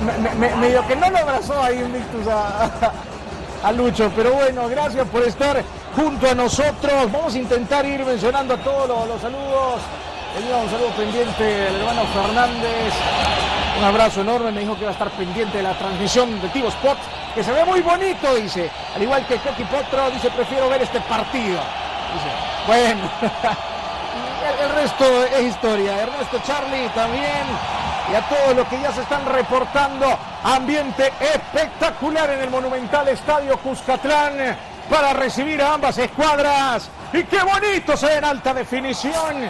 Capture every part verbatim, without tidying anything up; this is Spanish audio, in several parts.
me, me, medio que no lo abrazó ahí Invictus a, a, a Lucho, pero bueno, gracias por estar junto a nosotros. Vamos a intentar ir mencionando a todos los, los saludos. Tenía un saludo pendiente del hermano Fernández. Un abrazo enorme, me dijo que iba a estar pendiente de la transmisión de Tigo Sport, que se ve muy bonito, dice. Al igual que Coqui Potro, dice, prefiero ver este partido. Dice, bueno, el, el resto es historia. Ernesto Charlie también. Y a todos los que ya se están reportando, ambiente espectacular en el monumental Estadio Cuscatlán para recibir a ambas escuadras. Y qué bonito se ve en alta definición.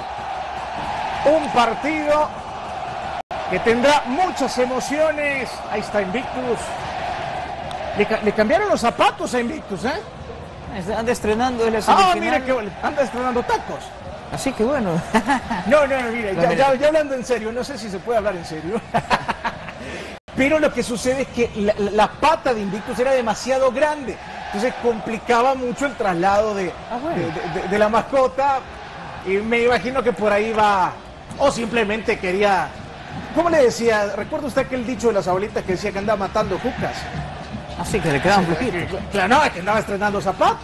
Un partido que tendrá muchas emociones. Ahí está Invictus. Le, le cambiaron los zapatos a Invictus, ¿eh? Anda estrenando el Ah, mira que anda estrenando tacos. Así que bueno. No, no, mire, ya, ya, ya hablando en serio, no sé si se puede hablar en serio. Pero lo que sucede es que la, la pata de Invictus era demasiado grande. Entonces complicaba mucho el traslado de, ah, bueno. de, de, de la mascota. Y me imagino que por ahí va. O simplemente quería. ¿Cómo le decía? ¿Recuerda usted aquel dicho de las abuelitas que decía que andaba matando jucas? Así que le quedaban flojitos. Claro, no, es que andaba estrenando zapatos.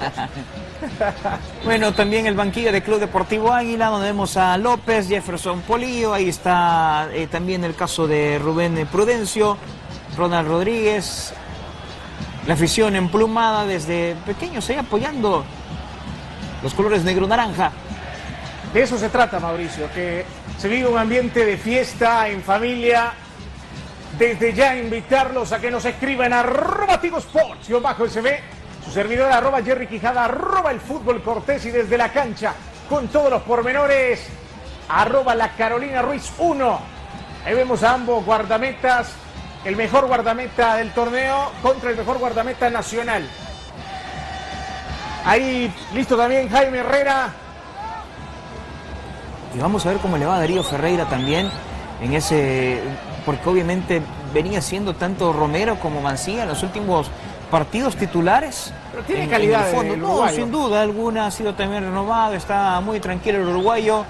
Bueno, también el banquillo del Club Deportivo Águila, donde vemos a López, Jefferson Polillo, ahí está eh, también el caso de Rubén Prudencio, Ronald Rodríguez, la afición emplumada desde pequeños ahí apoyando los colores negro-naranja. De eso se trata, Mauricio, que se vive un ambiente de fiesta, en familia. Desde ya invitarlos a que nos escriban arroba Tigo Sports, yo bajo S B, su servidor arroba Jerry Quijada, arroba el fútbol Cortés y desde la cancha, con todos los pormenores, arroba la Carolina Ruiz uno. Ahí vemos a ambos guardametas, el mejor guardameta del torneo contra el mejor guardameta nacional. Ahí listo también Jaime Herrera. Y vamos a ver cómo le va a Darío Ferreira también en ese, porque obviamente venía siendo tanto Romero como Mancilla en los últimos partidos titulares. Pero tiene en, calidad en el fondo. El no, sin duda alguna, ha sido también renovado, está muy tranquilo el uruguayo.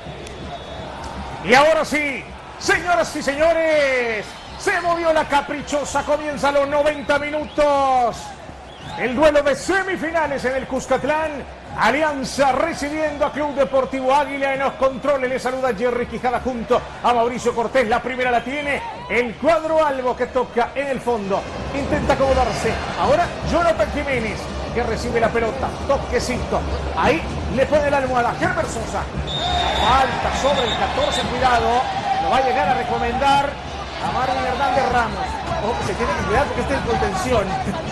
Y ahora sí, señoras y señores, se movió la caprichosa, comienza los noventa minutos. El duelo de semifinales en el Cuscatlán. Alianza recibiendo a Club Deportivo Águila. En los controles le saluda Jerry Quijada junto a Mauricio Cortés. La primera la tiene el cuadro albo que toca en el fondo. Intenta acomodarse. Ahora Jonathan Jiménez que recibe la pelota. Toquecito. Ahí le pone la almohada. Herbert Sosa. Falta sobre el catorce. Cuidado. Lo va a llegar a recomendar a Marvin Hernández Ramos. Ojo que se tiene que cuidar porque está en contención.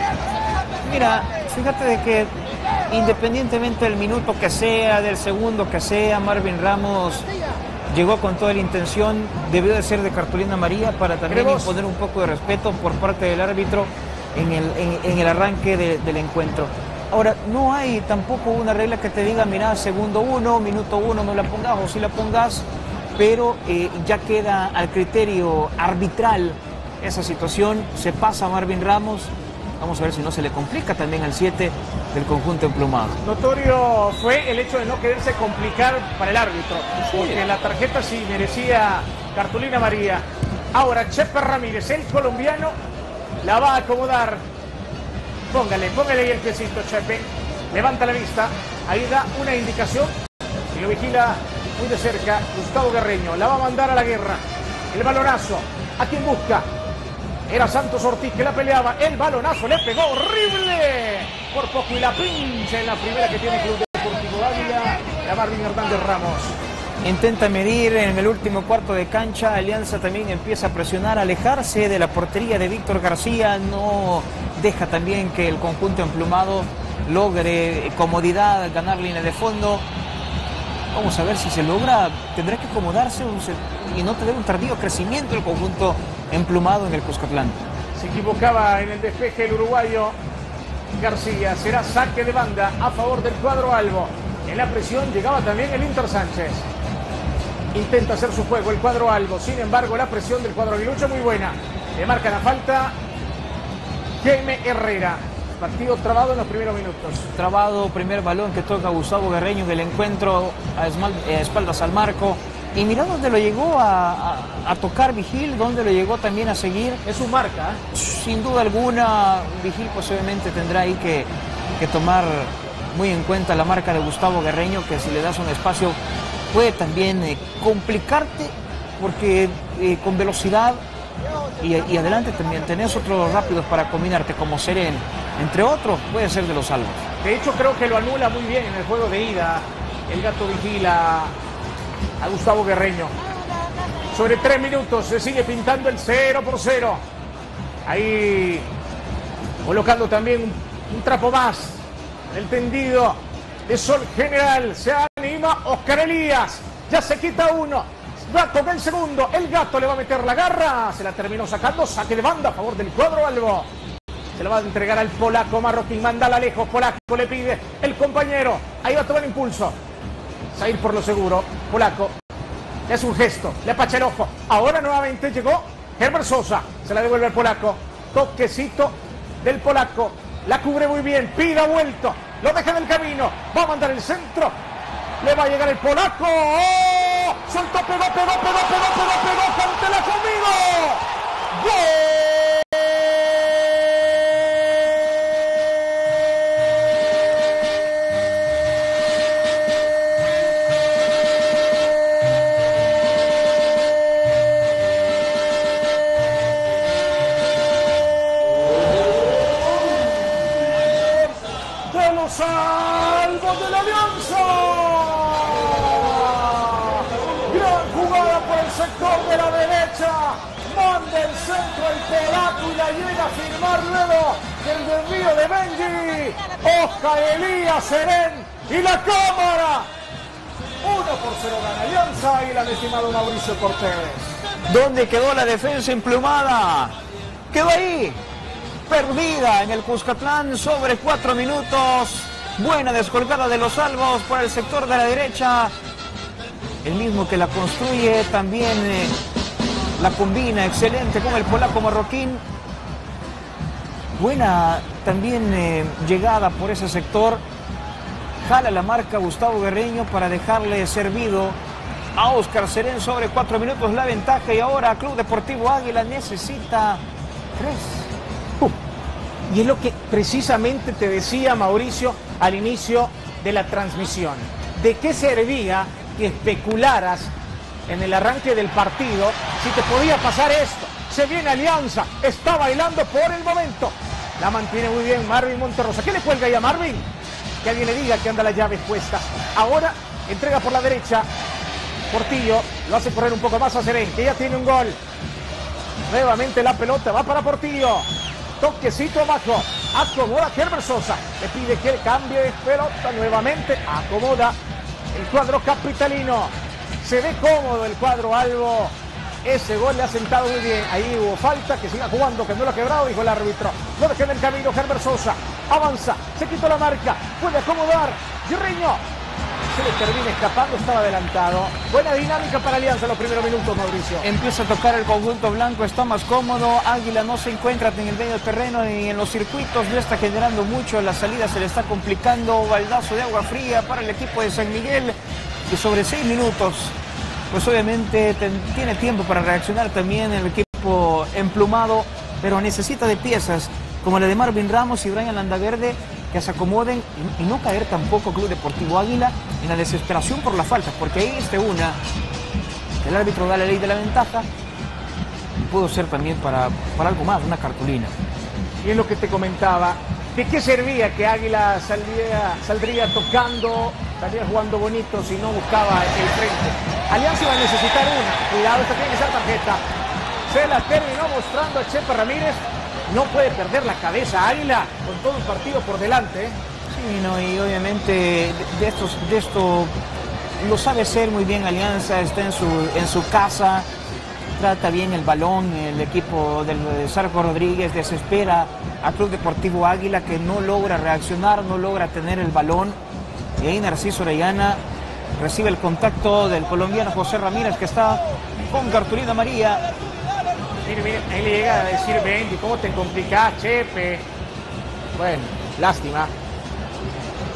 Mira, fíjate de que independientemente del minuto que sea, del segundo que sea, Marvin Ramos llegó con toda la intención, debió de ser de cartulina amarilla para también imponer un poco de respeto por parte del árbitro en el, en, en el arranque de, del encuentro. Ahora, no hay tampoco una regla que te diga, mira, segundo uno, minuto uno, no la pongas o sí la pongas, pero eh, ya queda al criterio arbitral esa situación, se pasa a Marvin Ramos. Vamos a ver si no se le complica también al siete del conjunto emplumado. Notorio fue el hecho de no quererse complicar para el árbitro, sí, porque la tarjeta sí merecía cartulina amarilla. Ahora Chepe Ramírez, el colombiano, la va a acomodar. Póngale, póngale ahí el piecito, Chepe. Levanta la vista, ahí da una indicación y lo vigila muy de cerca Gustavo Guerreño. La va a mandar a la guerra. El balonazo, ¿a quién busca? Era Santos Ortiz que la peleaba, el balonazo le pegó horrible, por poco y la pincha en la primera que tiene Club Deportivo Águila, a Marvin Hernández Ramos. Intenta medir en el último cuarto de cancha, Alianza también empieza a presionar, a alejarse de la portería de Víctor García, no deja también que el conjunto emplumado logre comodidad, ganar línea de fondo. Vamos a ver si se logra, tendrá que acomodarse y no tener un tardío crecimiento el conjunto emplumado en el Cuscatlán. Se equivocaba en el despeje el uruguayo García. Será saque de banda a favor del cuadro albo. En la presión llegaba también el Inter Sánchez. Intenta hacer su juego el cuadro albo. Sin embargo, la presión del cuadro aguilucho muy buena. Le marcan la falta Jaime Herrera. Partido trabado en los primeros minutos. Trabado, primer balón que toca Gustavo Guerreño en el encuentro a espaldas al marco. Y mira dónde lo llegó a, a, a tocar Vigil, dónde lo llegó también a seguir. Es su marca, ¿eh? Sin duda alguna, Vigil posiblemente tendrá ahí que, que tomar muy en cuenta la marca de Gustavo Guerreño, que si le das un espacio puede también eh, complicarte, porque eh, con velocidad y, y adelante también tenés otros rápidos para combinarte, como Seren, entre otros, puede ser de los salvos. De hecho, creo que lo anula muy bien en el juego de ida el Gato Vigil a, a Gustavo Guerreño. Sobre tres minutos se sigue pintando el cero por cero. Ahí colocando también un, un trapo más en el tendido de Sol General. Se anima Oscar Elías. Ya se quita uno. Va con el segundo. El Gato le va a meter la garra. Se la terminó sacando. Saque de banda a favor del cuadro albo. Se la va a entregar al polaco Marroquín. Mándala lejos. Polaco le pide el compañero. Ahí va a tomar impulso. A ir por lo seguro. Polaco. Es un gesto. Le apacha el ojo. Ahora nuevamente llegó Herbert Sosa. Se la devuelve al polaco. Toquecito del polaco. La cubre muy bien. Pida vuelto. Lo deja en el camino. Va a mandar el centro. Le va a llegar el polaco. ¡Oh! Soltó, pegó, pegó, pegó, pegó, pegó, pegó. Cántela conmigo. ¡Gol! Salvo de la Alianza. Gran jugada por el sector de la derecha. Manda el centro el polaco y la llega a firmar luego el desvío de Benji. Oscar Elías Seren y la cámara. uno por cero gana Alianza y el estimado Mauricio Cortés. ¿Dónde quedó la defensa emplumada? Quedó ahí, perdida en el Cuscatlán sobre cuatro minutos. Buena descolgada de los salvos por el sector de la derecha. El mismo que la construye, también eh, la combina excelente con el polaco Marroquín. Buena también eh, llegada por ese sector. Jala la marca Gustavo Guerreño para dejarle servido a Oscar Seren sobre cuatro minutos la ventaja. Y ahora Club Deportivo Águila necesita tres. Uh. Y es lo que precisamente te decía Mauricio al inicio de la transmisión. ¿De qué servía que especularas en el arranque del partido si te podía pasar esto? Se viene Alianza, está bailando por el momento. La mantiene muy bien Marvin Monterrosa. ¿Qué le cuelga ahí a Marvin? Que alguien le diga que anda las llaves puestas. Ahora entrega por la derecha. Portillo lo hace correr un poco más a Seren, que ya tiene un gol. Nuevamente la pelota va para Portillo. Toquecito abajo, acomoda Herbert Sosa, le pide que él cambie de pelota nuevamente, acomoda el cuadro capitalino, se ve cómodo el cuadro albo, ese gol le ha sentado muy bien, ahí hubo falta, que siga jugando, que no lo ha quebrado, dijo el árbitro, lo dejó en el camino Herbert Sosa, avanza, se quitó la marca, puede acomodar, Guerreño, se le termina escapando, estaba adelantado. Buena dinámica para Alianza en los primeros minutos, Mauricio. Empieza a tocar el conjunto blanco, está más cómodo. Águila no se encuentra en el medio del terreno y en los circuitos no está generando mucho. La salida se le está complicando. Baldazo de agua fría para el equipo de San Miguel. Y sobre seis minutos, pues obviamente ten, tiene tiempo para reaccionar también el equipo emplumado, pero necesita de piezas como la de Marvin Ramos y Brian Landaverde, que se acomoden y, y no caer tampoco Club Deportivo Águila en la desesperación por las faltas, porque ahí esté una, el árbitro da la ley de la ventaja, y pudo ser también para, para algo más, una cartulina. Y es lo que te comentaba, ¿de qué servía que Águila saldría, saldría tocando, saldría jugando bonito si no buscaba el frente? Alianza iba a necesitar una, cuidado, esta tiene que ser tarjeta, se la terminó mostrando a Chepe Ramírez. No puede perder la cabeza Águila con todo el partido por delante. ¿eh? Sí, no, y obviamente de, de, estos, de esto lo sabe hacer muy bien Alianza, está en su, en su casa, trata bien el balón, el equipo del de Sarco Rodríguez desespera a Club Deportivo Águila, que no logra reaccionar, no logra tener el balón. Y ahí Narciso Orellana recibe el contacto del colombiano José Ramírez, que está con cartulina amarilla. Mire, mire, ahí le llega a decir Benji, ¿cómo te complicás, Chepe? Bueno, lástima.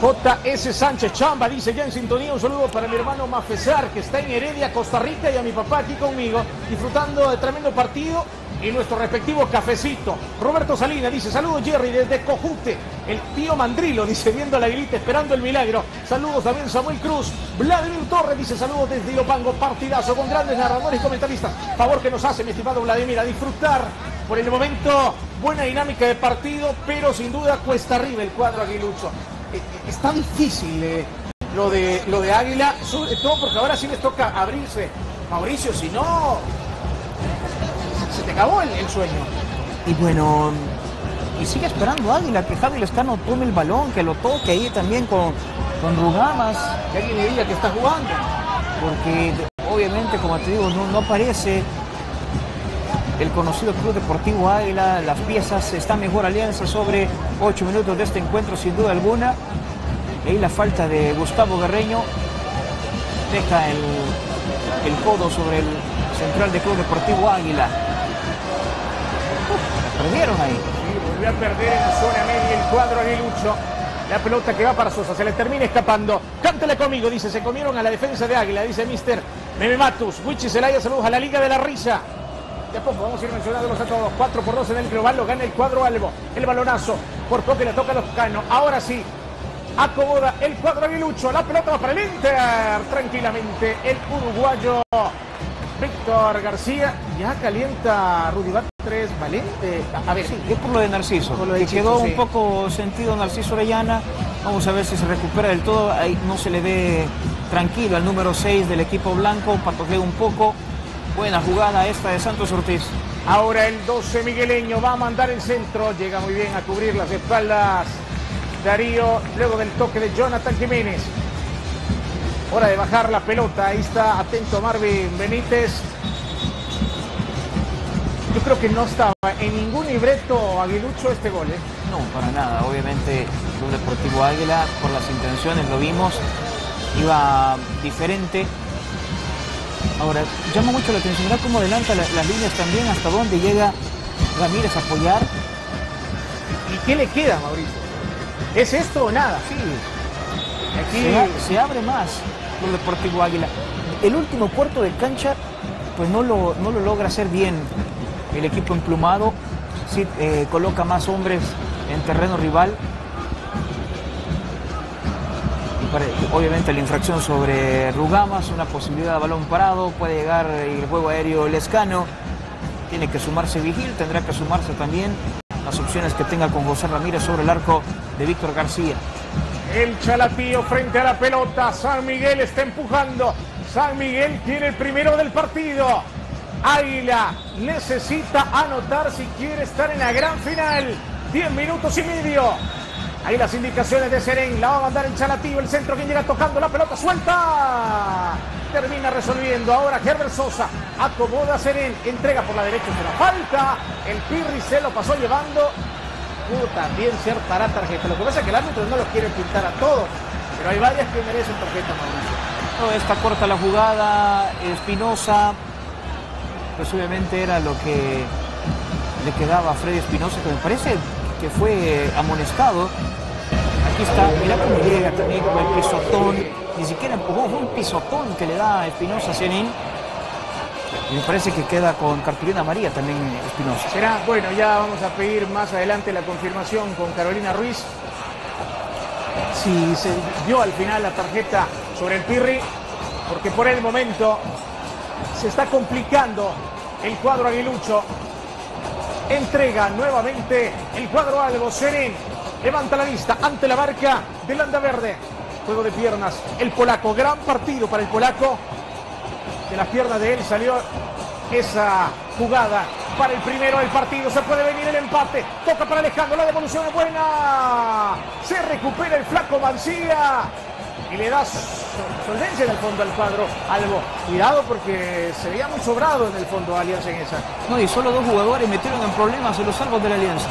J S Sánchez Chamba dice ya en sintonía, un saludo para mi hermano Mafesar que está en Heredia, Costa Rica, y a mi papá aquí conmigo, disfrutando de tremendo partido y nuestro respectivo cafecito. Roberto Salinas dice, saludos Jerry desde Cojute, el tío Mandrilo dice, viendo a la aguilita, esperando el milagro. Saludos también Samuel Cruz. Vladimir Torres dice, saludos desde Ilopango, partidazo con grandes narradores y comentaristas. Favor que nos hace mi estimado Vladimir, a disfrutar por el momento, buena dinámica de partido, pero sin duda cuesta arriba el cuadro aguilucho. Está difícil eh, lo, de, lo de Águila, sobre todo porque ahora sí les toca abrirse. Mauricio, si no, se, se te acabó el, el sueño. Y bueno, y sigue esperando Águila que Javi Lescano tome el balón, que lo toque ahí también con, con Rugamas. Que alguien le diga que está jugando. Porque obviamente, como te digo, no, no aparece el conocido Club Deportivo Águila. Las piezas están mejor Alianza sobre ocho minutos de este encuentro sin duda alguna. Y ahí la falta de Gustavo Guerreño deja el, el codo sobre el central de Club Deportivo Águila. Uf, perdieron ahí. Sí, volvió a perder en la zona media el cuadro aguilucho. La pelota que va para Sosa, se le termina escapando. Cántele conmigo, dice, se comieron a la defensa de Águila, dice mister Meme Matus. Wichi Zelaya, saludos a la Liga de la Risa. De a poco vamos a ir mencionándolos a todos. cuatro por dos en el global, lo gana el cuadro Albo. El balonazo, por poco le toca a los Cano. Ahora sí, acomoda el cuadro aguilucho. La pelota va para el Inter. Tranquilamente, el uruguayo Víctor García. Ya calienta Rudy Batres, Valente. A ver, sí, es por lo de Narciso. Por lo de que Chico, quedó sí. un poco sentido Narciso Orellana. Vamos a ver si se recupera del todo. Ahí no se le ve tranquilo al número seis del equipo blanco. Patojea un poco. Buena jugada esta de Santos Ortiz. Ahora el doce migueleño va a mandar el centro. Llega muy bien a cubrir las espaldas Darío, luego del toque de Jonathan Jiménez. Hora de bajar la pelota. Ahí está atento Marvin Benítez. Yo creo que no estaba en ningún libreto aguilucho este gol, ¿eh? No, para nada. Obviamente Club Deportivo Águila, por las intenciones lo vimos, iba diferente. Ahora, llama mucho la atención, mira cómo adelanta la, las líneas también, hasta dónde llega Ramírez a apoyar. ¿Y qué le queda, Mauricio? ¿Es esto o nada? Sí. Aquí se, se abre más Club Deportivo Águila. El último cuarto de cancha, pues no lo, no lo logra hacer bien el equipo emplumado. Sí, eh, coloca más hombres en terreno rival. Obviamente la infracción sobre Rugamas, una posibilidad de balón parado, puede llegar el juego aéreo Lescano, tiene que sumarse Vigil, tendrá que sumarse también las opciones que tenga con José Ramírez sobre el arco de Víctor García. El Chalatío frente a la pelota, San Miguel está empujando, San Miguel quiere el primero del partido. Águila necesita anotar si quiere estar en la gran final, diez minutos y medio. Ahí las indicaciones de Serén, la va a mandar el Chalatío, el centro, quien llega tocando la pelota, suelta. Termina resolviendo, ahora Herbert Sosa, acomoda a Serén, entrega por la derecha, se la falta. El Pirri se lo pasó llevando. Pudo también ser para tarjeta. Lo que pasa es que el árbitro no los quiere pintar a todos, pero hay varias que merecen tarjeta, Mauricio. No, está corta la jugada, Espinosa, pues obviamente era lo que le quedaba a Freddy Espinosa, que me parece que fue amonestado. Aquí está, mira cómo llega también con el pisotón, ni siquiera empujó, fue un pisotón que le da a Espinosa a Zenin. Y me parece que queda con cartulina amarilla también Espinosa. Será, bueno, ya vamos a pedir más adelante la confirmación con Carolina Ruiz. Si se dio al final la tarjeta sobre el Pirri, porque por el momento se está complicando el cuadro aguilucho. Entrega nuevamente el cuadro Albo. Serén levanta la vista ante la marca del Andaverde. Juego de piernas, el polaco, gran partido para el polaco. De las piernas de él salió esa jugada para el primero del partido. Se puede venir el empate, toca para Alejandro, la devolución es buena. Se recupera el flaco Mancilla y le da solvencia en el fondo al cuadro Albo. Cuidado porque se veía muy sobrado en el fondo Alianza en esa. No, y solo dos jugadores metieron en problemas en los salvos de la Alianza.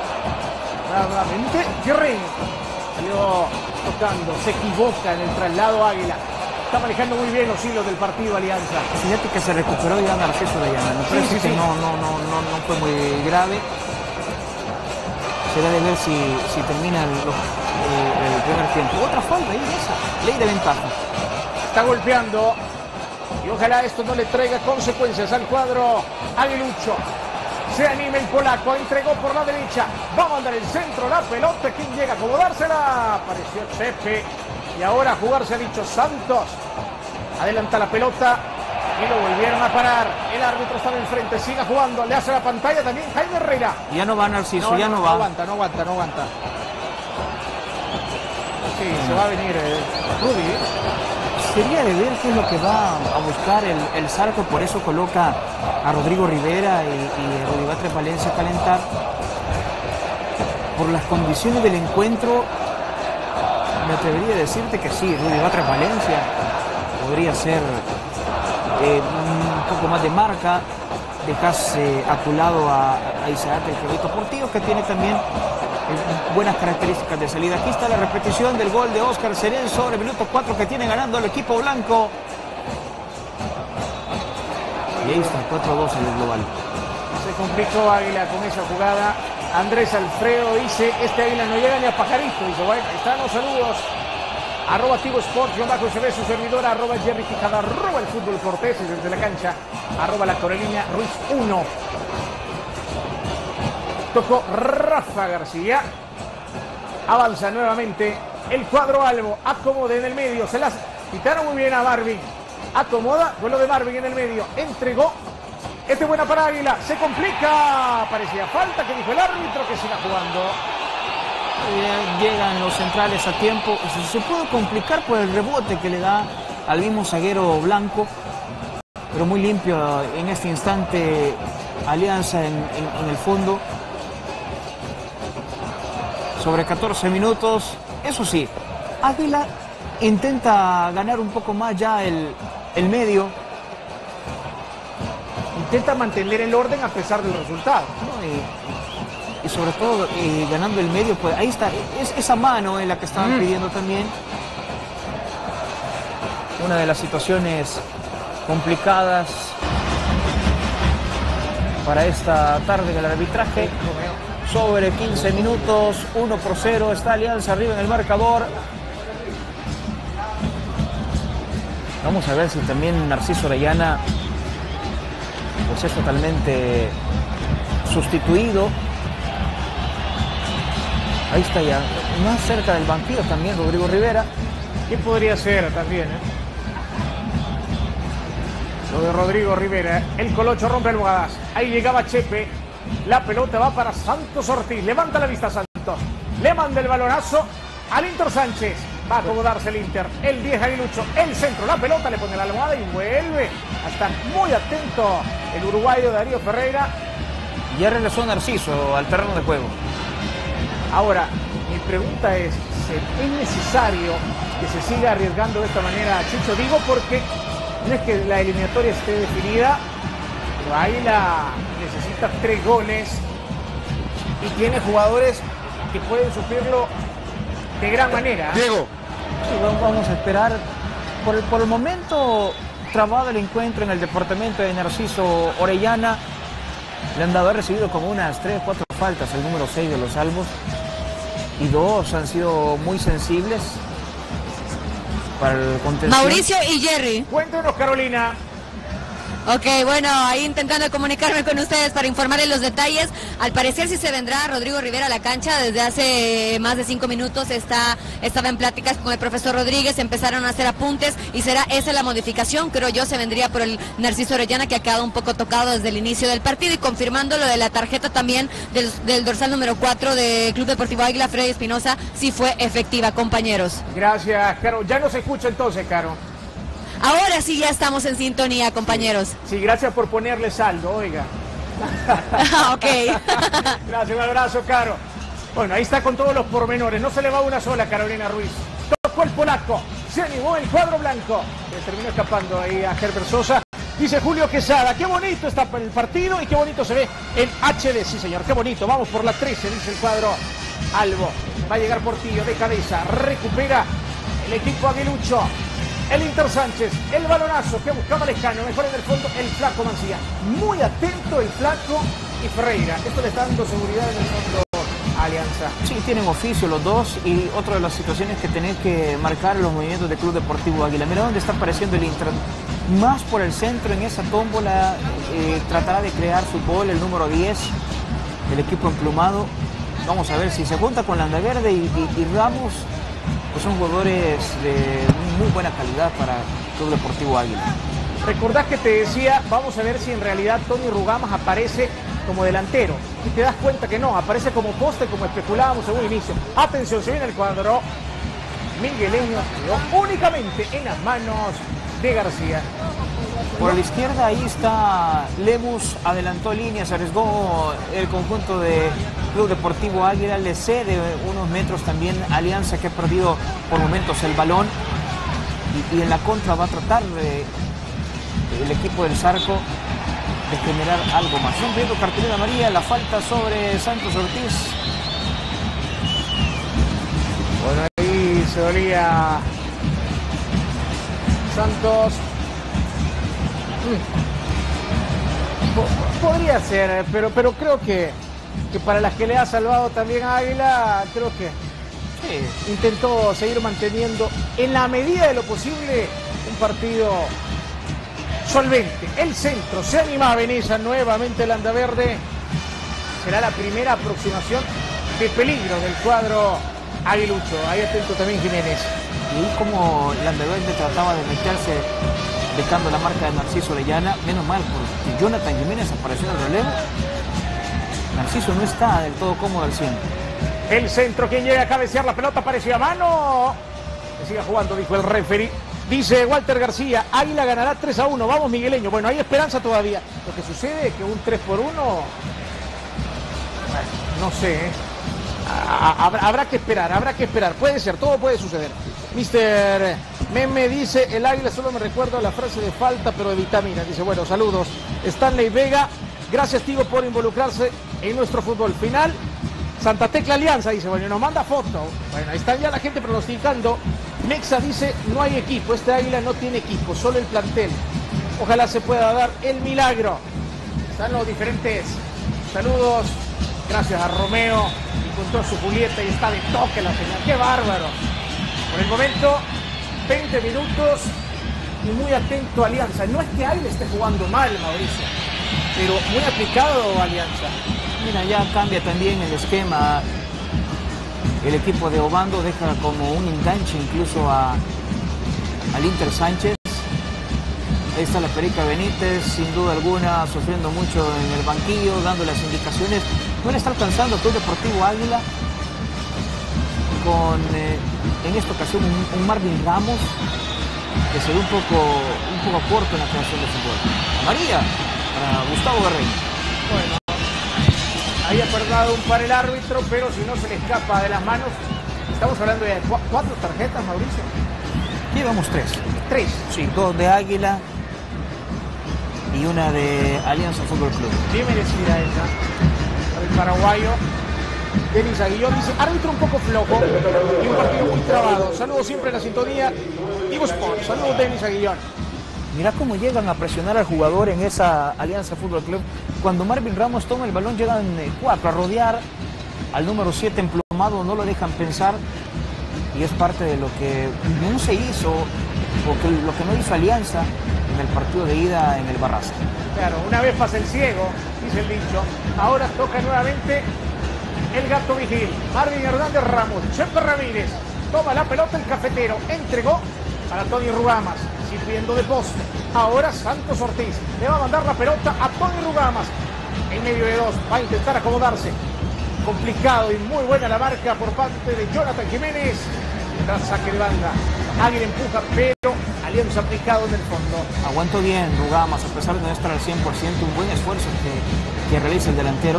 Nuevamente, Guerreño salió tocando, se equivoca en el traslado Águila. Está manejando muy bien los hilos del partido Alianza. Fíjate que se recuperó ya Narciso Orellana. Me parece sí, sí, que sí. No, no, no, no, no fue muy grave. Será de ver si, si terminan los, eh, el primer tiempo. Otra falta ahí, esa ley de ventaja. Está golpeando y ojalá esto no le traiga consecuencias al cuadro aguilucho. Se anima el polaco, entregó por la derecha, va a mandar el centro, la pelota, ¿quién llega a acomodársela? Apareció Chepe y ahora a jugar se ha dicho Santos. Adelanta la pelota y lo volvieron a parar. El árbitro estaba enfrente, sigue jugando, le hace la pantalla también Jaime Herrera. Ya no va Narciso, no, ya no, no, no va. No aguanta, no aguanta, no aguanta. Sí, mm. se va a venir eh, Rudy. ¿eh? Sería de ver qué es lo que va a buscar el, el Zarco, por eso coloca a Rodrigo Rivera y, y Rudy Batres Valencia a calentar. Por las condiciones del encuentro, me atrevería a decirte que sí, Rudy Batres Valencia podría ser eh, un poco más de marca. Dejas eh, a tu lado a, a Isaac el Jovito Portillo, que tiene también buenas características de salida. Aquí está la repetición del gol de Óscar Serén sobre el minuto cuatro que tiene ganando el equipo blanco. Y ahí está, cuatro a dos en el global. Se complicó Águila con esa jugada. Andrés Alfredo dice, este Águila no llega ni a pajarito. Dice, bueno, están los saludos. Arroba Tigo Sports, John Bajo se ve su servidora, arroba Jerry Quijada, arroba el fútbol Cortés y desde la cancha, arroba la Corelina Ruiz uno. Tocó Rafa García. Avanza nuevamente el cuadro albo. Acomoda en el medio. Se las quitaron muy bien a Marvin. Acomoda. Vuelo de Marvin en el medio. Entregó. Este es buena para Águila. Se complica. Parecía falta que dijo el árbitro que siga jugando. Eh, llegan los centrales a tiempo. Se, se puede complicar por el rebote que le da al mismo zaguero blanco. Pero muy limpio en este instante. Alianza en, en, en el fondo. Sobre catorce minutos, eso sí, Águila intenta ganar un poco más ya el, el medio. Intenta mantener el orden a pesar del resultado. ¿no? Y, y sobre todo eh, ganando el medio, pues ahí está, es esa mano en la que estaban mm. pidiendo también. Una de las situaciones complicadas para esta tarde del arbitraje. Sobre quince minutos, uno por cero, está Alianza arriba en el marcador. Vamos a ver si también Narciso Orellana pues es totalmente sustituido. Ahí está ya, más cerca del banquillo también Rodrigo Rivera. ¿Qué podría ser también? Eh? Lo de Rodrigo Rivera, el Colocho rompe almohadas. Ahí llegaba Chepe. La pelota va para Santos Ortiz. Levanta la vista Santos. Le manda el balonazo al Inter Sánchez. Va a acomodarse el Inter. El diez aguilucho. El centro. La pelota le pone la almohada y vuelve a estar muy atento el uruguayo Darío Ferreira. Ya regresó Narciso al terreno de juego. Ahora, mi pregunta es, ¿es necesario que se siga arriesgando de esta manera, Chicho? Digo porque no es que la eliminatoria esté definida, pero Águila necesita tres goles y tiene jugadores que pueden sufrirlo de gran manera. Diego. Sí, vamos a esperar. Por el, por el momento, trabado el encuentro en el departamento de Narciso Orellana. Le han dado, ha recibido como unas tres, cuatro faltas el número seis de los albos. Y dos han sido muy sensibles para el contención. Mauricio y Jerry. Cuéntenos, Carolina. Ok, bueno, ahí intentando comunicarme con ustedes para informarles los detalles. Al parecer sí se vendrá Rodrigo Rivera a la cancha. Desde hace más de cinco minutos está, estaba en pláticas con el profesor Rodríguez, empezaron a hacer apuntes y será esa la modificación. Creo yo se vendría por el Narciso Orellana, que ha quedado un poco tocado desde el inicio del partido, y confirmando lo de la tarjeta también del, del dorsal número cuatro de Club Deportivo Águila, Freddy Espinosa, sí fue efectiva, compañeros. Gracias, Caro. Ya no se escucha entonces, Caro. Ahora sí ya estamos en sintonía, compañeros. Sí, sí, gracias por ponerle saldo, oiga. Ok. Gracias, un abrazo, Caro. Bueno, ahí está con todos los pormenores. No se le va una sola, Carolina Ruiz. Tocó el polaco. Se animó el cuadro blanco. Le terminó escapando ahí a Herbert Sosa. Dice Julio Quesada, qué bonito está el partido y qué bonito se ve en H D. Sí, señor, qué bonito. Vamos por la trece, dice el cuadro albo. Va a llegar Portillo de cabeza. Recupera el equipo aguilucho. El Inter Sánchez, el balonazo que buscaba Lescano, mejor en el fondo el flaco Mancilla. Muy atento el flaco y Ferreira. Esto le está dando seguridad en el fondo Alianza. Sí, tienen oficio los dos y otra de las situaciones que tenés que marcar los movimientos del Club Deportivo Águila. Mira dónde está apareciendo el Inter. Más por el centro en esa tómbola, eh, tratará de crear fútbol el número diez, el equipo emplumado. Vamos a ver si se junta con Landaverde y, y, y Ramos, pues son jugadores de muy buena calidad para el Club Deportivo Águila. Recordás que te decía, vamos a ver si en realidad Tony Rugamas aparece como delantero. Y te das cuenta que no, aparece como poste, como especulábamos en un inicio. Atención, se viene el cuadro migueleño, quedó únicamente en las manos de García. Por la izquierda ahí está Lemus, adelantó líneas, arriesgó el conjunto de Club Deportivo Águila, le cede unos metros también Alianza, que ha perdido por momentos el balón, y, y en la contra va a tratar de, el equipo del Zarco de generar algo más. Son viendo cartulina amarilla, la falta sobre Santos Ortiz. Bueno, ahí se dolía Santos. Mm. Podría ser, pero, pero creo que, que para las que le ha salvado también a Águila, creo que sí, intentó seguir manteniendo en la medida de lo posible un partido solvente. El centro, se anima a Beneza nuevamente Landaverde. Será la primera aproximación de peligro del cuadro aguilucho. Ahí atento también Jiménez. Y ahí como Landaverde trataba de meterse, dejando la marca de Narciso Orellana, menos mal porque Jonathan Jiménez apareció en el relevo. Narciso no está del todo cómodo al cien. El centro, quien llega a cabecear la pelota, parecía mano. Que siga jugando, dijo el referee. Dice Walter García, Águila ganará tres a uno, vamos migueleño. Bueno, hay esperanza todavía. Lo que sucede es que un tres por uno, bueno, no sé, ¿eh? Habrá, habrá que esperar, habrá que esperar. Puede ser, todo puede suceder. mister Meme dice, el Águila solo me recuerdo la frase de falta, pero de vitamina. Dice, bueno, saludos. Stanley Vega, gracias Tigo por involucrarse en nuestro fútbol. Final, Santa Tecla Alianza, dice, bueno, nos manda foto. Bueno, ahí están ya la gente pronosticando. Nexa dice, no hay equipo, este Águila no tiene equipo, solo el plantel. Ojalá se pueda dar el milagro. Están los diferentes saludos. Gracias a Romeo, encontró su Julieta y está de toque la señal. ¡Qué bárbaro! Por el momento, veinte minutos y muy atento Alianza. No es que Águila esté jugando mal, Mauricio, pero muy aplicado Alianza. Mira, ya cambia también el esquema. El equipo de Obando deja como un enganche incluso a, al Inter Sánchez. Ahí está la Perica Benítez, sin duda alguna, sufriendo mucho en el banquillo, dando las indicaciones. No le está alcanzando Club Deportivo Águila. Con, eh, en esta ocasión, un, un Marvin Ramos, que se ve un poco, un poco corto en la creación de fútbol. Amarilla para Gustavo Guerrero. Bueno, ahí ha perdonado un par el árbitro, pero si no se le escapa de las manos. Estamos hablando de cu cuatro tarjetas, Mauricio. Llevamos tres. Tres. Sí, dos de Águila y una de Alianza Fútbol Club. Bien merecida esa. El paraguayo Denis Aguillón dice, árbitro un poco flojo y un partido muy trabado. Saludos siempre en la sintonía. Digo Sport. Saludos Denis Aguillón. Mirá cómo llegan a presionar al jugador en esa Alianza Fútbol Club. Cuando Marvin Ramos toma el balón, llegan cuatro a rodear al número siete emplumado, no lo dejan pensar. Y es parte de lo que no se hizo, o que, lo que no hizo Alianza en el partido de ida en el Barraza. Claro, una vez pasa el ciego, dice el dicho. Ahora toca nuevamente el gato vigil. Marvin Hernández Ramos, Chepe Ramírez, toma la pelota el cafetero, entregó para Tony Rugamas, sirviendo de poste. Ahora Santos Ortiz le va a mandar la pelota a Tony Rugamas. En medio de dos, va a intentar acomodarse. Complicado y muy buena la marca por parte de Jonathan Jiménez. Tras saque de banda, Águila empuja, pero Alianza aplicado en el fondo. Aguantó bien Rugamas, a pesar de no estar al cien por ciento, un buen esfuerzo que, que realiza el delantero.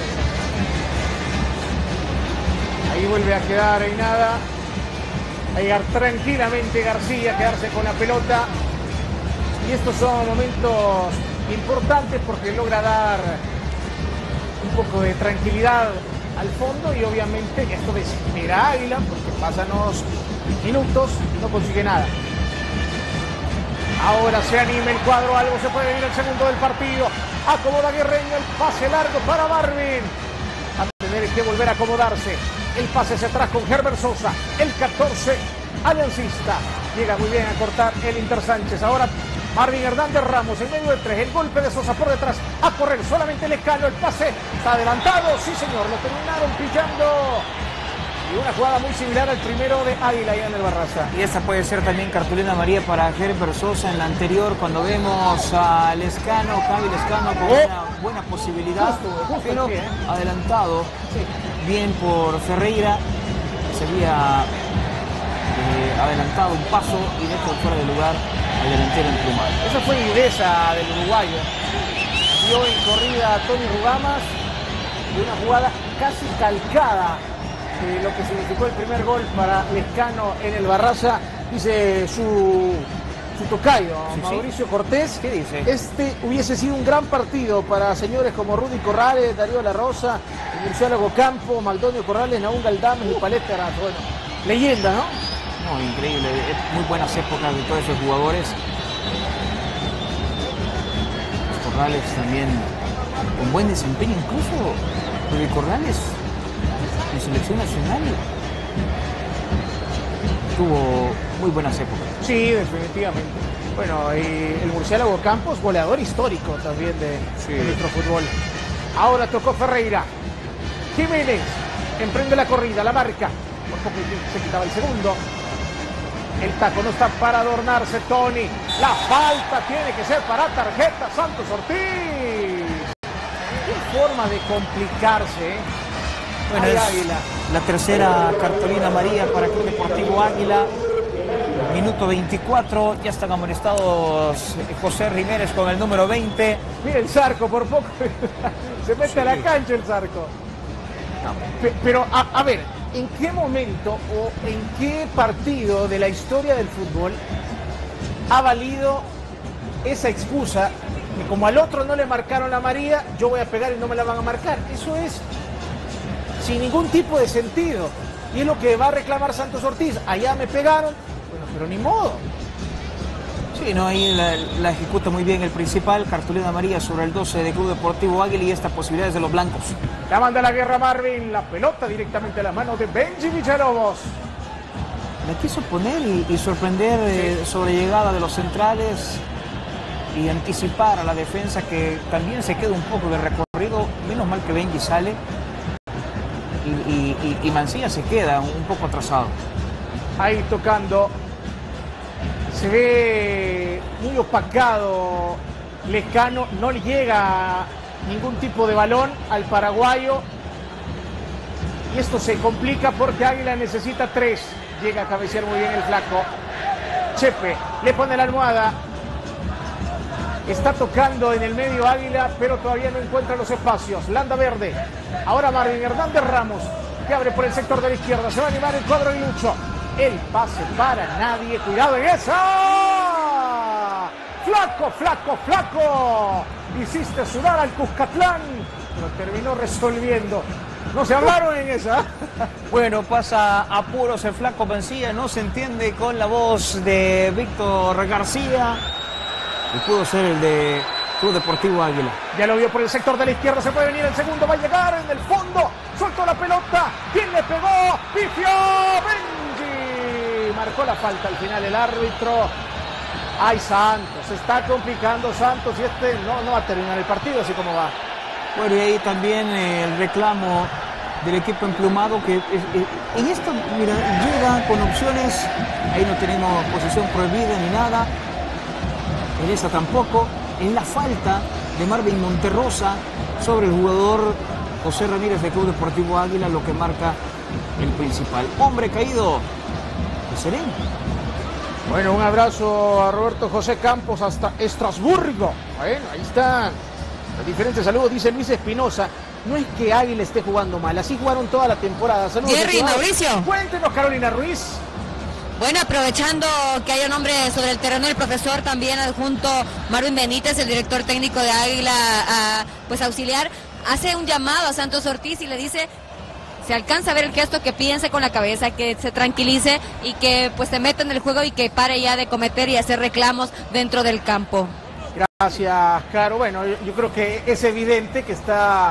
Ahí vuelve a quedar en nada. A llegar tranquilamente García, quedarse con la pelota. Y estos son momentos importantes porque logra dar un poco de tranquilidad al fondo y obviamente esto desespera a Águila porque pasan unos minutos y no consigue nada. Ahora se anima el cuadro, algo se puede venir el segundo del partido. Acomoda Guerreño, el pase largo para Marvin. A tener que volver a acomodarse. El pase hacia atrás con Herbert Sosa. El catorce, Aliancista. Llega muy bien a cortar el Inter Sánchez. Ahora Marvin Hernández Ramos en medio de tres. El golpe de Sosa por detrás. A correr solamente Lescano. El pase está adelantado. Sí, señor. Lo terminaron pillando. Y una jugada muy similar al primero de Águila allá en el Barraza. Y esta puede ser también cartulina amarilla para Herbert Sosa en la anterior, cuando vemos a Lescano, Javi Lescano con oh. una buena posibilidad, Justo, justo pero aquí, ¿eh? adelantado sí. bien por Ferreira, se había eh, adelantado un paso y dejó fuera de lugar al delantero emplumado. Esa fue idea del uruguayo. Dio en corrida a Tony Rugamas y una jugada casi calcada. Eh, lo que significó el primer gol para Lescano en el Barraza, dice su, su tocayo, sí, Mauricio sí. Cortés. ¿Qué dice? Este hubiese sido un gran partido para señores como Rudy Corrales, Darío La Rosa, Murciélago Campo, Maldonio Corrales, Naún Galdames y Paleta Arazo. Bueno, leyenda, ¿no? No, increíble, es muy buenas épocas de todos esos jugadores. Los Corrales también con buen desempeño, incluso Rudy Corrales en selección nacional tuvo muy buenas épocas. Sí, definitivamente. Bueno, y el Murciélago Campos, goleador histórico también de, sí. de nuestro fútbol. Ahora tocó Ferreira. Jiménez emprende la corrida, la marca. Por poco se quitaba el segundo. El taco no está para adornarse, Tony. La falta tiene que ser para tarjeta Santos Ortiz. Qué forma de complicarse, ¿eh? Bueno, es Águila. La tercera cartulina amarilla para Club Deportivo Águila. Minuto veinticuatro, ya están amonestados José Riménez con el número veinte. Mira el Zarco, por poco se mete sí. a la cancha el Zarco. No. Pero, a, a ver, ¿en qué momento o en qué partido de la historia del fútbol ha valido esa excusa que como al otro no le marcaron la amarilla, yo voy a pegar y no me la van a marcar? Eso es sin ningún tipo de sentido. Y es lo que va a reclamar Santos Ortiz. Allá me pegaron, bueno, pero ni modo. Sí, no, ahí la, la ejecuta muy bien el principal. Cartulina amarilla sobre el doce de Club Deportivo Águila y esta posibilidad es de los blancos. La manda a la guerra Marvin. La pelota directamente a la mano de Benji Villalobos. La quiso poner y, y sorprender sí. eh, sobre llegada de los centrales y anticipar a la defensa, que también se queda un poco de recorrido. Menos mal que Benji sale. Y, y, y Mancilla se queda un poco atrasado. Ahí tocando. Se ve muy opacado Lescano. No le llega ningún tipo de balón al paraguayo. Y esto se complica porque Águila necesita tres. Llega a cabecear muy bien el flaco. Chepe le pone la almohada. Está tocando en el medio Águila, pero todavía no encuentra los espacios. Landa Verde. Ahora Marvin Hernández Ramos, que abre por el sector de la izquierda. Se va a animar el cuadro de Lucho. El pase para nadie. Cuidado en esa. Flaco, flaco, flaco. Hiciste sudar al Cuscatlán, pero terminó resolviendo. No se hablaron en esa. Bueno, pasa apuros el flaco Mancilla. No se entiende con la voz de Víctor García. Y pudo ser el de Club Deportivo Águila. Ya lo vio por el sector de la izquierda. Se puede venir el segundo. Va a llegar en el fondo. Soltó la pelota. ¿Quién le pegó? ¡Pifió! Benji. Marcó la falta al final el árbitro. ¡Ay, Santos! Se está complicando Santos. Y este no, no va a terminar el partido así como va. Bueno, y ahí también eh, el reclamo del equipo emplumado. Que eh, eh, en esto, mira, llega con opciones. Ahí no tenemos posición prohibida ni nada. En esa tampoco. En la falta de Marvin Monterrosa sobre el jugador José Ramírez de Club Deportivo Águila, lo que marca el principal. Hombre caído, sereno. Bueno, un abrazo a Roberto José Campos hasta Estrasburgo. Bueno, ahí están los diferentes saludos. Dice Luis Espinosa. No es que Águila esté jugando mal, así jugaron toda la temporada. Saludos. Jerry, Mauricio. Cuéntenos, Carolina Ruiz. Bueno, aprovechando que hay un hombre sobre el terreno, el profesor también adjunto Marvin Benítez, el director técnico de Águila, a, pues auxiliar, hace un llamado a Santos Ortiz y le dice, se alcanza a ver el gesto, que piense con la cabeza, que se tranquilice y que pues se meta en el juego y que pare ya de cometer y hacer reclamos dentro del campo. Gracias, Caro. Bueno, yo, yo creo que es evidente que está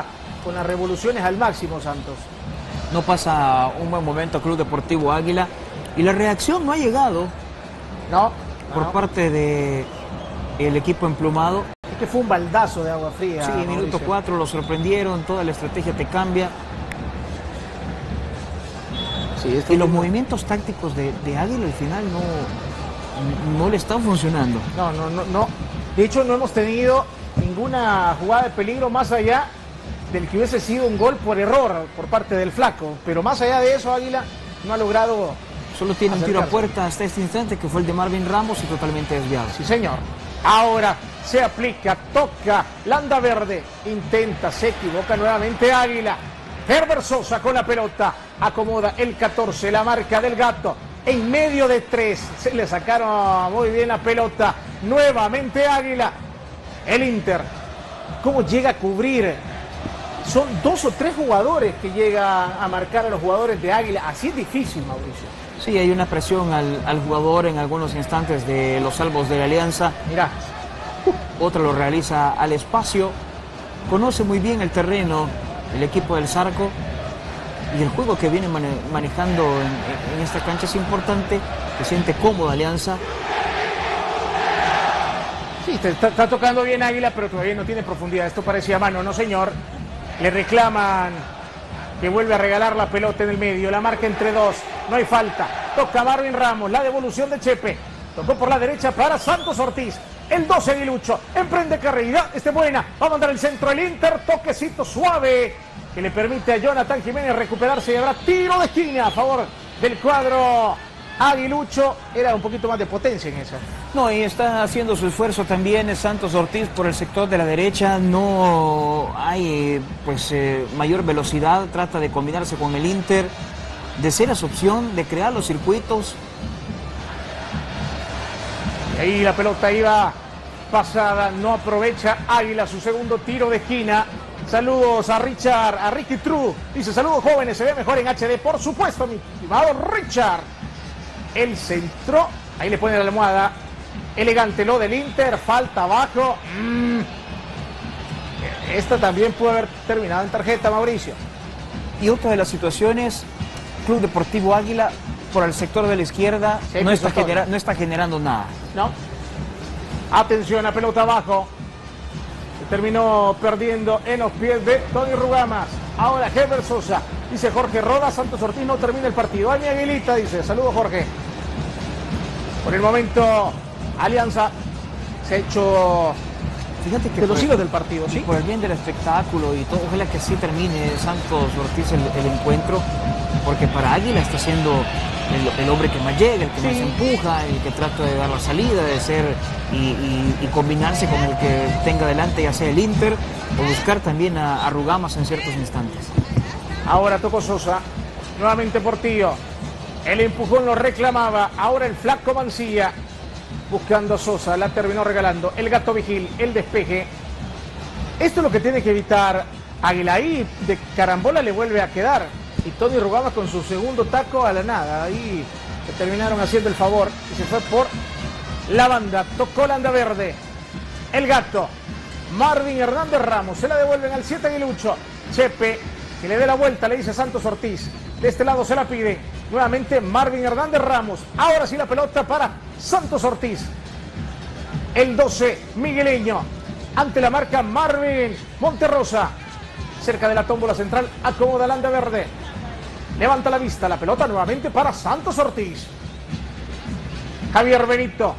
con las revoluciones al máximo, Santos. No pasa un buen momento Club Deportivo Águila y la reacción no ha llegado No, por no. parte de el equipo emplumado. Es que fue un baldazo de agua fría. Sí, minuto Mauricio. cuatro lo sorprendieron, toda la estrategia te cambia. Sí, esto Y los fue- movimientos tácticos de, de Águila al final no, no le están funcionando. No, no, no, no. De hecho, no hemos tenido ninguna jugada de peligro más allá del que hubiese sido un gol por error por parte del Flaco. Pero más allá de eso, Águila no ha logrado. Solo tiene un tiro a acercarse. puerta hasta este instante, que fue el de Marvin Ramos, y totalmente desviado. Sí, señor. Ahora se aplica, toca, Landa Verde, intenta, se equivoca nuevamente Águila. Herbert Sosa con la pelota, acomoda el catorce, la marca del Gato, en medio de tres, se le sacaron muy bien la pelota, nuevamente Águila. El Inter, ¿cómo llega a cubrir? Son dos o tres jugadores que llega a marcar a los jugadores de Águila, así es difícil, Mauricio. Sí, hay una presión al, al jugador en algunos instantes de los salvos de la Alianza. Mirá, Otra lo realiza al espacio. Conoce muy bien el terreno el equipo del Zarco. Y el juego que viene mane manejando en, en esta cancha es importante. Se siente cómoda Alianza. sí, te está, está tocando bien Águila, pero todavía no tiene profundidad. Esto parecía mano, no señor. Le reclaman que vuelve a regalar la pelota en el medio. La marca entre dos, no hay falta. Toca Marvin Ramos, la devolución de Chepe. Tocó por la derecha para Santos Ortiz. El doce Aguilucho, emprende carrera. Este buena, va a mandar el centro el Inter. Toquecito suave que le permite a Jonathan Jiménez recuperarse y habrá tiro de esquina a favor del cuadro Aguilucho. Era un poquito más de potencia en esa. No, y está haciendo su esfuerzo también Santos Ortiz por el sector de la derecha. No hay pues eh, mayor velocidad. Trata de combinarse con el Inter, de ser esa opción, de crear los circuitos. Y ahí la pelota iba pasada, no aprovecha Águila su segundo tiro de esquina. Saludos a Richard, a Ricky True. Dice, saludos jóvenes, se ve mejor en H D. Por supuesto, mi estimado Richard. El centro, ahí le pone la almohada. Elegante lo del Inter, falta abajo. Mm. Esta también pudo haber terminado en tarjeta, Mauricio. Y otra de las situaciones, Club Deportivo Águila, por el sector de la izquierda, Sí, no, está Cristóbal. genera no está generando nada. ¿No? Atención, la pelota abajo. Se terminó perdiendo en los pies de Tony Rugamas. Ahora Herbert Sosa. Dice Jorge Roda, Santos Ortiz no termina el partido. Ay, mi Aguilita, dice. Saludos, Jorge. Por el momento, Alianza se ha hecho Fíjate que de los por- hilos del partido, y ¿sí? por el bien del espectáculo y todo, ojalá que así termine Santos Ortiz el, el encuentro, porque para Águila está siendo el, el hombre que más llega, el que más Sí. empuja, el que trata de dar la salida, de ser y, y- y combinarse con el que tenga delante, ya sea el Inter, o buscar también a, a Rugamas en ciertos instantes. Ahora tocó Sosa. Nuevamente Portillo. El empujón lo reclamaba. Ahora el flaco Mancilla. Buscando a Sosa. La terminó regalando. El Gato Vigil. El despeje. Esto es lo que tiene que evitar Águila. Ahí de carambola le vuelve a quedar. Y Tony Rugamas con su segundo taco a la nada. Ahí se terminaron haciendo el favor. Y se fue por la banda. Tocó Landa Verde. El Gato. Marvin Hernández Ramos. Se la devuelven al siete Aguilucho. Chepe. Que le dé la vuelta, le dice Santos Ortiz. De este lado se la pide. Nuevamente Marvin Hernández Ramos. Ahora sí la pelota para Santos Ortiz. El doce, migueleño. Ante la marca Marvin Monterrosa. Cerca de la tómbola central, acomoda Landa Verde. Levanta la vista, la pelota nuevamente para Santos Ortiz. Javier Benito.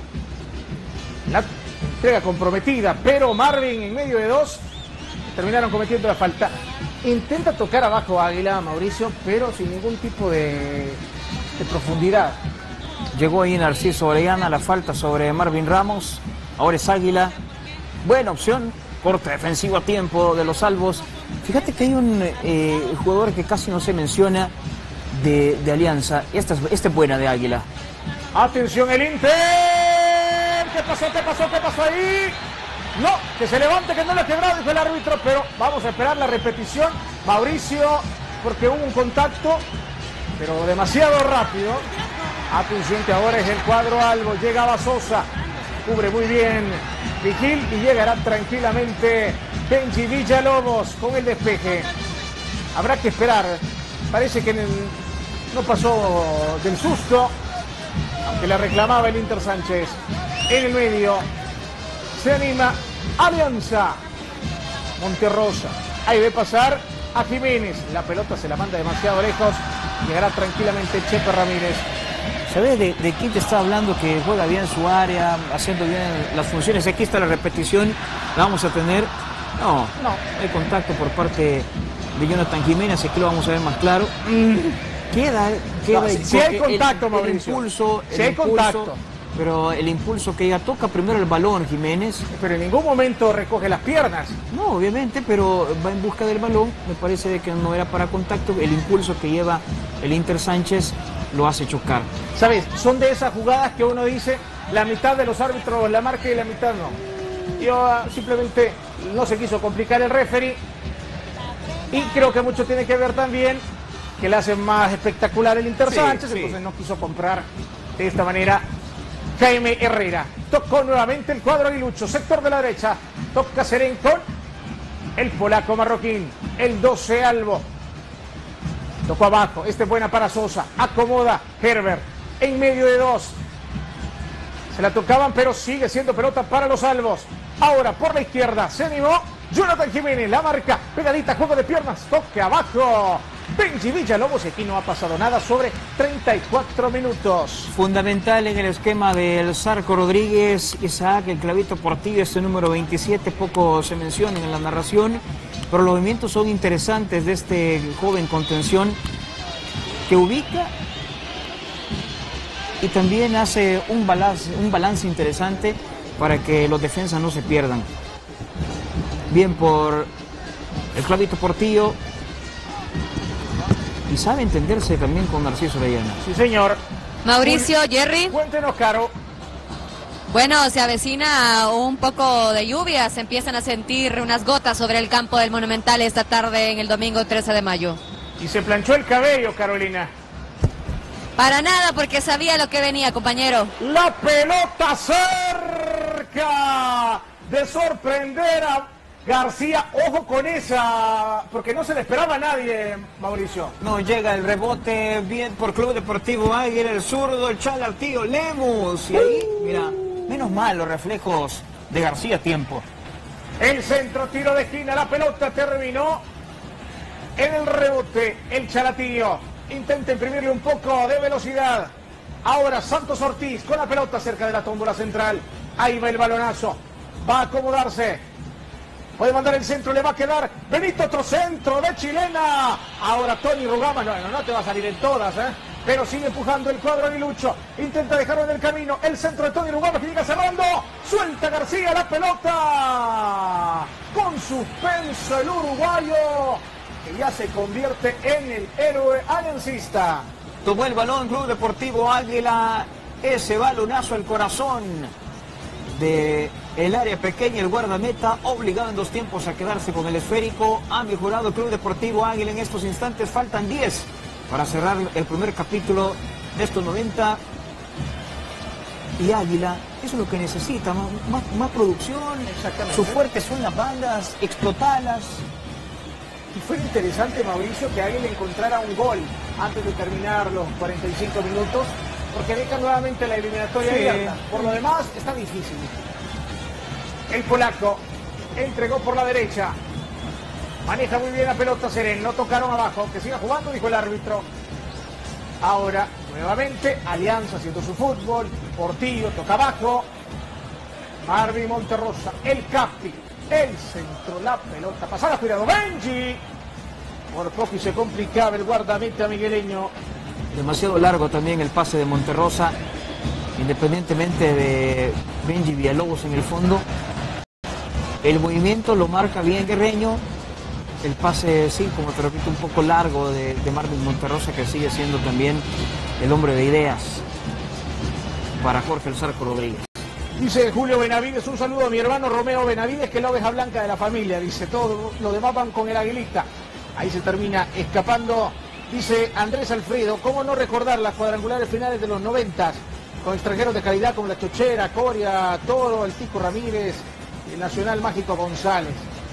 La entrega comprometida, pero Marvin en medio de dos terminaron cometiendo la falta. Intenta tocar abajo a Águila, Mauricio, pero sin ningún tipo de, de profundidad. Llegó ahí Narciso Orellana, la falta sobre Marvin Ramos. Ahora es Águila. Buena opción. Corte defensivo a tiempo de los salvos. Fíjate que hay un eh, jugador que casi no se menciona de, de Alianza. Esta es, esta es buena de Águila. Atención el Inter. ¿Qué pasó? ¿Qué pasó? ¿Qué pasó ahí? No, que se levante, que no lo ha quebrado, dijo el árbitro, pero vamos a esperar la repetición. Mauricio, porque hubo un contacto, pero demasiado rápido. Atención que ahora es el cuadro albo. Llegaba Sosa, cubre muy bien Vigil y llegará tranquilamente Benji Villalobos con el despeje. Habrá que esperar. Parece que en el, no pasó del susto, aunque la reclamaba el Inter Sánchez. En el medio se anima Alianza. Monterrosa. Ahí ve pasar a Jiménez. La pelota se la manda demasiado lejos. Llegará tranquilamente Chepe Ramírez. ¿Sabes de, de quién te está hablando que juega bien su área, haciendo bien las funciones? Aquí está la repetición, la vamos a tener. No, no, hay contacto por parte de Jonathan Jiménez, aquí lo vamos a ver más claro. Mm. Queda, queda no, si, si hay contacto, el, Mauricio. El impulso, si el hay impulso, contacto. Pero el impulso que ella toca primero el balón, Jiménez. Pero en ningún momento recoge las piernas. No, obviamente, pero va en busca del balón. Me parece de que no era para contacto. El impulso que lleva el Inter Sánchez lo hace chocar. ¿Sabes? Son de esas jugadas que uno dice, la mitad de los árbitros la marca y la mitad no. Yo uh, simplemente no se quiso complicar el referee. Y creo que mucho tiene que ver también que le hacen más espectacular el Inter sí, Sánchez, sí. Entonces no quiso comprar de esta manera Jaime Herrera. Tocó nuevamente el cuadro aguilucho, sector de la derecha. Toca Serén con el polaco marroquín, el doce Albo. Tocó abajo, este es buena para Sosa. Acomoda Herbert en medio de dos. Se la tocaban, pero sigue siendo pelota para los Albos. Ahora por la izquierda se animó Jonathan Jiménez, la marca, pegadita, juego de piernas, toque abajo. Benji Villalobos, y aquí no ha pasado nada sobre treinta y cuatro minutos. Fundamental en el esquema del Zarco Rodríguez, Isaac, el clavito Portillo, este número veintisiete, poco se menciona en la narración, pero los movimientos son interesantes de este joven contención que ubica y también hace un balance, un balance interesante para que los defensas no se pierdan. Bien por el clavito Portillo. Y sabe entenderse también con Narciso Orellana. Sí, señor. Mauricio, Jerry. Cuéntenos, Caro. Bueno, se avecina un poco de lluvia. Se empiezan a sentir unas gotas sobre el campo del Monumental esta tarde en el domingo trece de mayo. Y se planchó el cabello, Carolina. Para nada, porque sabía lo que venía, compañero. La pelota cerca de sorprender a García. Ojo con esa, porque no se le esperaba a nadie, Mauricio. No, llega el rebote bien por Club Deportivo Águila, el zurdo, el Chalartío, Lemus. Y ahí, mira, menos mal los reflejos de García a tiempo. El centro, tiro de esquina, la pelota terminó en el rebote. El Chalatío intenta imprimirle un poco de velocidad. Ahora Santos Ortiz con la pelota cerca de la tómbola central. Ahí va el balonazo. Va a acomodarse. Puede mandar el centro, le va a quedar Benito, otro centro de chilena. Ahora Tony Rugama, no, no, no te va a salir en todas, ¿eh? Pero sigue empujando el cuadro aguilucho. Intenta dejarlo en el camino. El centro de Tony Rugama que llega cerrando. Suelta García la pelota. Con suspenso el uruguayo, que ya se convierte en el héroe aliancista. Tomó el balón Club Deportivo Águila. Ese balonazo al corazón de el área pequeña, el guardameta, obligado en dos tiempos a quedarse con el esférico. Ha mejorado el Club Deportivo Águila en estos instantes. Faltan diez para cerrar el primer capítulo de estos noventa. Y Águila, eso es lo que necesita, más, más, más producción. Su fuerte son las bandas, explotarlas. Y fue interesante, Mauricio, que Águila encontrara un gol antes de terminar los cuarenta y cinco minutos, porque deja nuevamente la eliminatoria sí. abierta. Por lo demás, está difícil. El polaco entregó por la derecha. Maneja muy bien la pelota Serén. No tocaron abajo. Que siga jugando, dijo el árbitro. Ahora, nuevamente, Alianza haciendo su fútbol. Portillo toca abajo. Marvin Monterrosa. El Capi. El centro. La pelota pasada. Cuidado. Benji. Por poco y se complicaba el guardameta migueleño. Demasiado largo también el pase de Monterrosa. Independientemente de Benji Villalobos en el fondo. El movimiento lo marca bien Guerreño. El pase, sí, como te repito, un poco largo de, de Marvin Monterrosa, que sigue siendo también el hombre de ideas para Jorge El Zarco Rodríguez. Dice Julio Benavides, un saludo a mi hermano Romeo Benavides, que es la oveja blanca de la familia. Dice, todo lo demás van con el aguilista. Ahí se termina escapando. Dice Andrés Alfredo, ¿cómo no recordar las cuadrangulares finales de los noventas? Con extranjeros de calidad como la Chochera, Coria, Toro, el Tico Ramírez, el Nacional Mágico González.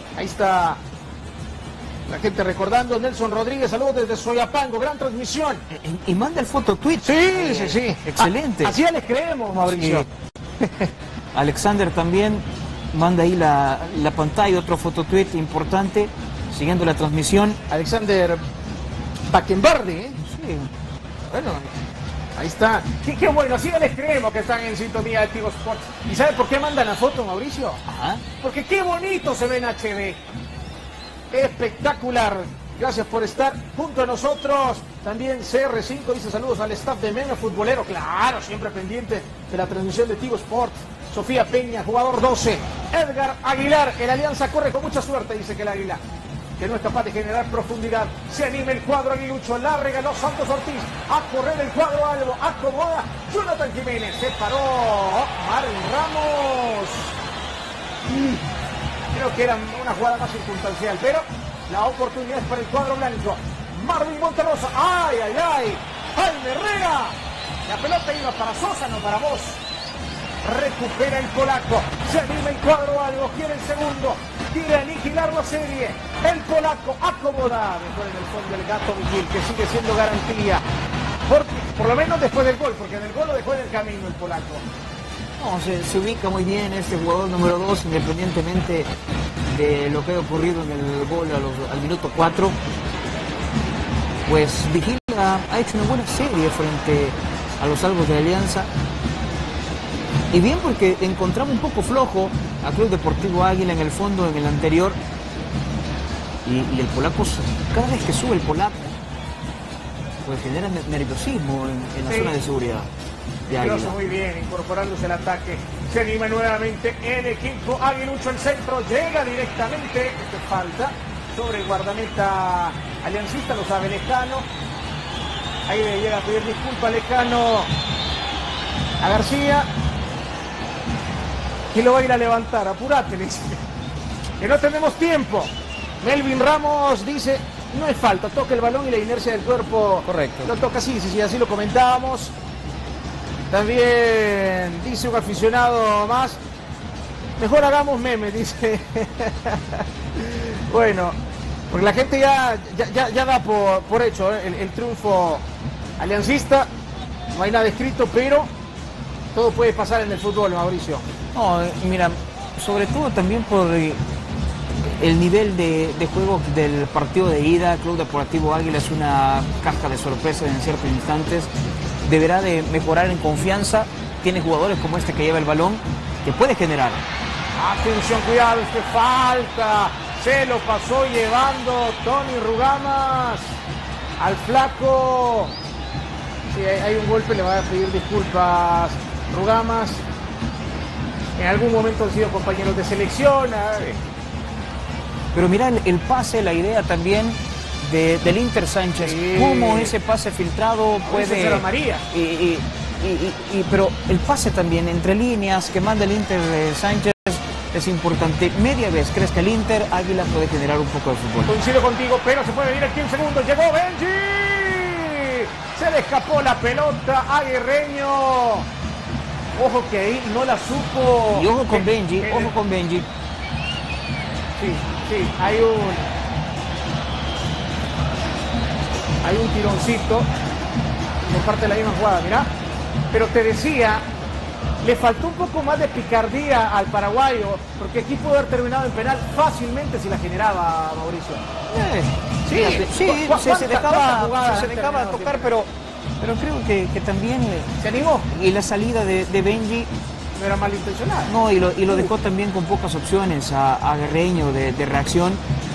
Ahí está la gente recordando. Nelson Rodríguez, saludos desde Soyapango, gran transmisión. Y, y manda el foto tweet. Sí, eh, sí, sí. Excelente. A, así ya les creemos, Mauricio. Sí. Alexander también manda ahí la, la pantalla, otro foto tweet importante, siguiendo la transmisión. Alexander Backenbardi, ¿eh? Sí. Bueno, ahí está. Qué, qué bueno, así ya les creemos que están en sintonía de Tigo Sports. ¿Y sabe por qué mandan la foto, Mauricio? Ajá. Porque qué bonito se ve en H D. Espectacular. Gracias por estar junto a nosotros. También C R cinco dice saludos al staff de Meme Futbolero. Claro, siempre pendiente de la transmisión de Tigo Sports. Sofía Peña, jugador doce. Edgar Aguilar, el Alianza corre con mucha suerte, dice que el Águila, que no es capaz de generar profundidad. Se anima el cuadro aguilucho, la regaló Santos Ortiz. A correr el cuadro Albo, acomoda Jonathan Jiménez. Se paró Marvin Ramos. Y creo que era una jugada más circunstancial, pero la oportunidad es para el cuadro blanco. Marvin Monterrosa, ay, ay, ay. Jaime Herrera. La pelota iba para Sosa, no para vos. Recupera el polaco. Se anima el cuadro Albo, quiere el segundo. Quiere aniquilar la serie. El polaco acomoda. Mejor en el fondo el Gato Vigil, que sigue siendo garantía. Por, por lo menos después del gol, porque en el gol lo dejó en el camino el polaco. No, se, se ubica muy bien este jugador número dos, independientemente de lo que haya ocurrido en el gol a los, al minuto cuatro. Pues Vigil ha, ha hecho una buena serie frente a los Albos de la Alianza. Y bien, porque encontramos un poco flojo a Club Deportivo Águila en el fondo, en el anterior. Y, y el polaco, cada vez que sube el polaco, pues genera nerviosismo en, en la sí. zona de seguridad. Nervioso, muy bien, incorporándose al ataque. Se anima nuevamente el equipo aguilucho, el centro llega directamente, esto es falta, sobre el guardameta aliancista, lo sabe Lejano. Ahí le llega a pedir disculpas Lejano a García. Y lo va a ir a levantar, apurate, le dice. Que no tenemos tiempo. Melvin Ramos dice, no es falta, toca el balón y la inercia del cuerpo. Correcto. Lo toca, sí, sí, sí, así lo comentábamos. También dice un aficionado más, mejor hagamos memes, dice. Bueno, porque la gente ya, ya, ya, ya da por, por hecho ¿eh? el, el triunfo aliancista. No hay nada escrito, pero todo puede pasar en el fútbol, Mauricio. No, mira, sobre todo también por el nivel de, de juego del partido de ida. Club Deportivo Águila es una caja de sorpresas en ciertos instantes. Deberá de mejorar en confianza. Tiene jugadores como este que lleva el balón, que puede generar. Atención, cuidado, es que falta. Se lo pasó llevando Tony Rugamas al flaco. Sí, hay, hay un golpe, le va a pedir disculpas Rugamas. En algún momento han sido compañeros de selección. Pero mira el, el pase, la idea también de, del Inter Sánchez. Sí. Cómo ese pase filtrado puede... Será María. Y, y, y, y, pero el pase también entre líneas que manda el Inter Sánchez es importante. Media vez crees que el Inter Águila puede generar un poco de fútbol. Coincido contigo, pero se puede venir aquí un segundo. Llegó Benji. Se le escapó la pelota a Guerreño. Ojo que ahí no la supo. Y ojo con Benji, eh, ojo con Benji. Sí, sí, hay un... Hay un tironcito por parte de la misma jugada, mirá. Pero te decía, le faltó un poco más de picardía al paraguayo, porque aquí pudo haber terminado en penal fácilmente si la generaba, Mauricio. Eh, sí, fíjate, sí, ¿cu se, se dejaba, se, se dejaba tocar, pero... Pero creo que, que también... ¿Se animó? Y la salida de, de Benji... No era malintencionada. No, y lo, y lo dejó también con pocas opciones a, a Guerreño de, de reacción.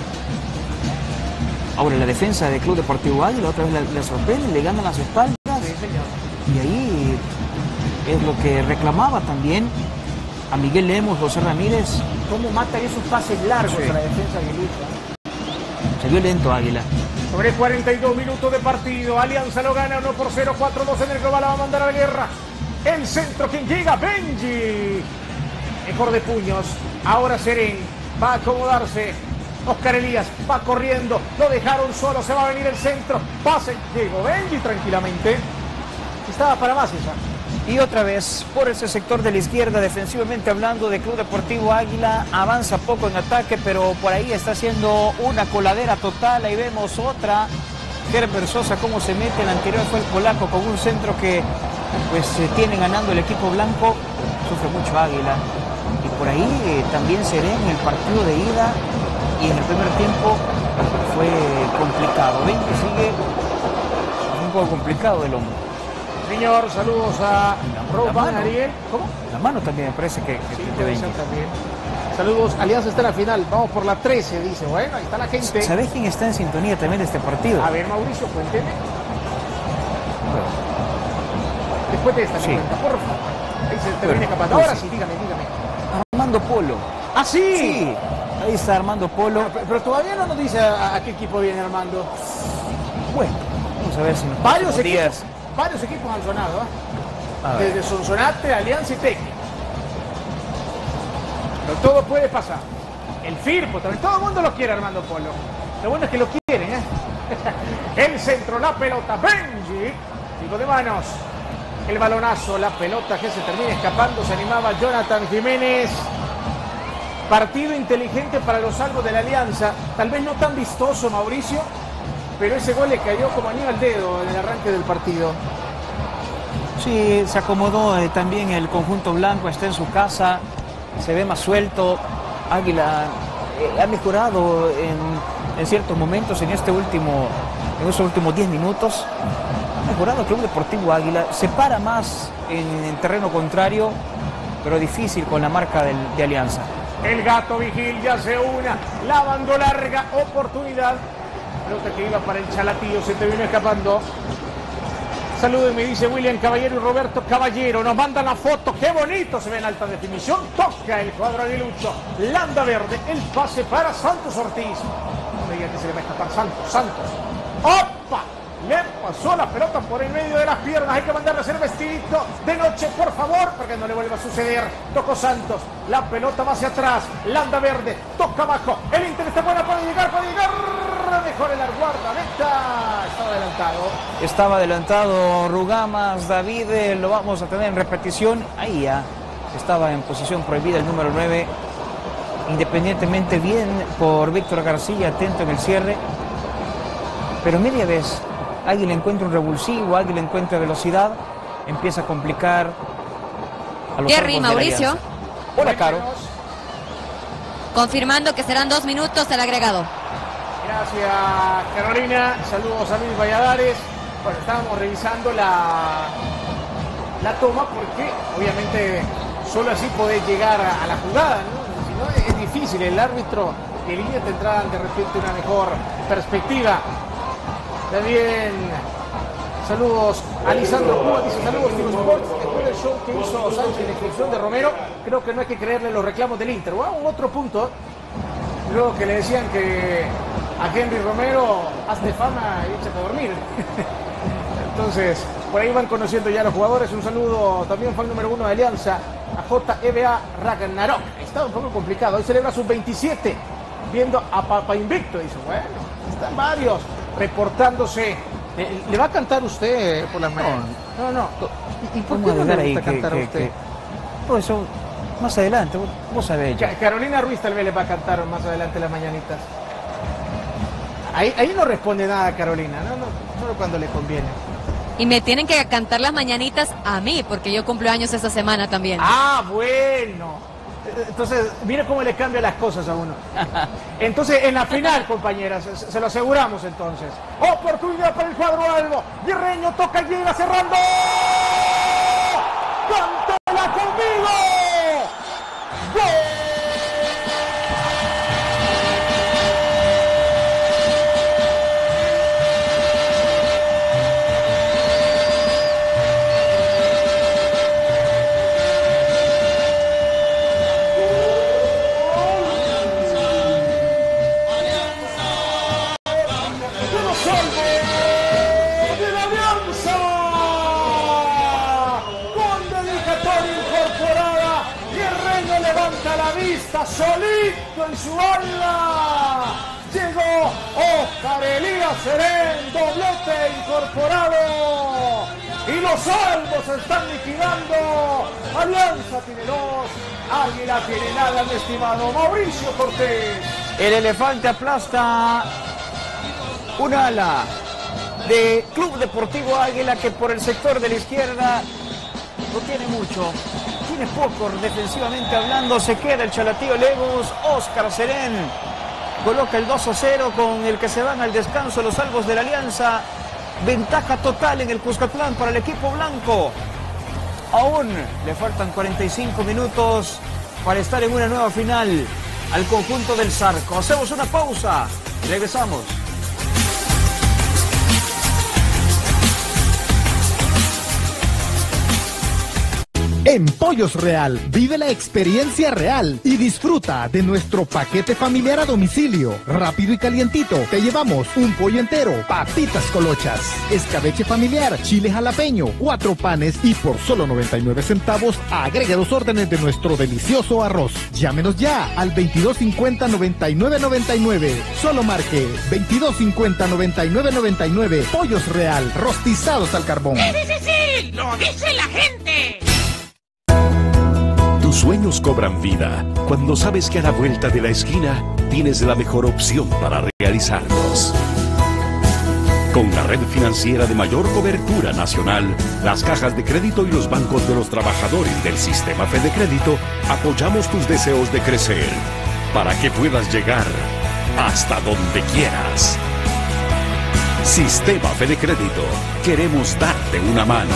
Ahora, la defensa del Club Deportivo Águila otra vez le, le sorprende, le ganan las espaldas. Sí, señor. Y ahí es lo que reclamaba también a Miguel Lemos, José Ramírez. ¿Cómo matan esos pases largos sí. a la defensa aguilucha? Se vio lento Águila. Sobre cuarenta y dos minutos de partido, Alianza lo gana uno por cero, cuatro dos en el global, la va a mandar a la guerra. El centro, quien llega, Benji. Mejor de puños, ahora Serén, va a acomodarse. Oscar Elías va corriendo, lo dejaron solo, se va a venir el centro. Pase, llegó Benji tranquilamente. Estaba para más esa. Y otra vez, por ese sector de la izquierda, defensivamente hablando, de Club Deportivo Águila, avanza poco en ataque, pero por ahí está haciendo una coladera total. Ahí vemos otra, Herbert Sosa, cómo se mete. El anterior fue el polaco con un centro que pues se tiene ganando el equipo blanco. Sufre mucho Águila. Y por ahí eh, también se ve en el partido de ida y en el primer tiempo fue complicado. Ven que sigue un poco complicado el hombro. Señor, saludos a Román Ariel. ¿Cómo? La mano también me parece que, que Sí, te puede ven. ser también. Saludos, Alianza está en la final, vamos por la trece, dice. Bueno, ahí está la gente. ¿Sabés quién está en sintonía también de este partido? A ver, Mauricio, cuénteme. Después de esta, Sí. cuenta, por favor. Ahí se termina Bueno, escapando. pues Ahora sí. sí, dígame, dígame. Armando Polo. ¡Ah, sí! Sí, ahí está Armando Polo. Pero, pero todavía no nos dice a, a qué equipo viene Armando. Bueno, vamos a ver si nos Varios próximos equipos, días. varios equipos han sonado, ¿eh? A ver. Desde Sonsonate, Alianza y Tec. Pero todo puede pasar. El Firpo también. Todo el mundo lo quiere, Armando Polo. Lo bueno es que lo quieren, ¿eh? El centro, la pelota. Benji. Cinco de manos. El balonazo, la pelota que se termina escapando. Se animaba Jonathan Jiménez. Partido inteligente para los salvos de la Alianza. Tal vez no tan vistoso, Mauricio. Pero ese gol le cayó como anillo al dedo en el arranque del partido. Sí, se acomodó eh, también el conjunto blanco, está en su casa, se ve más suelto. Águila eh, ha mejorado en, en ciertos momentos en este último, en estos últimos diez minutos. Ha mejorado el Club Deportivo Águila, se para más en, en terreno contrario, pero difícil con la marca del, de Alianza. El Gato Vigil ya se una, la mandó larga, oportunidad. Pelota que iba para el Chalatío, se te vino escapando. Saludos, me dice William Caballero y Roberto Caballero. Nos mandan la foto, qué bonito se ve en alta definición. Toca el cuadro aguilucho. Landa verde, el pase para Santos Ortiz. No me diga que se le va a escapar Santos, Santos. ¡Opa! Le pasó la pelota por el medio de las piernas. Hay que mandarle a hacer vestidito de noche, por favor, para que no le vuelva a suceder. Tocó Santos. La pelota va hacia atrás. Landa verde. Toca abajo. El Inter está buena. Puede llegar, puede llegar. Mejor el guardameta. Estaba adelantado. Estaba adelantado Rugamas, David, eh, lo vamos a tener en repetición. Ahí ya estaba en posición prohibida el número nueve. Independientemente bien por Víctor García, atento en el cierre. Pero media vez Águila encuentra un revulsivo, Águila encuentra velocidad, empieza a complicar a los Jerry, salvos de la Mauricio. Alianza. Hola, Caro. Confirmando que serán dos minutos el agregado. Gracias, Carolina. Saludos a Luis Valladares. Bueno, estábamos revisando la, la toma porque obviamente solo así podés llegar a, a la jugada, ¿no? Si no, es difícil. El árbitro y el línea tendrán de repente una mejor perspectiva. También saludos a Lisandro Cuba, dice saludos Tiro Sports. Después del show que hizo Sánchez en la exclusión de Romero, creo que no hay que creerle los reclamos del Inter. Bueno, un otro punto. Luego que le decían que a Henry Romero hazte fama y échate a dormir. Entonces, por ahí van conociendo ya los jugadores. Un saludo también fan número uno de Alianza, a J E B A Ragnarok. Está un poco complicado. Hoy celebra sus veintisiete, viendo a Papa Invicto. Dice, bueno, están varios reportándose. ¿Le, le va a cantar usted por las mañanas? No, no. ¿Y, y por qué no le gusta cantar a usted? Pues eso, más adelante, vos, vos sabés ya. Carolina Ruiz tal vez le va a cantar más adelante las mañanitas. Ahí, ahí no responde nada Carolina, no, no, solo cuando le conviene. Y me tienen que cantar las mañanitas a mí, porque yo cumplo años esta semana también. Ah, bueno. Entonces, mire cómo le cambia las cosas a uno. Entonces, en la final, compañeras, se, se lo aseguramos entonces. Oportunidad para el cuadro albo. Guerreño toca y llega cerrando. ¡Cántala conmigo! ¡Gol! Solito en su ala llegó Oscar Elías Serén, doblete incorporado, y los salvos se están liquidando. Alianza tiene dos, Águila tiene nada, mi estimado Mauricio Cortés. El elefante aplasta un ala de Club Deportivo Águila que por el sector de la izquierda no tiene mucho, tiene poco defensivamente hablando. Se queda el Chalatío Legos. Óscar Serén coloca el dos a cero con el que se van al descanso los salvos de la Alianza. Ventaja total en el Cuscatlán para el equipo blanco. Aún le faltan cuarenta y cinco minutos para estar en una nueva final al conjunto del Zarco. Hacemos una pausa y regresamos. En Pollos Real, vive la experiencia real y disfruta de nuestro paquete familiar a domicilio. Rápido y calientito, te llevamos un pollo entero, papitas colochas, escabeche familiar, chile jalapeño, cuatro panes y por solo noventa y nueve centavos agrega dos órdenes de nuestro delicioso arroz. Llámenos ya al veintidós cincuenta noventa y nueve noventa y nueve. Solo marque veintidós cincuenta noventa y nueve noventa y nueve. Pollos Real, rostizados al carbón. ¡Sí, sí, sí, sí! ¡Lo dice la gente! Tus sueños cobran vida cuando sabes que a la vuelta de la esquina tienes la mejor opción para realizarlos. Con la red financiera de mayor cobertura nacional, las cajas de crédito y los bancos de los trabajadores del sistema Fede Crédito, apoyamos tus deseos de crecer para que puedas llegar hasta donde quieras. Sistema Fede Crédito, queremos darte una mano.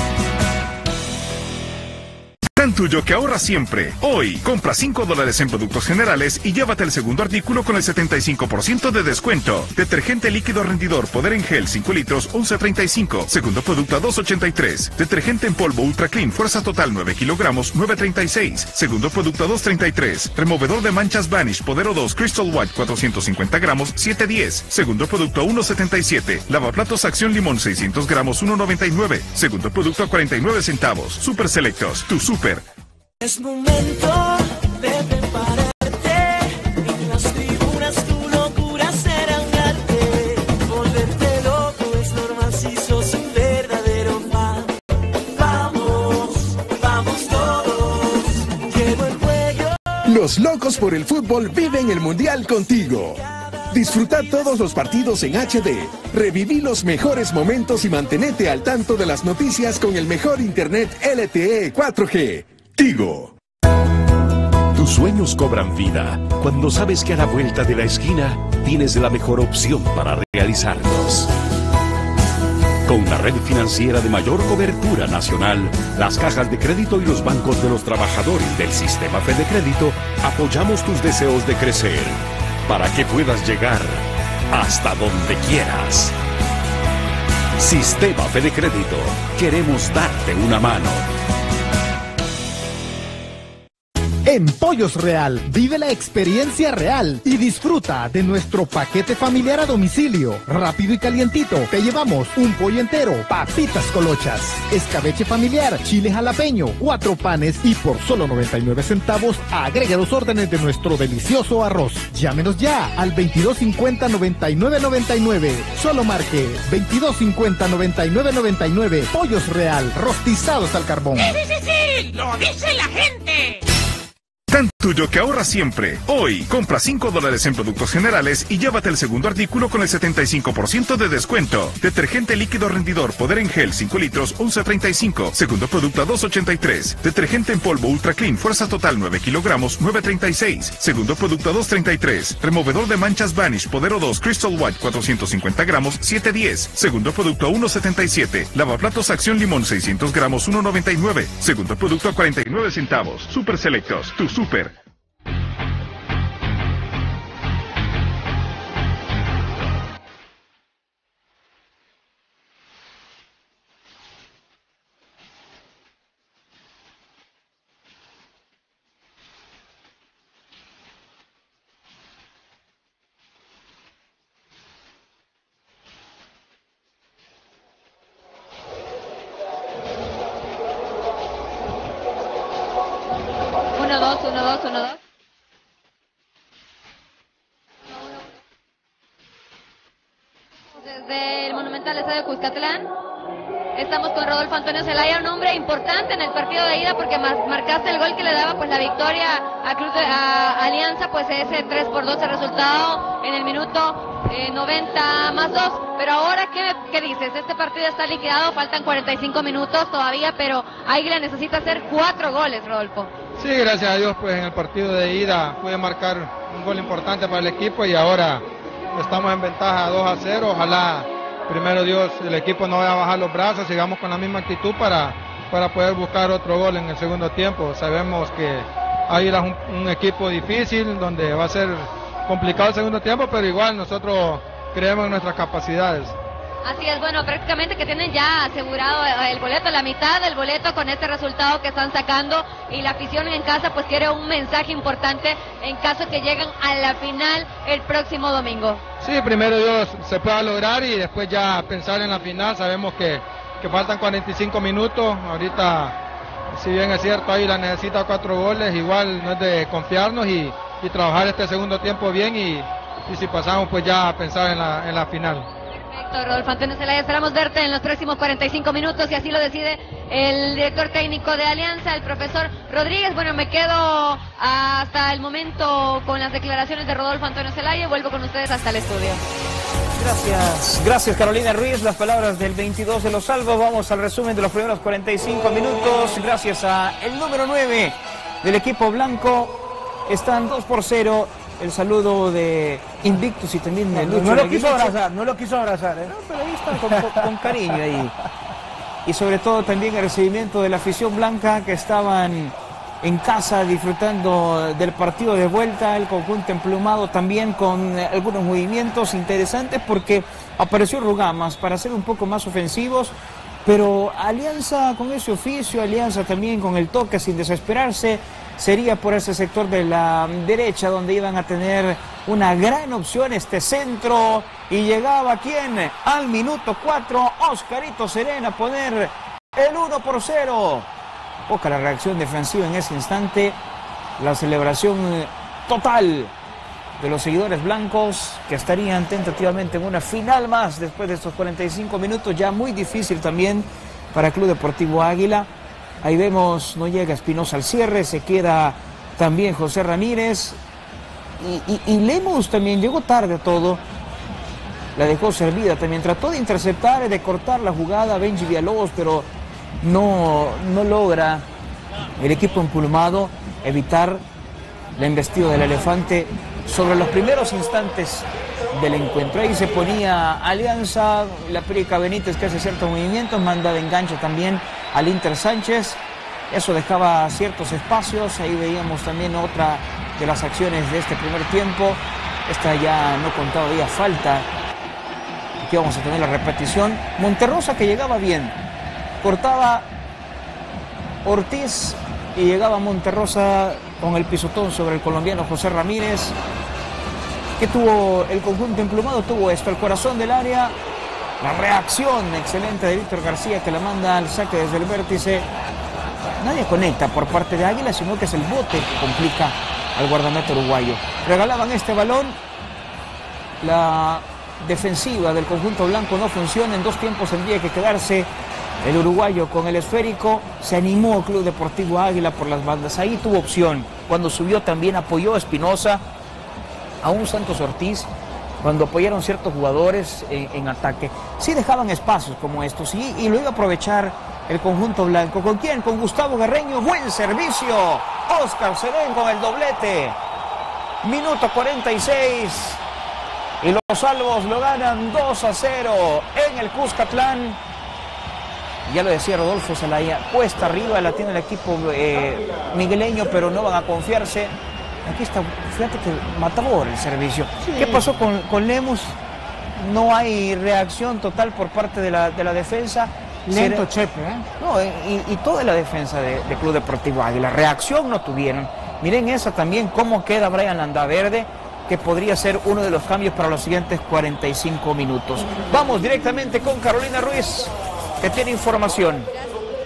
Tan tuyo que ahorra siempre. Hoy, compra cinco dólares en productos generales y llévate el segundo artículo con el setenta y cinco por ciento de descuento. Detergente líquido rendidor Poder en Gel cinco litros, once treinta y cinco. Segundo producto a dos ochenta y tres. Detergente en polvo Ultra Clean Fuerza Total nueve kilogramos, nueve treinta y seis. Segundo producto a dos treinta y tres. Removedor de manchas Vanish Podero dos Crystal White cuatrocientos cincuenta gramos, siete diez. Segundo producto a uno setenta y siete. Lavaplatos Acción Limón seiscientos gramos, uno noventa y nueve. Segundo producto a cuarenta y nueve centavos. Super Selectos, tu super. Es momento de prepararte, en las tribunas tu locura será un arte, volverte loco es normal si sos un verdadero fan. Vamos, vamos todos, llevo el cuello. Los locos por el fútbol viven el mundial contigo. Disfruta todos los partidos en H D, reviví los mejores momentos y mantenete al tanto de las noticias con el mejor internet L T E cuatro G. Tigo. Tus sueños cobran vida cuando sabes que a la vuelta de la esquina tienes la mejor opción para realizarlos. Con la red financiera de mayor cobertura nacional, las cajas de crédito y los bancos de los trabajadores del sistema Fede Crédito, apoyamos tus deseos de crecer para que puedas llegar hasta donde quieras. Sistema Fede Crédito, queremos darte una mano. En Pollos Real, vive la experiencia real y disfruta de nuestro paquete familiar a domicilio. Rápido y calientito, te llevamos un pollo entero, papitas colochas, escabeche familiar, chile jalapeño, cuatro panes y por solo noventa y nueve centavos agrega dos órdenes de nuestro delicioso arroz. Llámenos ya al veintidós cincuenta noventa y nueve noventa y nueve. Solo marque veintidós cincuenta noventa y nueve noventa y nueve. Pollos Real, rostizados al carbón. ¡Sí, sí, sí, sí! ¡Lo dice la gente! Tan tuyo que ahorra siempre. Hoy, compra cinco dólares en productos generales y llévate el segundo artículo con el setenta y cinco por ciento de descuento. Detergente líquido rendidor Poder en Gel cinco litros, once treinta y cinco. Segundo producto a dos ochenta y tres. Detergente en polvo Ultra Clean Fuerza Total nueve kilogramos, nueve treinta y seis. Segundo producto a dos treinta y tres. Removedor de manchas Vanish Podero dos Crystal White cuatrocientos cincuenta gramos, siete diez. Segundo producto a uno setenta y siete. Lavaplatos Acción Limón seiscientos gramos, uno noventa y nueve. Segundo producto a cuarenta y nueve centavos. Super Selectos, tu super. Uno, dos, uno, dos, uno, dos. Desde el Monumental Estadio Cuscatlán, Estamos con Rodolfo Antonio Zelaya, un hombre importante en el partido de ida porque mar marcaste el gol que le daba pues la victoria a Club de a Alianza, pues ese tres por dos el resultado en el minuto eh, noventa más dos. Pero ahora, ¿qué, ¿qué dices? Este partido está liquidado, faltan cuarenta y cinco minutos todavía, pero Águila necesita hacer cuatro goles, Rodolfo. Sí, gracias a Dios, pues en el partido de ida pude marcar un gol importante para el equipo y ahora estamos en ventaja dos a cero. Ojalá, primero Dios, el equipo no vaya a bajar los brazos, sigamos con la misma actitud para, para poder buscar otro gol en el segundo tiempo. Sabemos que Águila es un, un equipo difícil, donde va a ser complicado el segundo tiempo, pero igual nosotros creemos en nuestras capacidades. Así es, bueno, prácticamente que tienen ya asegurado el boleto, la mitad del boleto con este resultado que están sacando, y la afición en casa pues quiere un mensaje importante en caso que lleguen a la final el próximo domingo. Sí, primero Dios se pueda lograr y después ya pensar en la final. Sabemos que, que faltan cuarenta y cinco minutos, ahorita si bien es cierto Águila necesita cuatro goles, igual no es de confiarnos y, y trabajar este segundo tiempo bien y, y si pasamos pues ya pensar en la, en la final. Perfecto, Rodolfo Antonio Zelaya, esperamos verte en los próximos cuarenta y cinco minutos y así lo decide el director técnico de Alianza, el profesor Rodríguez. Bueno, me quedo hasta el momento con las declaraciones de Rodolfo Antonio Zelaya y vuelvo con ustedes hasta el estudio. Gracias, gracias Carolina Ruiz, las palabras del veintidós de los salvos. Vamos al resumen de los primeros cuarenta y cinco minutos, gracias a el número nueve del equipo blanco, están dos por cero. El saludo de Invictus y también de Lucho. No lo quiso abrazar, no lo quiso abrazar, ¿eh? No, pero ahí están con, con, con cariño ahí. Y sobre todo también el recibimiento de la afición blanca que estaban en casa disfrutando del partido de vuelta, el conjunto emplumado también con algunos movimientos interesantes porque apareció Rugamas para ser un poco más ofensivos, pero Alianza con ese oficio, Alianza también con el toque sin desesperarse, sería por ese sector de la derecha donde iban a tener una gran opción este centro y llegaba ¿quién? Al minuto cuatro, Oscarito Serena a poner el uno por cero. Poca la reacción defensiva en ese instante, la celebración total de los seguidores blancos que estarían tentativamente en una final más después de estos cuarenta y cinco minutos, ya muy difícil también para Club Deportivo Águila. Ahí vemos, no llega Espinosa al cierre, se queda también José Ramírez y, y, y Lemus también llegó tarde a todo, la dejó servida, también trató de interceptar, de cortar la jugada a Benji Villalobos, pero no, no logra el equipo empulmado evitar la embestida del elefante sobre los primeros instantes del encuentro. Ahí se ponía Alianza, la Perica Benítez que hace ciertos movimientos, manda de enganche también al Inter Sánchez, eso dejaba ciertos espacios. Ahí veíamos también otra de las acciones de este primer tiempo, esta ya no contaba ya falta, aquí vamos a tener la repetición. Monterrosa que llegaba bien, cortaba Ortiz y llegaba Monterrosa con el pisotón sobre el colombiano José Ramírez. ¿Qué tuvo el conjunto emplumado? Tuvo esto, el corazón del área, la reacción excelente de Víctor García que la manda al saque desde el vértice. Nadie conecta por parte de Águila, sino que es el bote que complica al guardameta uruguayo. Regalaban este balón, la defensiva del conjunto blanco no funciona, en dos tiempos tendría que quedarse el uruguayo con el esférico. Se animó Club Deportivo Águila por las bandas, ahí tuvo opción. Cuando subió también apoyó a Espinosa, a un Santos Ortiz, cuando apoyaron ciertos jugadores en, en ataque. Sí dejaban espacios como estos y, y lo iba a aprovechar el conjunto blanco. ¿Con quién? Con Gustavo Guerreño, buen servicio. Oscar Serén con el doblete. Minuto cuarenta y seis. Y los salvos lo ganan dos a cero en el Cuscatlán. Ya lo decía Rodolfo Zelaya, cuesta arriba la tiene el equipo eh, migueleño, pero no van a confiarse. Aquí está, fíjate que matador el servicio. Sí. ¿Qué pasó con, con Lemus? No hay reacción total por parte de la, de la defensa. Lento Chepe, ¿eh? No, y, y toda la defensa de, de Club Deportivo Águila. Reacción no tuvieron. Miren esa también, cómo queda Brian Landaverde, que podría ser uno de los cambios para los siguientes cuarenta y cinco minutos. Vamos directamente con Carolina Ruiz, que tiene información.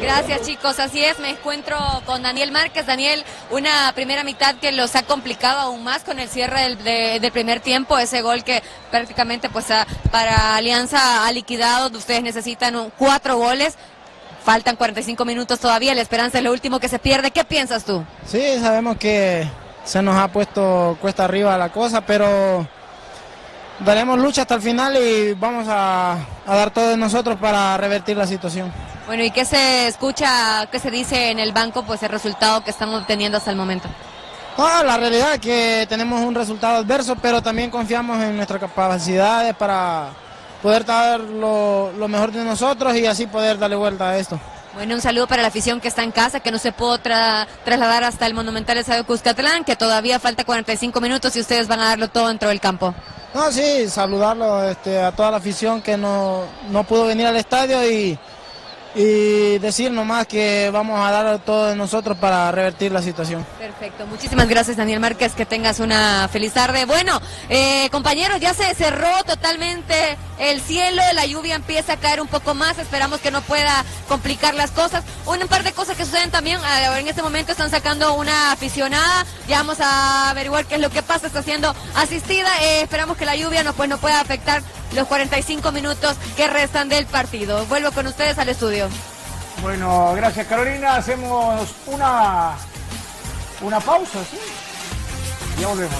Gracias, chicos, así es, me encuentro con Daniel Márquez. Daniel, una primera mitad que los ha complicado aún más con el cierre del, de, del primer tiempo, ese gol que prácticamente pues a, para Alianza ha liquidado. Ustedes necesitan un, cuatro goles, faltan cuarenta y cinco minutos todavía, la esperanza es lo último que se pierde. ¿Qué piensas tú? Sí, sabemos que se nos ha puesto cuesta arriba la cosa, pero daremos lucha hasta el final y vamos a, a dar todo de nosotros para revertir la situación. Bueno, ¿y qué se escucha, qué se dice en el banco, pues el resultado que están obteniendo hasta el momento? Ah, la realidad es que tenemos un resultado adverso, pero también confiamos en nuestras capacidades para poder dar lo, lo mejor de nosotros y así poder darle vuelta a esto. Bueno, un saludo para la afición que está en casa, que no se pudo tra trasladar hasta el Monumental Estadio Cuscatlán, que todavía falta cuarenta y cinco minutos y ustedes van a darlo todo dentro del campo. No, sí, saludarlo este, a toda la afición que no, no pudo venir al estadio y, y decir nomás que vamos a dar todo de nosotros para revertir la situación. Perfecto, muchísimas gracias Daniel Márquez, que tengas una feliz tarde. Bueno, eh, compañeros, ya se cerró totalmente el cielo, la lluvia empieza a caer un poco más, esperamos que no pueda complicar las cosas. Un par de cosas que suceden también, en este momento están sacando una aficionada, ya vamos a averiguar qué es lo que pasa, está siendo asistida, eh, esperamos que la lluvia no, pues, no pueda afectar los cuarenta y cinco minutos que restan del partido. Vuelvo con ustedes al estudio. Bueno, gracias Carolina, hacemos una, una pausa, ¿sí? Ya volvemos.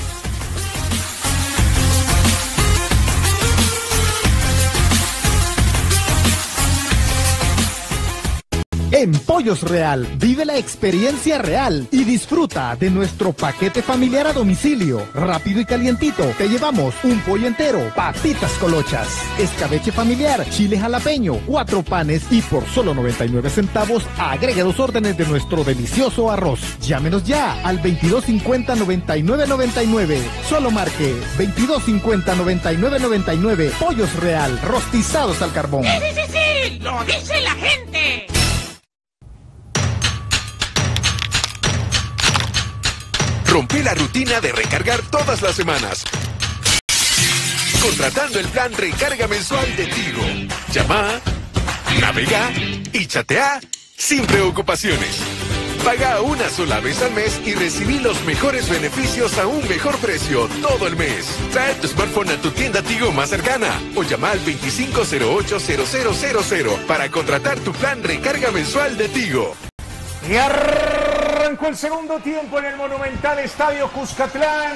En Pollos Real, vive la experiencia real y disfruta de nuestro paquete familiar a domicilio. Rápido y calientito, te llevamos un pollo entero, papitas colochas, escabeche familiar, chile jalapeño, cuatro panes y por solo noventa y nueve centavos agrega dos órdenes de nuestro delicioso arroz. Llámenos ya al veintidós cincuenta noventa y nueve noventa y nueve. Solo marque veintidós cincuenta noventa y nueve noventa y nueve. Pollos Real, rostizados al carbón. Sí, sí, sí, sí, lo dice la gente. Rompe la rutina de recargar todas las semanas. Contratando el plan recarga mensual de Tigo. Llama, navega y chatea sin preocupaciones. Paga una sola vez al mes y recibí los mejores beneficios a un mejor precio todo el mes. Trae tu smartphone a tu tienda Tigo más cercana o llama al veinticinco cero ocho cero cero cero cero para contratar tu plan recarga mensual de Tigo. Y arrancó el segundo tiempo en el Monumental Estadio Cuscatlán.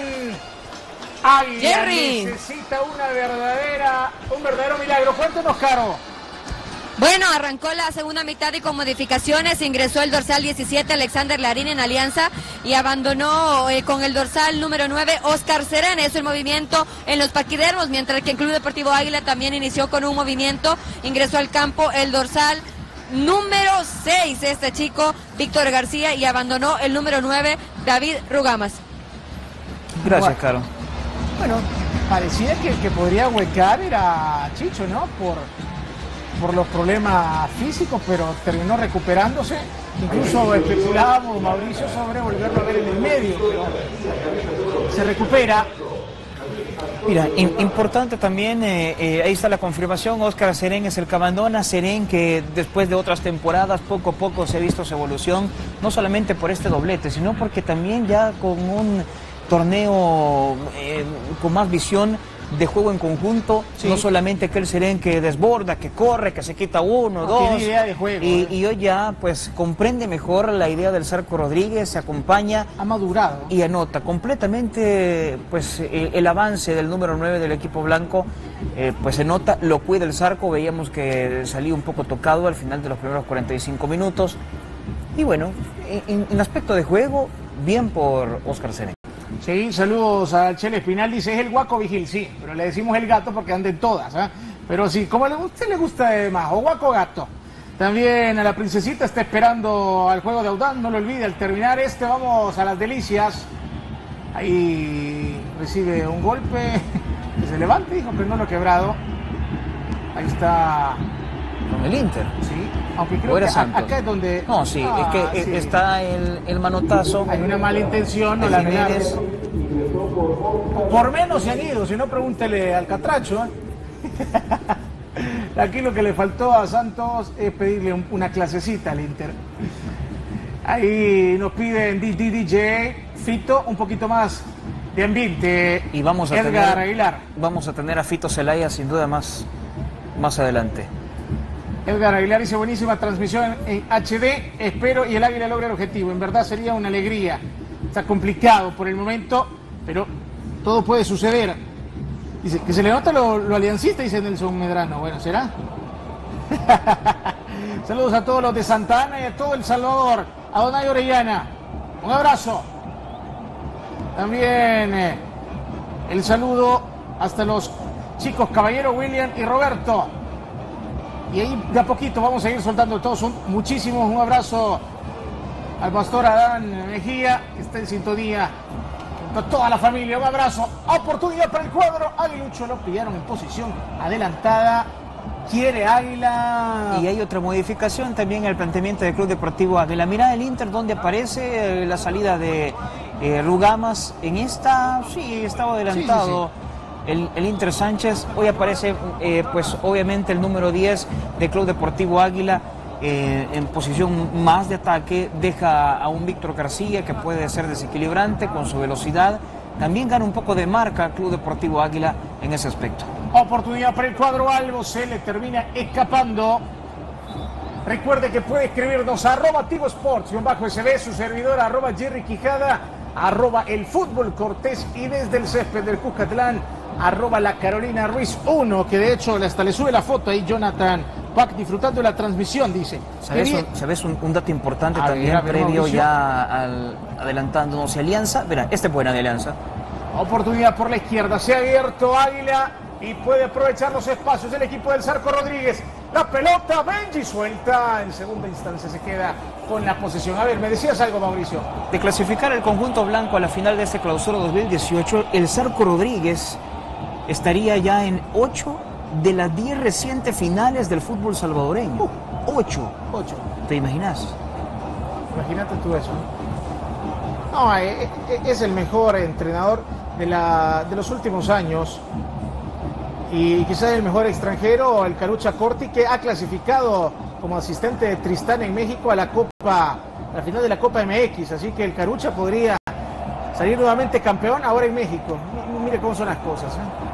Ay, Jerry necesita una verdadera, un verdadero milagro. Cuéntanos, Caro. Bueno, arrancó la segunda mitad y con modificaciones ingresó el dorsal diecisiete Alexander Larín en Alianza y abandonó eh, con el dorsal número nueve Oscar Serén. Eso el movimiento en los paquidermos, mientras que el Club Deportivo Águila también inició con un movimiento. Ingresó al campo el dorsal número seis, este chico Víctor García, y abandonó el número nueve David Rugamas. Gracias, Caro. Bueno, parecía que el que podría huecar era Chicho, ¿no? Por, por los problemas físicos, pero terminó recuperándose. Incluso especulábamos, Mauricio, sobre volverlo a ver en el medio, pero se recupera. Mira, in, importante también, eh, eh, ahí está la confirmación, Oscar Serén es el que abandona, Serén que después de otras temporadas poco a poco se ha visto su evolución, no solamente por este doblete, sino porque también ya con un torneo eh, con más visión de juego en conjunto, sí. No solamente aquel Serén que desborda, que corre, que se quita uno, no, dos, tiene idea de juego, y, eh. y hoy ya pues comprende mejor la idea del Zarco Rodríguez, se acompaña, ha madurado y anota completamente pues el, el avance del número nueve del equipo blanco, eh, pues se nota, lo cuida el Zarco, veíamos que salía un poco tocado al final de los primeros cuarenta y cinco minutos, y bueno, en, en aspecto de juego, bien por Oscar Serén. Sí, saludos a Chele Espinal, dice, es el Guaco Vigil, sí, pero le decimos el gato porque anden todas, ¿eh? Pero sí, como a usted le gusta más, o Guaco Gato. También a la princesita está esperando al juego de Audán, no lo olvide, al terminar este vamos a las delicias. Ahí recibe un golpe, que se levante, dijo, pero no lo ha quebrado. Ahí está... Con el Inter. Sí, aunque creo que a, acá es donde... No, sí, ah, es que sí. Está el, el manotazo. Hay una mala intención, no la Jiménez. Por menos se han ido, si no pregúntele al Catracho. ¿eh? Aquí lo que le faltó a Santos es pedirle un, una clasecita al Inter. Ahí nos piden D J Fito un poquito más de ambiente. Y vamos a Edgar tener, Aguilar. Vamos a tener a Fito Zelaya sin duda más, más adelante. Edgar Aguilar dice buenísima transmisión en H D. Espero y el Águila logre el objetivo. En verdad sería una alegría. Está complicado por el momento, pero todo puede suceder. Dice que se le nota lo, lo aliancista, dice Nelson Medrano. Bueno, ¿será? Saludos a todos los de Santa Ana y a todo El Salvador. A Donay Orellana. Un abrazo. También eh, el saludo hasta los chicos Caballero, William y Roberto. Y ahí de a poquito vamos a ir soltando todos un, muchísimos. Un abrazo al pastor Adán Mejía, que está en sintonía. A toda la familia, un abrazo. Oportunidad para el cuadro. Aguilucho lo pillaron en posición adelantada. Quiere Águila. Y hay otra modificación también en el planteamiento del Club Deportivo Águila. Mirá el Inter donde aparece eh, la salida de eh, Rugamas. En esta, sí, estaba adelantado. Sí, sí, sí. El, el Inter Sánchez. Hoy aparece, eh, pues obviamente, el número diez del Club Deportivo Águila. Eh, en posición más de ataque, deja a un Víctor García que puede ser desequilibrante con su velocidad. También gana un poco de marca Club Deportivo Águila en ese aspecto. Oportunidad para el cuadro albo, se le termina escapando. Recuerde que puede escribirnos a arroba Tigo Sports, bajo S B, su servidor arroba Jerry Quijada, arroba el fútbol Cortés y desde el césped del Cuscatlán, arroba la Carolina Ruiz uno, que de hecho hasta le sube la foto ahí Jonathan Pac disfrutando de la transmisión, dice. ¿Sabes, un, ¿sabes un, un dato importante a también ver, ver, previo Mauricio. Ya al, adelantándonos? Alianza, verá, este es buena de Alianza. Oportunidad por la izquierda, se ha abierto Águila y puede aprovechar los espacios del equipo del Zarco Rodríguez. La pelota, Benji suelta, en segunda instancia se queda con la posesión. A ver, me decías algo, Mauricio. De clasificar el conjunto blanco a la final de este clausura dos mil dieciocho, el Zarco Rodríguez estaría ya en ocho de las diez recientes finales del fútbol salvadoreño. Uh, ocho. Ocho. ¿Te imaginas? Imagínate tú eso. No, es el mejor entrenador de, la, de los últimos años. Y quizás el mejor extranjero, el Carucha Corti, que ha clasificado como asistente de Tristán en México a la Copa, a la final de la Copa M X. Así que el Carucha podría salir nuevamente campeón ahora en México. Mire cómo son las cosas, ¿eh?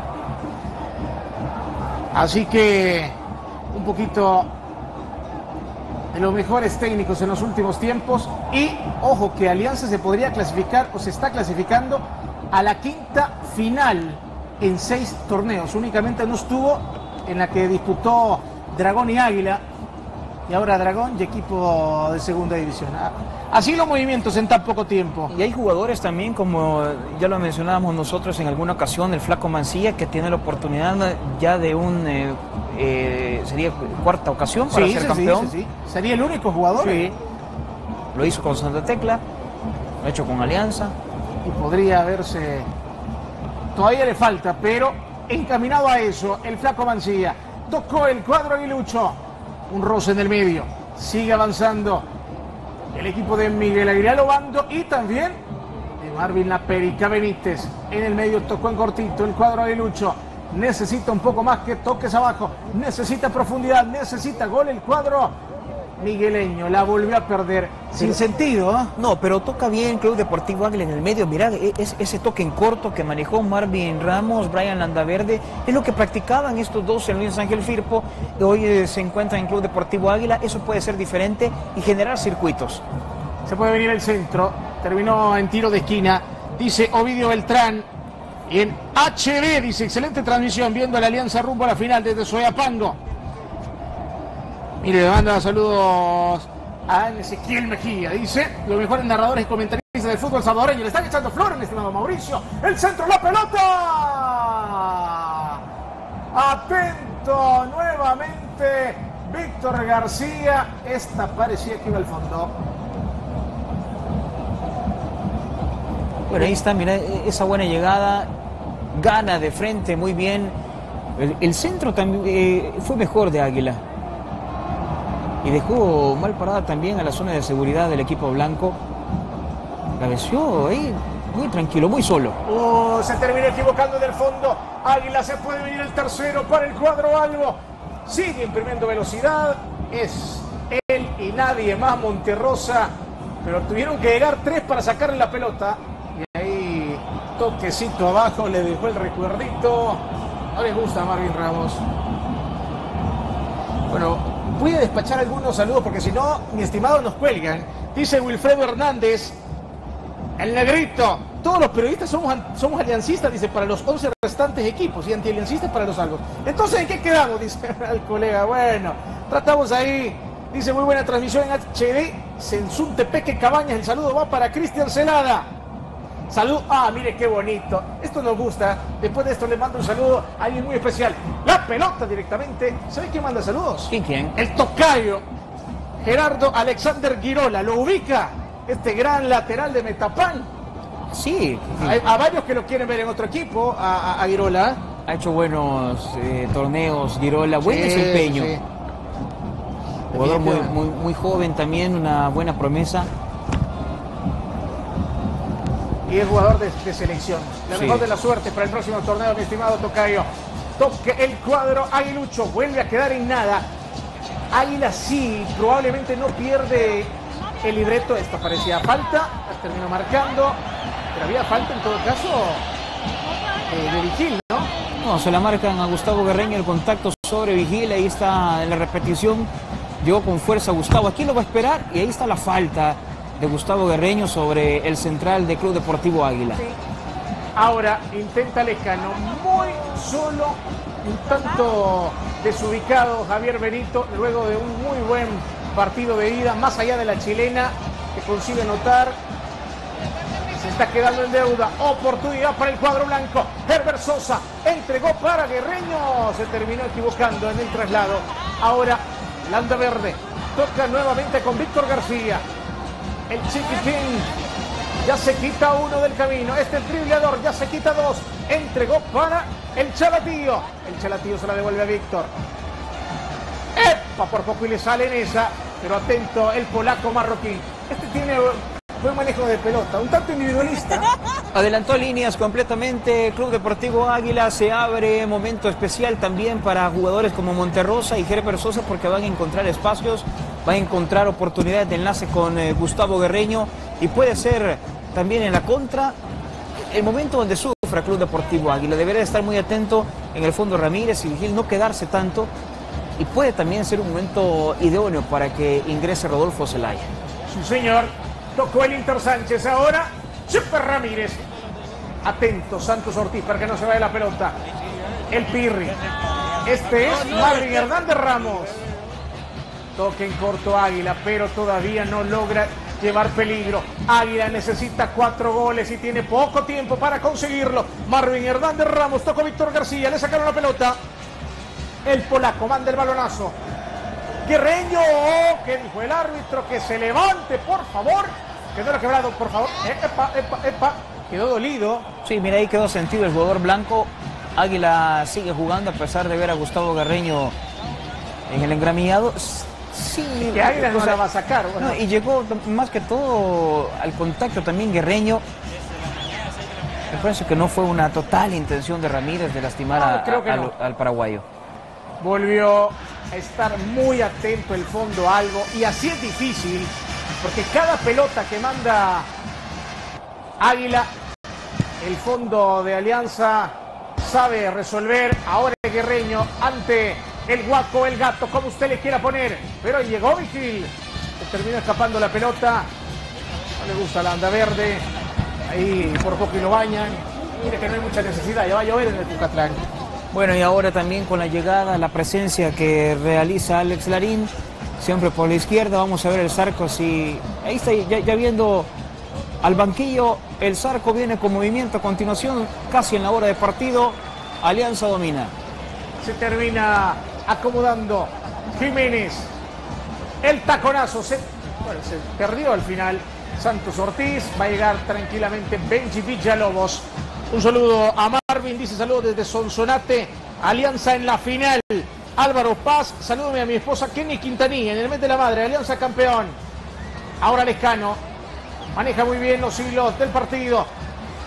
Así que un poquito de los mejores técnicos en los últimos tiempos. Y ojo que Alianza se podría clasificar o se está clasificando a la quinta final en seis torneos. Únicamente no estuvo en la que disputó Dragón y Águila. Y ahora Dragón y equipo de segunda división. Así los movimientos en tan poco tiempo. Y hay jugadores también, como ya lo mencionábamos nosotros en alguna ocasión, el Flaco Mancilla, que tiene la oportunidad ya de un... Eh, eh, sería cuarta ocasión para sí, ser sí, campeón. Sí, sí, sí. Sería el único jugador. Sí. Lo hizo con Santa Tecla, lo ha hecho con Alianza. Y podría haberse... Todavía le falta, pero encaminado a eso, el Flaco Mancilla. Tocó el cuadro aguilucho. Un roce en el medio. Sigue avanzando el equipo de Miguel Aguilar Obando y también de Marvin La Perica Benítez. En el medio tocó en cortito el cuadro aguilucho. Necesita un poco más que toques abajo. Necesita profundidad, necesita gol el cuadro migueleño. La volvió a perder. Sin pero, sentido, ¿eh? No, pero toca bien Club Deportivo Águila en el medio. Mirá, es, ese toque en corto que manejó Marvin Ramos, Brian Landaverde, es lo que practicaban estos dos en Luis Ángel Firpo. Hoy eh, se encuentra en Club Deportivo Águila. Eso puede ser diferente y generar circuitos. Se puede venir el centro. Terminó en tiro de esquina. Dice Ovidio Beltrán. Y en H D, dice, excelente transmisión, viendo la Alianza rumbo a la final desde Soyapango. Mire, le manda saludos a Ezequiel Mejía. Dice, los mejores narradores y comentaristas del fútbol salvadoreño. Le están echando flores, mi estimado Mauricio. El centro, la pelota. Atento nuevamente Víctor García. Esta parecía que iba al fondo. Bueno, ahí está, mira, esa buena llegada. Gana de frente muy bien. El, el centro también eh, fue mejor de Águila. Y dejó mal parada también a la zona de seguridad del equipo blanco. Cabeció ahí muy tranquilo, muy solo. Oh, se termina equivocando del fondo. Águila, se puede venir el tercero para el cuadro albo. sigue imprimiendo velocidad, es él y nadie más, Monterrosa, pero tuvieron que llegar tres para sacarle la pelota, y ahí toquecito abajo, le dejó el recuerdito. No les gusta a Marvin Ramos. Bueno, voy a despachar algunos saludos porque si no, mi estimado, nos cuelgan. Dice Wilfredo Hernández, el negrito, todos los periodistas somos, somos aliancistas, dice, para los once restantes equipos y antialiancistas para los algo. Entonces, ¿en qué quedamos? Dice el colega. Bueno, tratamos ahí. Dice, muy buena transmisión en H D. Sensunte Peque Cabañas, el saludo va para Cristian Celada. Salud. Ah, mire qué bonito. Esto nos gusta. Después de esto le mando un saludo a alguien muy especial. La pelota directamente. ¿Sabe quién manda saludos? ¿Quién, quién? El tocayo. Gerardo Alexander Girola. ¿Lo ubica? Este gran lateral de Metapán. Sí. Hay, a varios que lo quieren ver en otro equipo, a, a, a Girola. Ha hecho buenos eh, torneos, Girola. Buen sí, desempeño. Sí. Jugador muy, muy, muy joven también, una buena promesa. Y es jugador de, de selección. La sí. mejor de la suerte para el próximo torneo, mi estimado tocayo. Toque el cuadro aguilucho, vuelve a quedar en nada. Águila sí, probablemente no pierde el libreto. Esta parecía falta, la terminó marcando, pero había falta en todo caso eh, de Vigil, ¿no? No, se la marcan a Gustavo Guerreño, el contacto sobre Vigil, ahí está en la repetición. Llegó con fuerza Gustavo, aquí lo va a esperar y ahí está la falta de Gustavo Guerreño sobre el central de Club Deportivo Águila. Sí. Ahora intenta Lescano, muy solo, un tanto desubicado Javier Benito, luego de un muy buen partido de ida, más allá de la chilena, que consigue anotar. Se está quedando en deuda, oportunidad para el cuadro blanco. Herbert Sosa entregó para Guerreño, se terminó equivocando en el traslado. Ahora Landa Verde toca nuevamente con Víctor García. El chiquitín ya se quita uno del camino. Este dribleador ya se quita dos. Entregó para el Chalatío. El Chalatío se la devuelve a Víctor. ¡Epa! Por poco y le sale en esa. Pero atento el polaco marroquí. Este tiene buen manejo de pelota. Un tanto individualista. Adelantó líneas completamente. Club Deportivo Águila, se abre momento especial también para jugadores como Monterrosa y Herbert Sosa, porque van a encontrar espacios, van a encontrar oportunidades de enlace con eh, Gustavo Guerreño, y puede ser también en la contra el momento donde sufra Club Deportivo Águila. Debería estar muy atento en el fondo Ramírez y Vigil, no quedarse tanto, y puede también ser un momento idóneo para que ingrese Rodolfo Zelaya. Sí, señor. Tocó el Inter Sánchez ahora. Super Ramírez. Atento Santos Ortiz para que no se vaya la pelota. El Pirri. Este es Marvin Hernández Ramos. Toque en corto Águila, pero todavía no logra llevar peligro. Águila necesita cuatro goles y tiene poco tiempo para conseguirlo. Marvin Hernández Ramos, tocó Víctor García, le sacaron la pelota. El polaco manda el balonazo. Guerreño, oh, ¿qué dijo el árbitro? Que se levante, por favor. Quedó quebrado, por favor. Epa, epa, epa. Quedó dolido. Sí, mira, ahí quedó sentido el jugador blanco. Águila sigue jugando a pesar de ver a Gustavo Guerreño en el engramillado. Sí, que Águila no la va a sacar. Bueno. No, y llegó más que todo al contacto también Guerreño. Me parece que no fue una total intención de Ramírez de lastimar no, a, a, al, no. al paraguayo. Volvió a estar muy atento el fondo a algo, y así es difícil, porque cada pelota que manda Águila, el fondo de Alianza sabe resolver. Ahora el Guerreño ante el Guaco, el Gato, como usted le quiera poner, pero llegó Vigil, se terminó escapando la pelota. No le gusta la anda verde, ahí por poco y lo bañan. Mire que no hay mucha necesidad, ya va a llover en el Cucatlán. Bueno, y ahora también con la llegada, la presencia que realiza Alex Larín, siempre por la izquierda. Vamos a ver el Zarco, si ahí está ya, ya viendo al banquillo. El Zarco viene con movimiento a continuación, casi en la hora de partido. Alianza domina. Se termina acomodando Jiménez. El taconazo se, bueno, se perdió al final. Santos Ortiz, va a llegar tranquilamente Benji Villalobos. Un saludo a Marvin, dice saludos desde Sonsonate, Alianza en la final. Álvaro Paz, salúdame a mi esposa Kenny Quintanilla en el mes de la madre, Alianza campeón. Ahora Lescano, maneja muy bien los hilos del partido.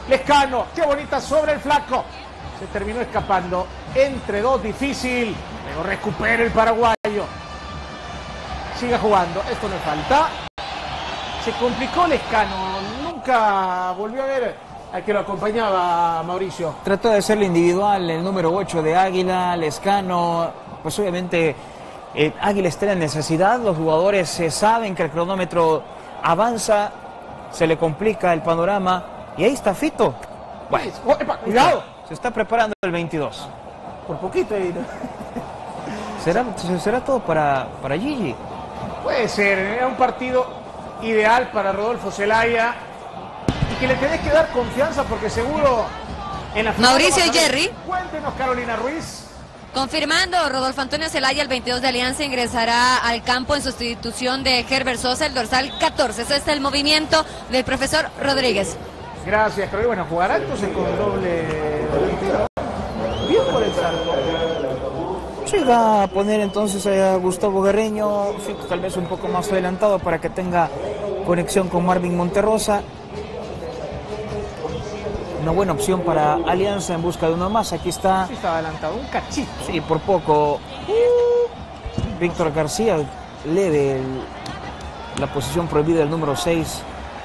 Lescano, qué bonita sobre el flaco. Se terminó escapando entre dos, difícil, Lo recupera el paraguayo. Sigue jugando. Esto le falta. Se complicó Lescano. Nunca volvió a ver al que lo acompañaba, Mauricio. Trató de hacerlo individual el número ocho de Águila, Lescano. Pues obviamente eh, Águila está en necesidad. Los jugadores eh, saben que el cronómetro avanza. Se le complica el panorama. Y ahí está Fito. Bueno, oh, epa, cuidado. Se está preparando el veintidós. Por poquito ahí, ¿no? ¿Será, será todo para, para Gigi? Puede ser, era un partido ideal para Rodolfo Zelaya y que le tenés que dar confianza porque seguro en la final. Mauricio y Jerry. Cuéntenos, Carolina Ruiz. Confirmando, Rodolfo Antonio Zelaya, el veintidós de Alianza, ingresará al campo en sustitución de Herbert Sosa, el dorsal catorce. Ese es el movimiento del profesor Rodríguez. Gracias, Carolina. Bueno, jugará entonces con doble delantero. Bien por el salto. Sí, va a poner entonces a Gustavo Guerreño, tal vez un poco más adelantado para que tenga conexión con Marvin Monterrosa. Una buena opción para Alianza en busca de uno más. Aquí está. Sí, está adelantado, un cachito. Sí, por poco. Uh, Víctor García leve el, la posición prohibida del número seis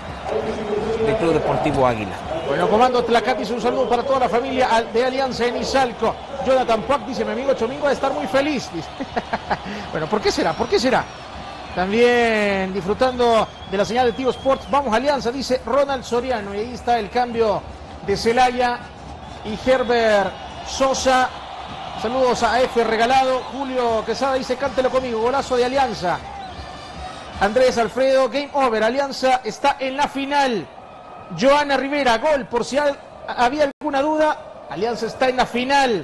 del Club Deportivo Águila. Bueno, comando Tlacatis, un saludo para toda la familia de Alianza en Izalco. Jonathan Puac dice, mi amigo Chomingo va a estar muy feliz. Dice. Bueno, ¿por qué será? ¿Por qué será? También disfrutando de la señal de Tigo Sports. Vamos Alianza, dice Ronald Soriano. Y ahí está el cambio de Zelaya y Herbert Sosa. Saludos a F Regalado. Julio Quesada dice, cántelo conmigo. Golazo de Alianza. Andrés Alfredo, game over. Alianza está en la final. Joana Rivera, gol, por si había alguna duda, Alianza está en la final.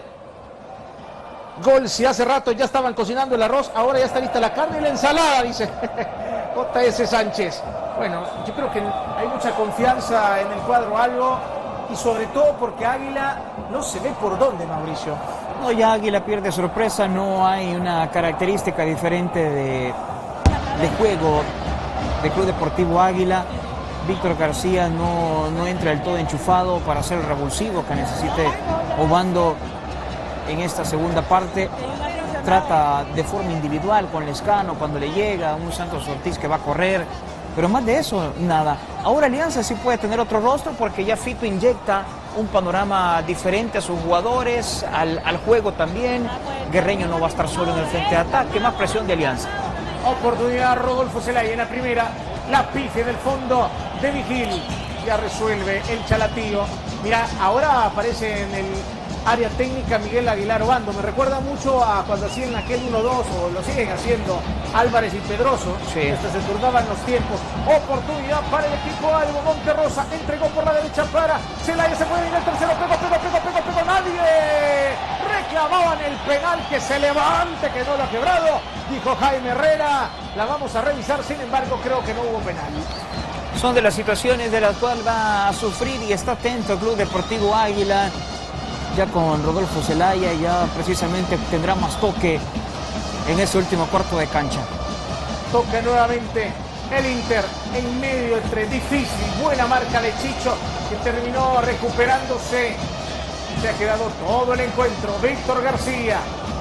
Gol, si hace rato ya estaban cocinando el arroz, ahora ya está lista la carne y la ensalada, dice J S Sánchez. Bueno, yo creo que hay mucha confianza en el cuadro algo y sobre todo porque Águila no se ve por dónde, Mauricio. No, ya Águila pierde sorpresa, no hay una característica diferente de, de juego del Club Deportivo Águila. Víctor García no, no entra del todo enchufado para hacer el revulsivo que necesite Obando en esta segunda parte. Trata de forma individual con Lescano cuando le llega, un Santos Ortiz que va a correr, pero más de eso, nada. Ahora Alianza sí puede tener otro rostro porque ya Fito inyecta un panorama diferente a sus jugadores, al, al juego también. Guerreño no va a estar solo en el frente de ataque, más presión de Alianza. Oportunidad Rodolfo Zelaya en la primera, la pifia del fondo de Vigil, ya resuelve el Chalatío. Mira, ahora aparece en el área técnica Miguel Aguilar Obando, me recuerda mucho a cuando hacían aquel uno dos, o lo siguen haciendo Álvarez y Pedroso, sí. Hasta se turnaban los tiempos. Oportunidad para el equipo Albo. Monterrosa entregó por la derecha para Zelaya, se puede ir el tercero, pegó, pegó, pegó, pegó, pegó, nadie reclamaban el penal, que se levante, que no lo ha quebrado, dijo Jaime Herrera. La vamos a revisar, sin embargo creo que no hubo penal. Son de las situaciones de las cuales va a sufrir y está atento el Club Deportivo Águila. Ya con Rodolfo Zelaya ya precisamente tendrá más toque en ese último cuarto de cancha. Toca nuevamente el Inter en medio entre difícil, buena marca de Chicho, que terminó recuperándose. Se ha quedado todo el encuentro. Víctor García.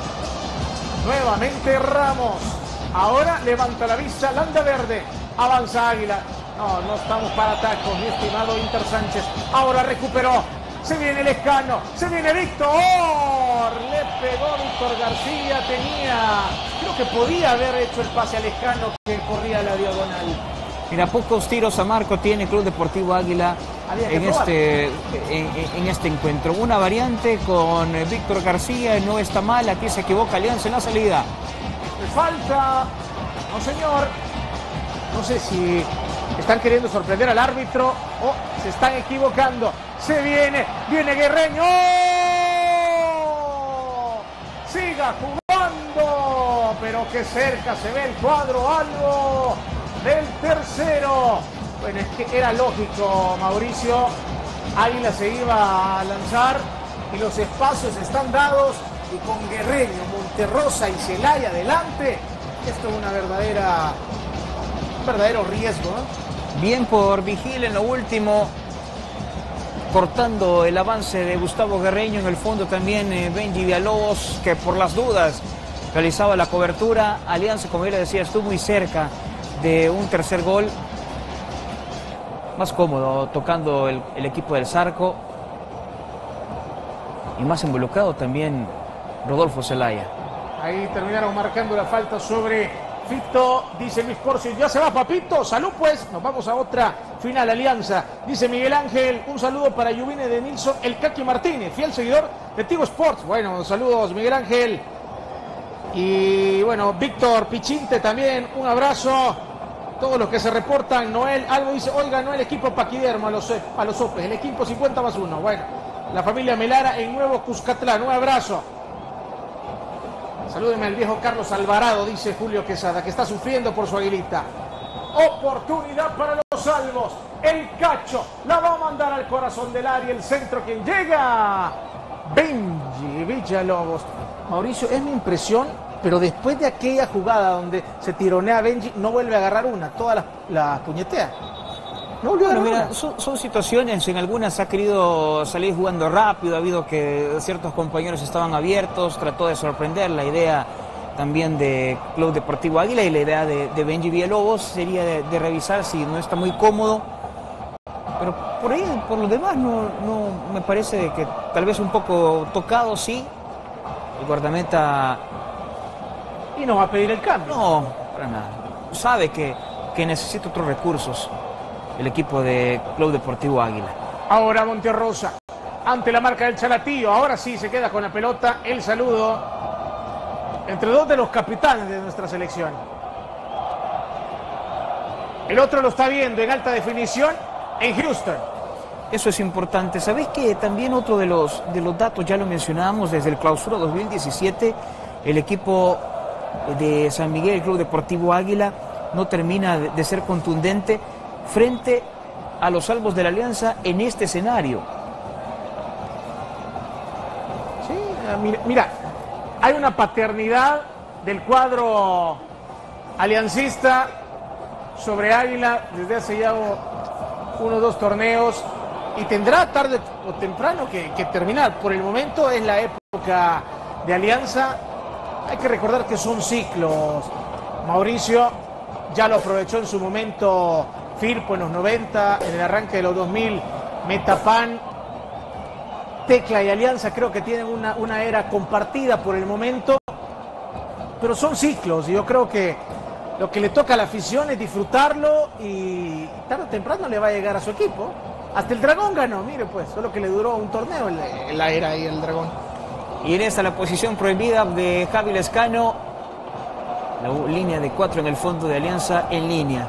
Nuevamente Ramos. Ahora levanta la vista Landa Verde. Avanza Águila. No, no estamos para tacos, mi estimado Inter Sánchez. Ahora recuperó. Se viene Lescano. Se viene Víctor. Le pegó Víctor García. Tenía... Creo que podía haber hecho el pase a Lescano que corría a la diagonal. Mira, pocos tiros a marco tiene Club Deportivo Águila en este, en, en este encuentro. Una variante con Víctor García, no está mal, aquí se equivoca Alianza en la salida. Le falta, no señor, no sé si están queriendo sorprender al árbitro o se están equivocando. Se viene, viene Guerreño. ¡Oh! Siga jugando, pero que cerca se ve el cuadro algo del tercero. Bueno, es que era lógico, Mauricio. Águila se iba a lanzar y los espacios están dados, y con Guerreño, Monterrosa y Zelaya adelante, esto es una verdadera, un verdadero riesgo, ¿no? Bien por Vigil en lo último, cortando el avance de Gustavo Guerreño. En el fondo también eh, Benji Villalobos, que por las dudas realizaba la cobertura. Alianza, como yo le decía, estuvo muy cerca de un tercer gol. Más cómodo tocando el, el equipo del Zarco. Y más involucrado también Rodolfo Zelaya. Ahí terminaron marcando la falta sobre Fito. Dice Luis Corsi, ya se va Papito. Salud pues, nos vamos a otra final Alianza. Dice Miguel Ángel, un saludo para Yuvine de Nilsson, el Kaki Martínez, fiel seguidor de Tigo Sports. Bueno, saludos Miguel Ángel. Y bueno, Víctor Pichinte también, un abrazo. Todos los que se reportan, Noel algo dice, oiga, no el equipo Paquidermo a los, a los Opes, el equipo cincuenta más uno. Bueno, la familia Melara en Nuevo Cuscatlán, un abrazo. Salúdeme al viejo Carlos Alvarado, dice Julio Quesada, que está sufriendo por su Aguilita. Oportunidad para los Salvos. El Cacho la va a mandar al corazón del área. El centro, quien llega, Benji Villalobos. Mauricio, es mi impresión, pero después de aquella jugada donde se tironea a Benji, no vuelve a agarrar una, todas las la puñetea. No volvió bueno, a mira, son, son situaciones, en algunas ha querido salir jugando rápido, ha habido que ciertos compañeros estaban abiertos, trató de sorprender. La idea también de Club Deportivo Águila y la idea de, de Benji Villalobos sería de, de revisar si no está muy cómodo. Pero por ahí, por lo demás, no, no me parece que tal vez un poco tocado, sí. El guardameta... Y no va a pedir el cambio. No, para nada. Sabe que, que necesita otros recursos el equipo de Club Deportivo Águila. Ahora Monterrosa, ante la marca del Chalatillo, ahora sí se queda con la pelota. El saludo entre dos de los capitanes de nuestra selección. El otro lo está viendo en alta definición en Houston. Eso es importante. ¿Sabés que también otro de los, de los datos, ya lo mencionábamos, desde el Clausura dos mil diecisiete, el equipo de San Miguel, el Club Deportivo Águila, no termina de, de ser contundente frente a los Salvos de la Alianza en este escenario? Sí, mira, mira, hay una paternidad del cuadro aliancista sobre Águila desde hace ya uno o dos torneos y tendrá tarde o temprano que, que terminar. Por el momento es la época de Alianza. Hay que recordar que son ciclos. Mauricio ya lo aprovechó en su momento Firpo en los noventa, en el arranque de los dos mil, Metapan, Tecla y Alianza creo que tienen una, una era compartida por el momento, pero son ciclos y yo creo que lo que le toca a la afición es disfrutarlo y tarde o temprano le va a llegar a su equipo. Hasta el Dragón ganó, mire pues, solo que le duró un torneo en la era ahí el Dragón. Y en esta la posición prohibida de Javi Lescano, la línea de cuatro en el fondo de Alianza en línea.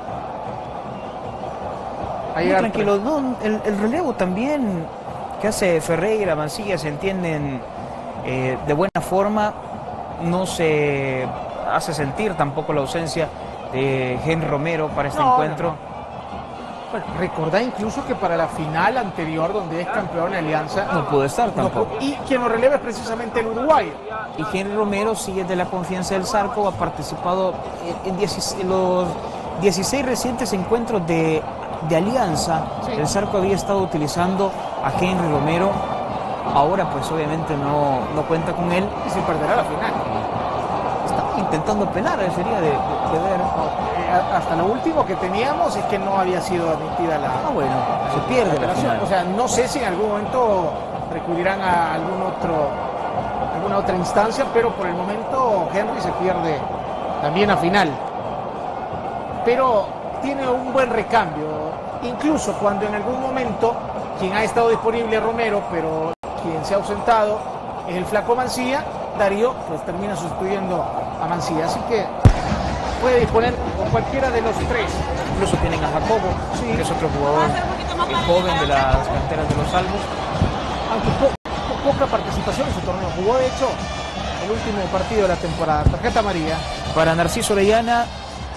Muy tranquilo, no, el, el relevo también que hace Ferreira, Mancilla se entienden eh, de buena forma, no se hace sentir tampoco la ausencia de Henry Romero para este no, encuentro. No, no. Bueno, recordá incluso que para la final anterior donde es campeón de Alianza no pudo estar tampoco. No, y quien lo releva es precisamente el uruguayo. Y Henry Romero sigue de la confianza del Zarco, ha participado en, dieciséis, en los dieciséis recientes encuentros de de Alianza. Sí. El Zarco había estado utilizando a Henry Romero, ahora pues obviamente no, no cuenta con él. Y se perderá la final. Estaba intentando penar, sería de, de, de ver. Eh, hasta lo último que teníamos es que no había sido admitida la... Ah, bueno, se pierde la, la final. O sea, no sé si en algún momento recurrirán a algún otro, alguna otra instancia, pero por el momento Henry se pierde también a final. Pero tiene un buen recambio. Incluso cuando en algún momento quien ha estado disponible es Romero, pero quien se ha ausentado es el flaco Mancilla, Darío pues termina sustituyendo a Mancilla, así que puede disponer con cualquiera de los tres. Incluso tienen a Jacobo, sí, que es otro jugador joven de las canteras de los Salvos. Aunque po po poca participación en su torneo, jugó de hecho el último partido de la temporada, tarjeta amarilla. Para Narciso Orellana,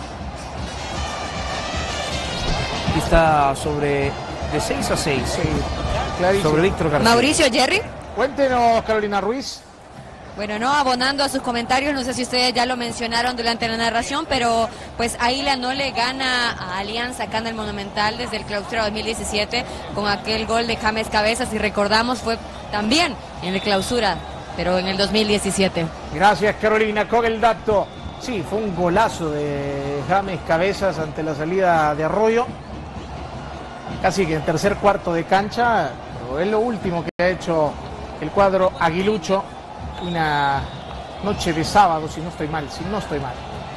está sobre de seis a seis, sí, sobre Víctor García. Mauricio, Jerry. Cuéntenos, Carolina Ruiz. Bueno, no, abonando a sus comentarios, no sé si ustedes ya lo mencionaron durante la narración, pero pues Águila no le gana a Alianza acá en el Monumental desde el Clausura dos mil diecisiete con aquel gol de James Cabezas, y recordamos fue también en el Clausura pero en el dos mil diecisiete. Gracias, Carolina, con el dato. Sí, fue un golazo de James Cabezas ante la salida de Arroyo. Casi que en tercer cuarto de cancha, pero es lo último que ha hecho el cuadro aguilucho. Una noche de sábado, si no estoy mal, si no estoy mal.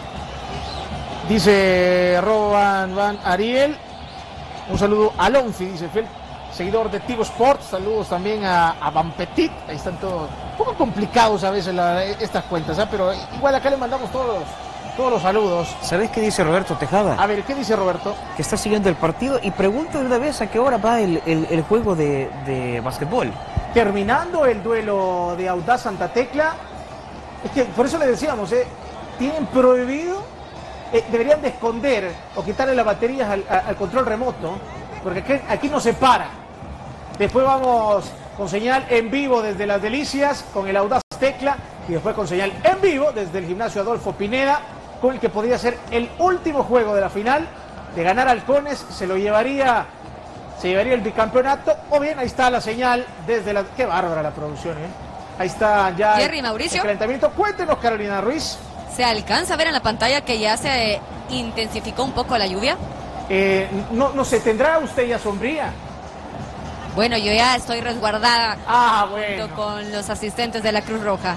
Dice Roban Van Ariel. Un saludo a Lonfi, dice fiel seguidor de Tigo Sports. Saludos también a, a Van Petit. Ahí están todos. Un poco complicados a veces la, estas cuentas, ¿eh? Pero igual acá le mandamos todos, todos los saludos. ¿Sabes qué dice Roberto Tejada? A ver, ¿qué dice Roberto? Que está siguiendo el partido y pregunta de una vez a qué hora va el, el, el juego de, de básquetbol. Terminando el duelo de Audaz Santa Tecla. Es que por eso le decíamos, ¿eh? Tienen prohibido, eh, deberían de esconder o quitarle las baterías al, al control remoto, porque aquí, aquí no se para. Después vamos con señal en vivo desde Las Delicias con el Audaz Tecla y después con señal en vivo desde el gimnasio Adolfo Pineda con el que podría ser el último juego de la final. De ganar Halcones se lo llevaría, se llevaría el bicampeonato, o bien ahí está la señal desde la... Qué bárbara la producción, ¿eh? Ahí está ya Jerry el, Mauricio. el calentamiento. Cuéntenos, Carolina Ruiz. ¿Se alcanza a ver en la pantalla que ya se intensificó un poco la lluvia? Eh, no, no sé, ¿tendrá usted ya sombría? Bueno, yo ya estoy resguardada ah, bueno. junto con los asistentes de la Cruz Roja.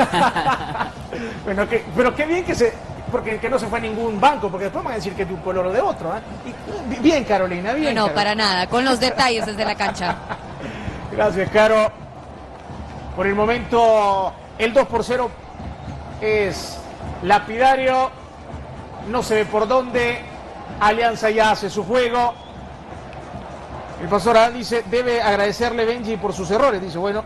Bueno, que, pero qué bien que se... Porque que no se fue a ningún banco, porque después van a decir que es de un color o de otro. ¿eh? Y, bien, Carolina, bien. No, no, Carolina. para nada, con los detalles desde la cancha. Gracias, Caro. Por el momento, el dos por cero es lapidario. No se ve por dónde. Alianza ya hace su juego. El pastor Adán dice, debe agradecerle Benji por sus errores. Dice, bueno,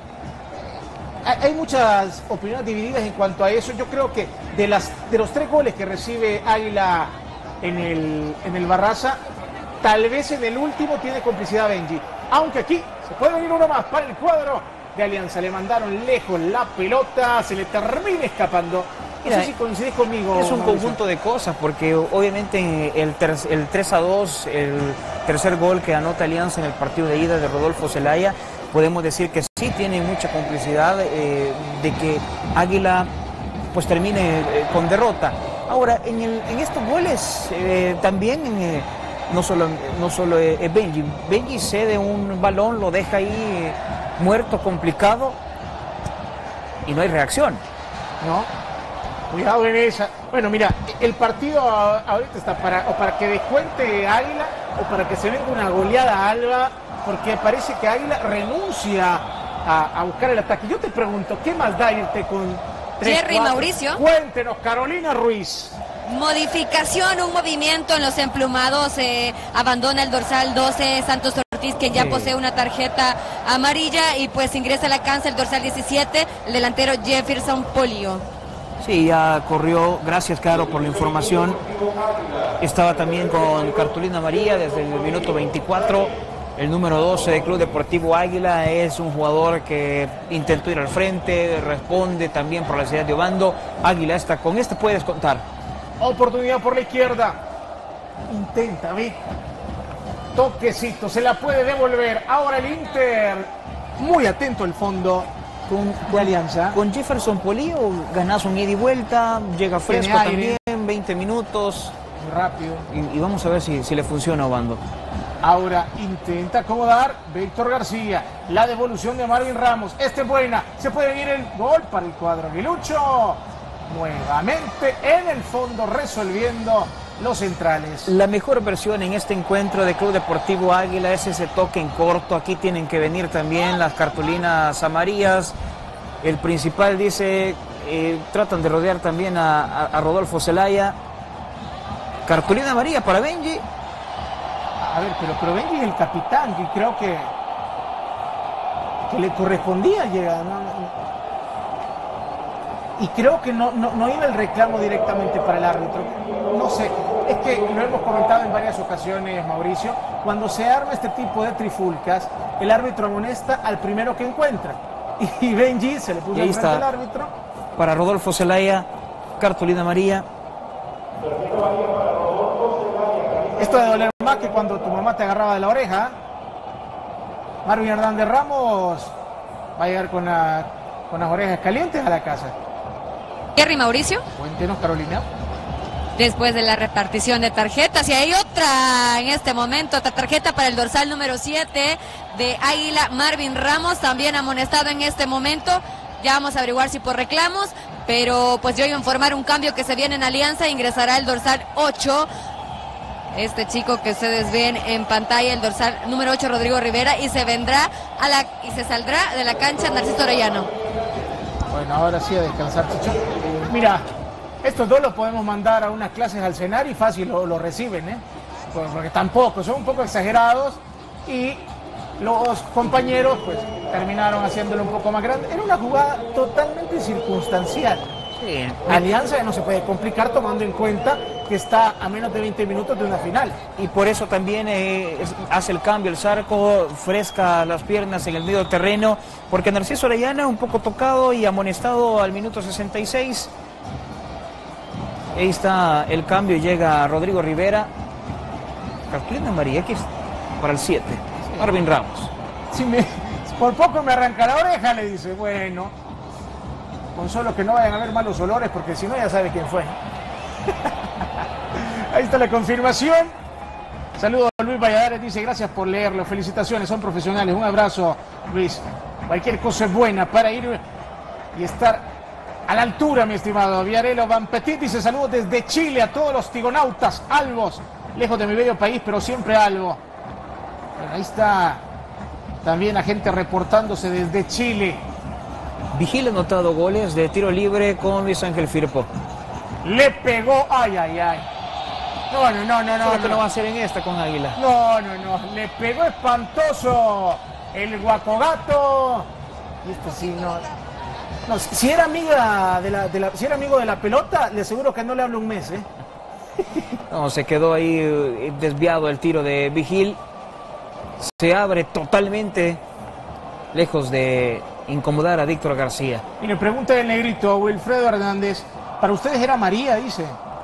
hay muchas opiniones divididas en cuanto a eso. Yo creo que de, las, de los tres goles que recibe Águila en el, en el Barraza, tal vez en el último tiene complicidad Benji. Aunque aquí se puede venir uno más para el cuadro de Alianza. Le mandaron lejos la pelota, se le termina escapando. No sé si coincidís conmigo. Es un Mauricio. conjunto de cosas, porque obviamente el, ter el tres a dos, el tercer gol que anota Alianza en el partido de ida de Rodolfo Zelaya, podemos decir que sí tiene mucha complicidad eh, de que Águila pues termine eh, con derrota. Ahora, en, el, en estos goles eh, también eh, no solo, no solo es eh, Benji. Benji cede un balón, lo deja ahí eh, muerto, complicado, y no hay reacción. ¿No? Cuidado en esa. Bueno, mira, el partido ahorita está para, o para que descuente Águila o para que se venga una goleada a Alba, porque parece que Águila renuncia a, a buscar el ataque. Yo te pregunto, ¿qué más da irte con tres, Jerry cuatro? Mauricio. Cuéntenos, Carolina Ruiz. Modificación, un movimiento en los emplumados, eh, abandona el dorsal doce Santos Ortiz, que ya Sí. posee una tarjeta amarilla, y pues ingresa a la cancha el dorsal diecisiete, el delantero Jefferson Polio. Sí, ya corrió, gracias Caro por la información. Estaba también con cartulina amarilla desde el minuto veinticuatro. El número doce del Club Deportivo Águila es un jugador que intentó ir al frente, responde también por la ciudad de Obando. Águila está, con este puedes contar. Oportunidad por la izquierda. Intenta, ve. Toquecito, se la puede devolver. Ahora el Inter. Muy atento el fondo. Con, de con, Alianza. Con Jefferson Polillo ganas un ida y vuelta, llega fresco Tiene aire. también, veinte minutos. Muy rápido. Y, y vamos a ver si, si le funciona a Obando. Ahora intenta acomodar Víctor García. La devolución de Marvin Ramos. Esta es buena. Se puede venir el gol para el cuadro aguilucho. Nuevamente en el fondo resolviendo los centrales. La mejor versión en este encuentro de Club Deportivo Águila es ese toque en corto. Aquí tienen que venir también las cartulinas amarillas. El principal dice, eh, tratan de rodear también a, a, a Rodolfo Zelaya. Cartulina amarilla para Benji. A ver, pero, pero Benji es el capitán, que creo que, que le correspondía llegar. ¿no? Y creo que no, no, no iba el reclamo directamente para el árbitro. No sé, es que lo hemos comentado en varias ocasiones, Mauricio. Cuando se arma este tipo de trifulcas, el árbitro amonesta al primero que encuentra. Y Benji se le puso ahí enfrente está, al árbitro. Para Rodolfo Zelaya, cartulina amarilla. Esto de doler más que cuando tu mamá te agarraba de la oreja. Marvin Hernández Ramos va a llegar con la con las orejas calientes a la casa. Jerry Mauricio. Cuéntenos, Carolina. Después de la repartición de tarjetas, y hay otra en este momento, otra tarjeta para el dorsal número siete de Águila, Marvin Ramos, también amonestado en este momento. Ya vamos a averiguar si por reclamos, pero pues yo iba a informar un cambio que se viene en Alianza. Ingresará el dorsal ocho, este chico que ustedes ven en pantalla, el dorsal número ocho, Rodrigo Rivera, y se vendrá a la y se saldrá de la cancha Narciso Orellano. Bueno, ahora sí a descansar, Chicho. Mira, estos dos los podemos mandar a unas clases al cenar y fácil lo, lo reciben, ¿eh? Porque tampoco, son un poco exagerados y los compañeros pues terminaron haciéndolo un poco más grande. Era una jugada totalmente circunstancial. Sí. Alianza no se puede complicar tomando en cuenta que está a menos de veinte minutos de una final. Y por eso también eh, es, hace el cambio, el Zarco fresca las piernas en el medio terreno, porque Narciso Orellana un poco tocado y amonestado al minuto sesenta y seis. Ahí está el cambio y llega Rodrigo Rivera. Cartulina amarilla X para el siete. Marvin Ramos. Si me, por poco me arranca la oreja, le dice. Bueno, con solo que no vayan a haber malos olores, porque si no ya sabe quién fue. Ahí está la confirmación. Saludos a Luis Valladares, dice gracias por leerlo, felicitaciones, son profesionales. Un abrazo, Luis. Cualquier cosa es buena para ir y estar a la altura, mi estimado. Viarelo Van Petit dice saludos desde Chile a todos los tigonautas, albos, lejos de mi bello país, pero siempre algo. Bueno, ahí está también la gente reportándose desde Chile. Vigil ha anotado goles de tiro libre con Luis Ángel Firpo. Le pegó, ay, ay, ay. No, no, no, no, no. Solo que no va a hacer en esta con Águila. No, no, no. Le pegó espantoso el Guacogato. Y esto sí, no. No, si era amiga de la, de la, si era amigo de la pelota, le aseguro que no le hablo un mes, ¿eh? No, se quedó ahí desviado el tiro de Vigil. Se abre totalmente, lejos de incomodar a Víctor García. Mire, pregunta del negrito, Wilfredo Hernández. Para ustedes era María, dice.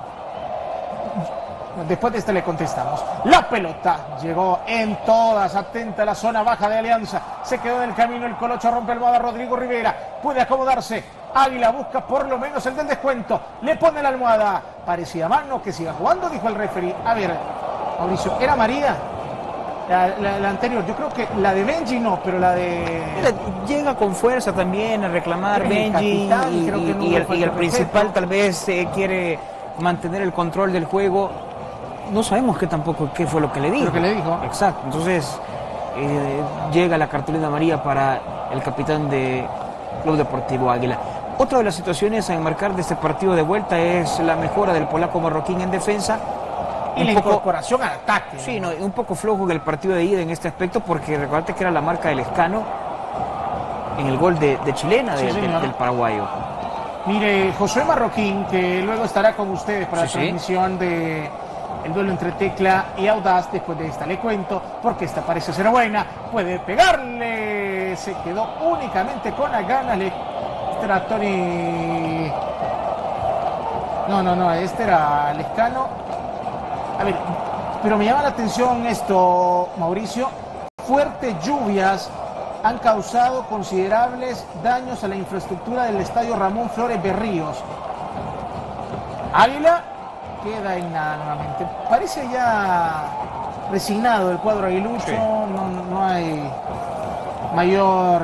Después de este le contestamos. La pelota llegó en todas, atenta a la zona baja de Alianza. Se quedó en el camino el Colocho, rompe el almohada Rodrigo Rivera. Puede acomodarse. Águila busca por lo menos el del descuento. Le pone la almohada. Parecía mano que siga jugando, dijo el referee. A ver, Mauricio, ¿era María? La, la, la anterior, yo creo que la de Benji no, pero la de... Llega con fuerza también a reclamar el Benji capitán, y, creo que no y, el, y el principal tal vez eh, quiere mantener el control del juego. No sabemos qué tampoco qué fue lo que le dijo. Lo que le dijo. Exacto, entonces eh, llega la cartulina amarilla para el capitán de Club Deportivo Águila. Otra de las situaciones a enmarcar de este partido de vuelta es la mejora del polaco marroquín en defensa. Y un la poco, incorporación al ataque. Sí, no, un poco flojo en el partido de ida en este aspecto, porque recordate que era la marca del Escano en el gol de, de Chilena, de, sí, de, del paraguayo. Mire, Josué Marroquín, que luego estará con ustedes para sí, la sí. transmisión de el duelo entre Tecla y Audaz. Después de esta le cuento, porque esta parece ser buena. Puede pegarle. Se quedó únicamente con las ganas. Le... Este era Tony... No, no, no, este era Lescano. A ver, pero me llama la atención esto, Mauricio. Fuertes lluvias han causado considerables daños a la infraestructura del estadio Ramón Flores Berríos. Águila queda en nada nuevamente. Parece ya resignado el cuadro aguilucho. Sí. No, no hay mayor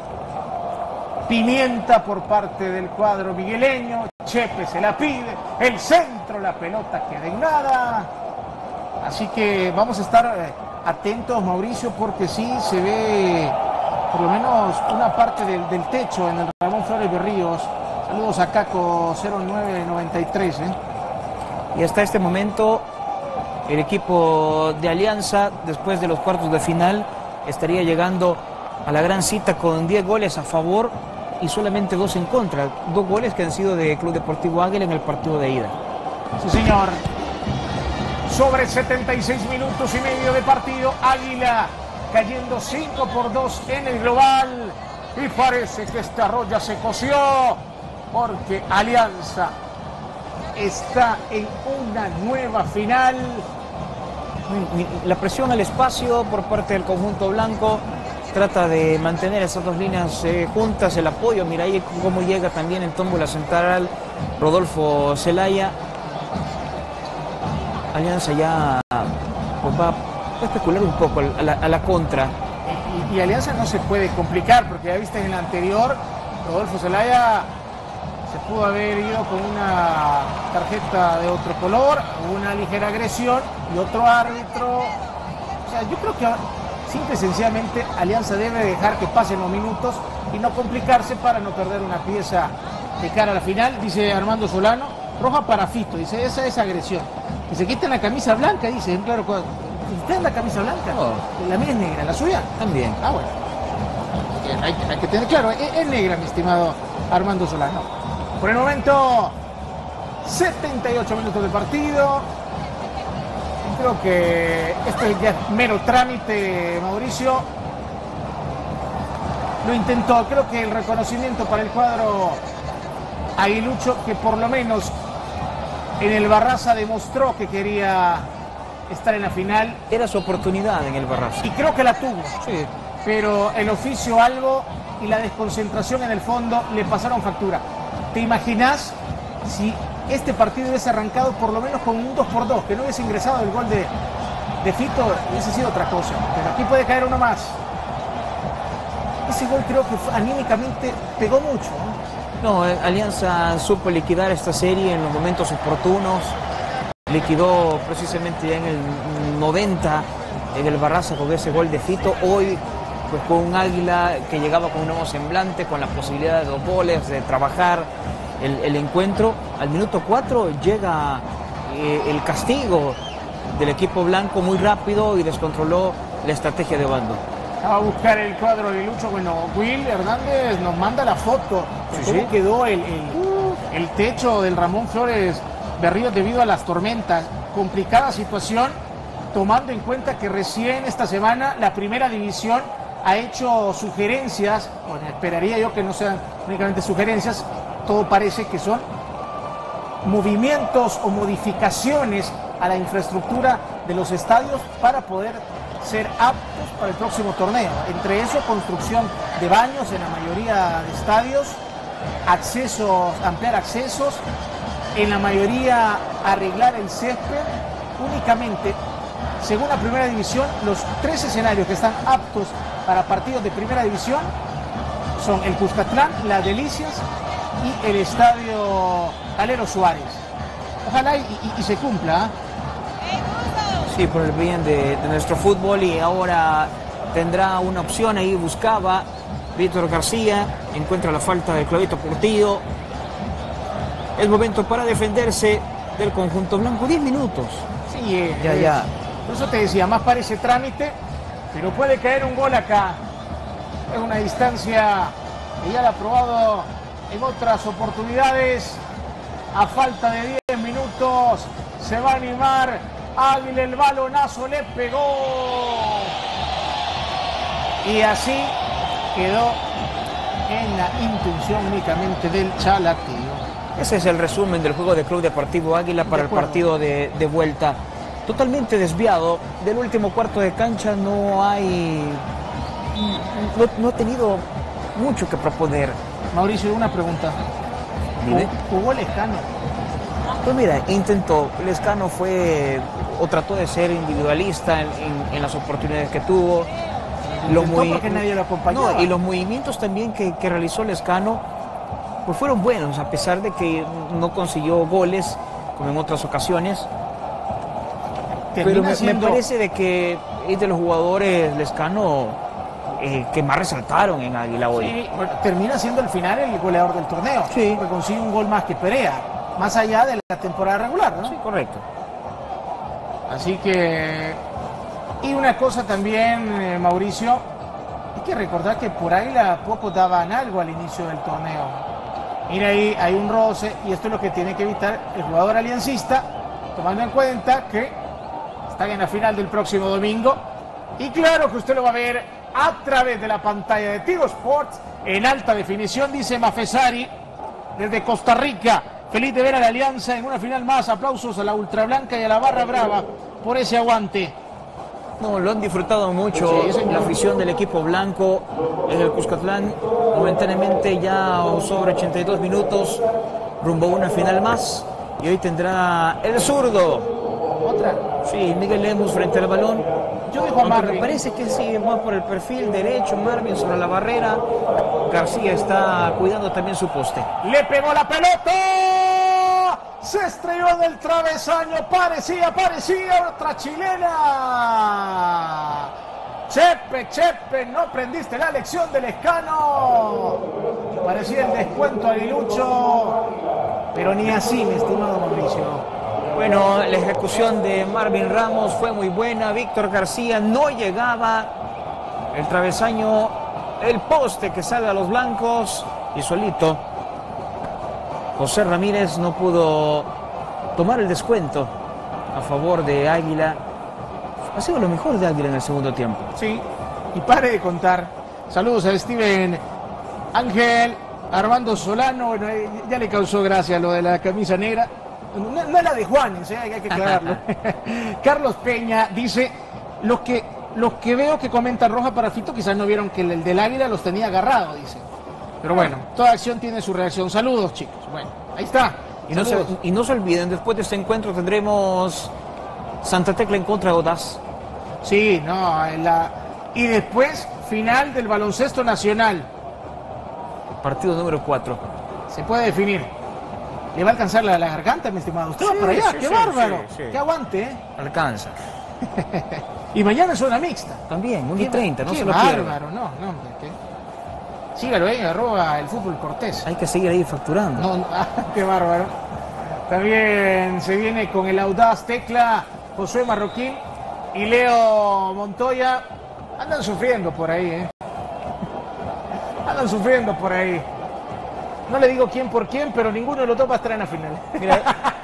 pimienta por parte del cuadro migueleño. Chepe se la pide, el centro, la pelota queda en nada. Así que vamos a estar atentos, Mauricio, porque sí se ve por lo menos una parte del, del techo en el Ramón Flores Berríos. Saludos a Caco cero nueve noventa y tres. ¿eh? Y hasta este momento el equipo de Alianza, después de los cuartos de final, estaría llegando a la gran cita con diez goles a favor y solamente dos en contra. Dos goles que han sido de Club Deportivo Águila en el partido de ida. Sí, señor. Sobre setenta y seis minutos y medio de partido, Águila cayendo cinco por dos en el global. Y parece que esta roya se coció, porque Alianza está en una nueva final. La presión al espacio por parte del conjunto blanco trata de mantener esas dos líneas eh, juntas, el apoyo. Mira ahí cómo llega también en tómbola central Rodolfo Zelaya. Alianza ya pues va a especular un poco a la, a la contra. Y, y Alianza no se puede complicar, porque ya viste en el anterior, Rodolfo Zelaya se pudo haber ido con una tarjeta de otro color, una ligera agresión y otro árbitro. O sea, yo creo que simple y sencillamente Alianza debe dejar que pasen los minutos y no complicarse para no perder una pieza de cara a la final. Dice Armando Solano, roja para Fito, dice, esa es agresión. Que se quiten la camisa blanca, dice, claro, ¿usted es la camisa blanca? No. La mía es negra, ¿la suya? También. Ah, bueno. Hay, hay que tener claro, es, es negra, mi estimado Armando Solano. Por el momento, setenta y ocho minutos de partido. Creo que esto es ya mero trámite, Mauricio. Lo intentó, creo que el reconocimiento para el cuadro aguilucho, que por lo menos en el Barraza demostró que quería estar en la final. Era su oportunidad en el Barraza. Y creo que la tuvo. Sí. Pero el oficio algo y la desconcentración en el fondo le pasaron factura. ¿Te imaginas si este partido hubiese arrancado por lo menos con un dos por dos, que no hubiese ingresado el gol de, de Fito? Hubiese sido otra cosa. Pero aquí puede caer uno más. Ese gol creo que fue, anímicamente pegó mucho, ¿no? No, Alianza supo liquidar esta serie en los momentos oportunos. Liquidó precisamente ya en el noventa en el Barraza con ese gol de Fito. Hoy, pues con un Águila que llegaba con un nuevo semblante, con la posibilidad de dos goles, de trabajar el, el encuentro. Al minuto cuatro llega eh, el castigo del equipo blanco muy rápido y descontroló la estrategia de Bando. A buscar el cuadro de Lucho. Bueno, Will Hernández nos manda la foto de Sí, cómo sí. quedó el, el, el techo del Ramón Flores Berríos debido a las tormentas. Complicada situación, tomando en cuenta que recién esta semana la primera división ha hecho sugerencias. Bueno, esperaría yo que no sean únicamente sugerencias, todo parece que son movimientos o modificaciones a la infraestructura de los estadios para poder ser aptos para el próximo torneo. Entre eso, construcción de baños en la mayoría de estadios, accesos, ampliar accesos, en la mayoría arreglar el césped. Únicamente, según la primera división, los tres escenarios que están aptos para partidos de primera división son el Cuscatlán, Las Delicias y el estadio Calero Suárez. Ojalá y, y, y se cumpla, ¿eh? Sí, por el bien de, de nuestro fútbol. Y ahora tendrá una opción ahí, buscaba Víctor García, encuentra la falta de Claudito Portillo. Es momento para defenderse del conjunto blanco. diez minutos. Sí, eh, Ya, eh, ya. Por eso te decía, más parece trámite, pero puede caer un gol acá. Es una distancia que ya la ha probado en otras oportunidades. A falta de diez minutos se va a animar Águila, el balonazo le pegó. Y así quedó en la intención únicamente del Chalatío. Ese es el resumen del juego de Club Deportivo Águila para el partido de, de vuelta. Totalmente desviado. Del último cuarto de cancha no hay... No, no ha tenido mucho que proponer. Mauricio, una pregunta. Dime. ¿Jugó Lescano? Pues mira, intentó. Lescano fue o trató de ser individualista en, en- en las oportunidades que tuvo. Los Intentó movi- porque nadie lo acompañaba. No, y los movimientos también que, que realizó Lescano pues fueron buenos, a pesar de que no consiguió goles como en otras ocasiones. Pero Termina me, siendo- me parece de que es de los jugadores Lescano eh, que más resaltaron en Águila hoy. Sí, bueno, termina siendo al final el goleador del torneo. Sí. Porque consigue un gol más que Perea, más allá de la temporada regular, ¿no? Sí, correcto. Así que... Y una cosa también, eh, Mauricio, hay que recordar que por Águila poco daban algo al inicio del torneo. Mira ahí, hay un roce, y esto es lo que tiene que evitar el jugador aliancista, tomando en cuenta que están en la final del próximo domingo. Y claro que usted lo va a ver a través de la pantalla de Tigo Sports en alta definición, dice Mafesari desde Costa Rica. Feliz de ver a la Alianza en una final más. Aplausos a la Ultra Blanca y a la Barra Brava por ese aguante. No, lo han disfrutado mucho Sí, señor. la afición del equipo blanco en el Cuscatlán. Momentáneamente ya sobre ochenta y dos minutos, rumbo a una final más. Y hoy tendrá el zurdo. Otra. Sí, Miguel Lemus frente al balón. Yo dejo a Aunque Marvin. me parece que sí, más por el perfil derecho, Marvin sobre la barrera. García está cuidando también su poste. Le pegó la pelota. Se estrelló en el travesaño. Parecía, parecía otra chilena. Chepe, Chepe, no aprendiste la lección del Lescano. Parecía el descuento aguilucho. Pero ni así, mi estimado Mauricio. Bueno, la ejecución de Marvin Ramos fue muy buena. Víctor García no llegaba. El travesaño, el poste que sale a los blancos y solito. José Ramírez no pudo tomar el descuento a favor de Águila. Ha sido lo mejor de Águila en el segundo tiempo. Sí, y pare de contar. Saludos a Steven Ángel, Armando Solano. Bueno, eh, ya le causó gracia lo de la camisa negra. No, no es la de Juanes, eh, hay que aclararlo. Carlos Peña dice: los que, los que veo que comentan roja para Fito quizás no vieron que el, el del Águila los tenía agarrado, dice. Pero bueno, toda acción tiene su reacción. Saludos, chicos. Bueno, ahí está. Y no, se, y no se olviden, después de este encuentro tendremos Santa Tecla en contra de Audaz. Sí, no, en la... y después final del baloncesto nacional. Partido número cuatro. Se puede definir. Le va a alcanzar la, la garganta, mi estimado. Usted Sí, va para allá, sí, qué sí, bárbaro. sí, sí. Que aguante, ¿eh? Alcanza. Y mañana es zona mixta. También, un Qué y treinta, no qué se lo pierdan. bárbaro, no, no, hombre, ¿qué? Sígalo ahí, arroba el fútbol Cortés. Hay que seguir ahí facturando. No, no, ah, qué bárbaro. También se viene con el Audaz Tecla, Josué Marroquín y Leo Montoya. Andan sufriendo por ahí, ¿eh? Andan sufriendo por ahí. No le digo quién por quién, pero ninguno de los dos va a estar en la final. Mira.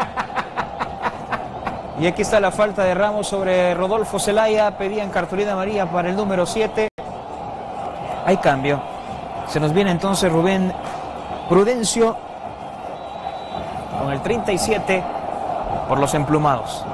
Y aquí está la falta de Ramos sobre Rodolfo Zelaya. Pedían cartulina amarilla para el número siete. Hay cambio. Se nos viene entonces Rubén Prudencio con el treinta y siete por los emplumados.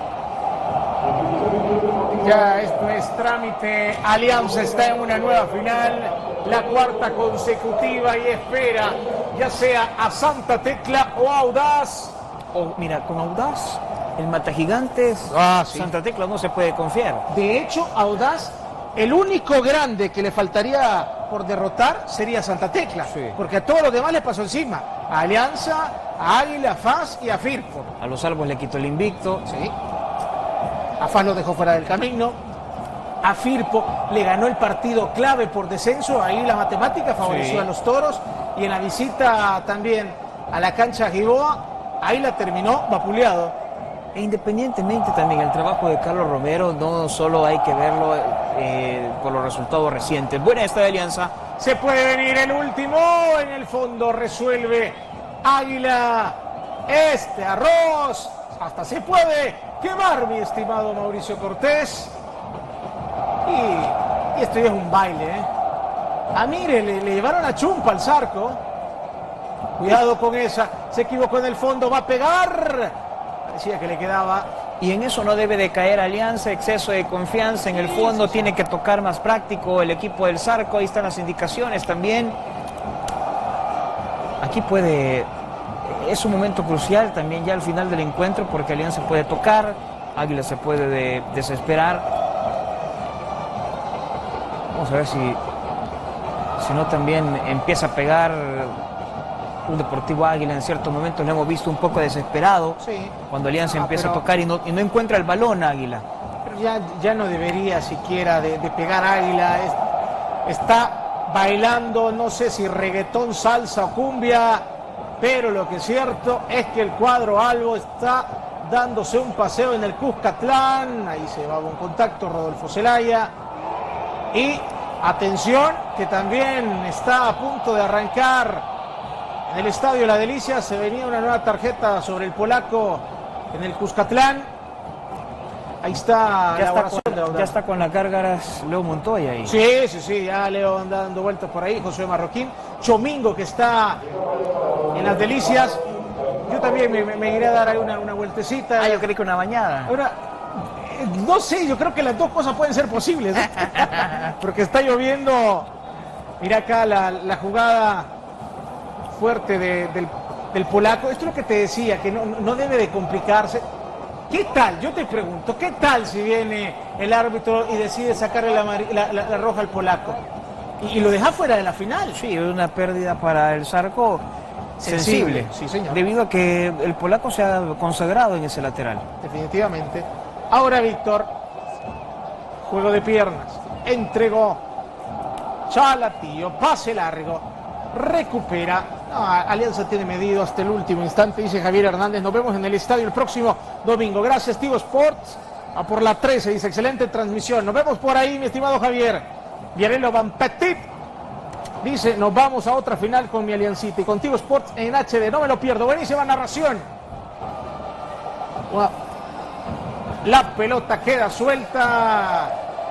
Ya esto es trámite. Alianza está en una nueva final, la cuarta consecutiva, y espera ya sea a Santa Tecla o a Audaz. O mira, con Audaz, el Matagigantes, Ah, sí. Santa Tecla no se puede confiar. De hecho, Audaz, el único grande que le faltaría por derrotar sería Santa Tecla, Sí. porque a todos los demás le pasó encima. A Alianza, a Águila, a F A S y a Firpo. A los Albos le quitó el invicto. Sí. A F A S lo dejó fuera del camino. A Firpo le ganó el partido clave por descenso. Ahí la matemática favoreció Sí. a los Toros. Y en la visita también a la cancha Giboa, ahí la terminó vapuleado. E independientemente también el trabajo de Carlos Romero, no solo hay que verlo eh, por los resultados recientes. Buena esta de Alianza. Se puede venir el último. En el fondo resuelve Águila. Este arroz hasta se puede quemar, mi estimado Mauricio Cortés. Y, y esto ya es un baile, ¿eh? A Mire, le, le llevaron a Chumpa al Zarco. Cuidado con esa. Se equivocó en el fondo. Va a pegar. Parecía que le quedaba. Y en eso no debe de caer Alianza, exceso de confianza en el fondo, tiene que tocar más práctico el equipo del Zarco, ahí están las indicaciones también. Aquí puede, es un momento crucial también ya al final del encuentro, porque Alianza puede tocar, Águila se puede de- desesperar. Vamos a ver si, si no también empieza a pegar un Deportivo Águila en ciertos momentos, lo hemos visto un poco desesperado. Sí. Cuando Alianza Ah, empieza pero- a tocar y no, y no encuentra el balón Águila. Pero ya, ya no debería siquiera de, de pegar Águila. Es- está bailando, no sé si reggaetón, salsa o cumbia, pero lo que es cierto es que el cuadro albo está dándose un paseo en el Cuscatlán. Ahí se va un contacto Rodolfo Zelaya. Y atención, que también está a punto de arrancar en el Estadio La Delicia. Se venía una nueva tarjeta sobre el polaco en el Cuscatlán. Ahí está Ya la está, oración de con, Audaz. ya está con la Cárgaras Leo Montoya ahí. Sí, sí, sí, ya Leo anda dando vueltas por ahí, José Marroquín. Chomingo, que está en las Delicias. Yo también me, me- me iré a dar ahí una, una vueltecita. Ah, yo creí que una bañada. Ahora, Eh, no sé, yo creo que las dos cosas pueden ser posibles, ¿no? Porque está lloviendo. Mira acá la, la jugada fuerte de, del, del polaco. Esto es lo que te decía, que no, no debe de complicarse. ¿Qué tal? Yo te pregunto, ¿qué tal si viene el árbitro y decide sacarle la, la, la, la roja al polaco? Y, y lo deja fuera de la final. Sí, una pérdida para el Zarco sensible, sensible, sí, señor. Debido a que el polaco se ha consagrado en ese lateral. Definitivamente. Ahora Víctor, juego de piernas, entregó, Chalatío, pase largo, recupera. No, Alianza tiene medido hasta el último instante, dice Javier Hernández. Nos vemos en el estadio el próximo domingo. Gracias, Tigo Sports. A por la trece, dice, excelente transmisión. Nos vemos por ahí, mi estimado Javier. Vianello Van Petit dice, nos vamos a otra final con mi Aliancita y con Tigo Sports en H D. No me lo pierdo. Buenísima narración. Wow. La pelota queda suelta.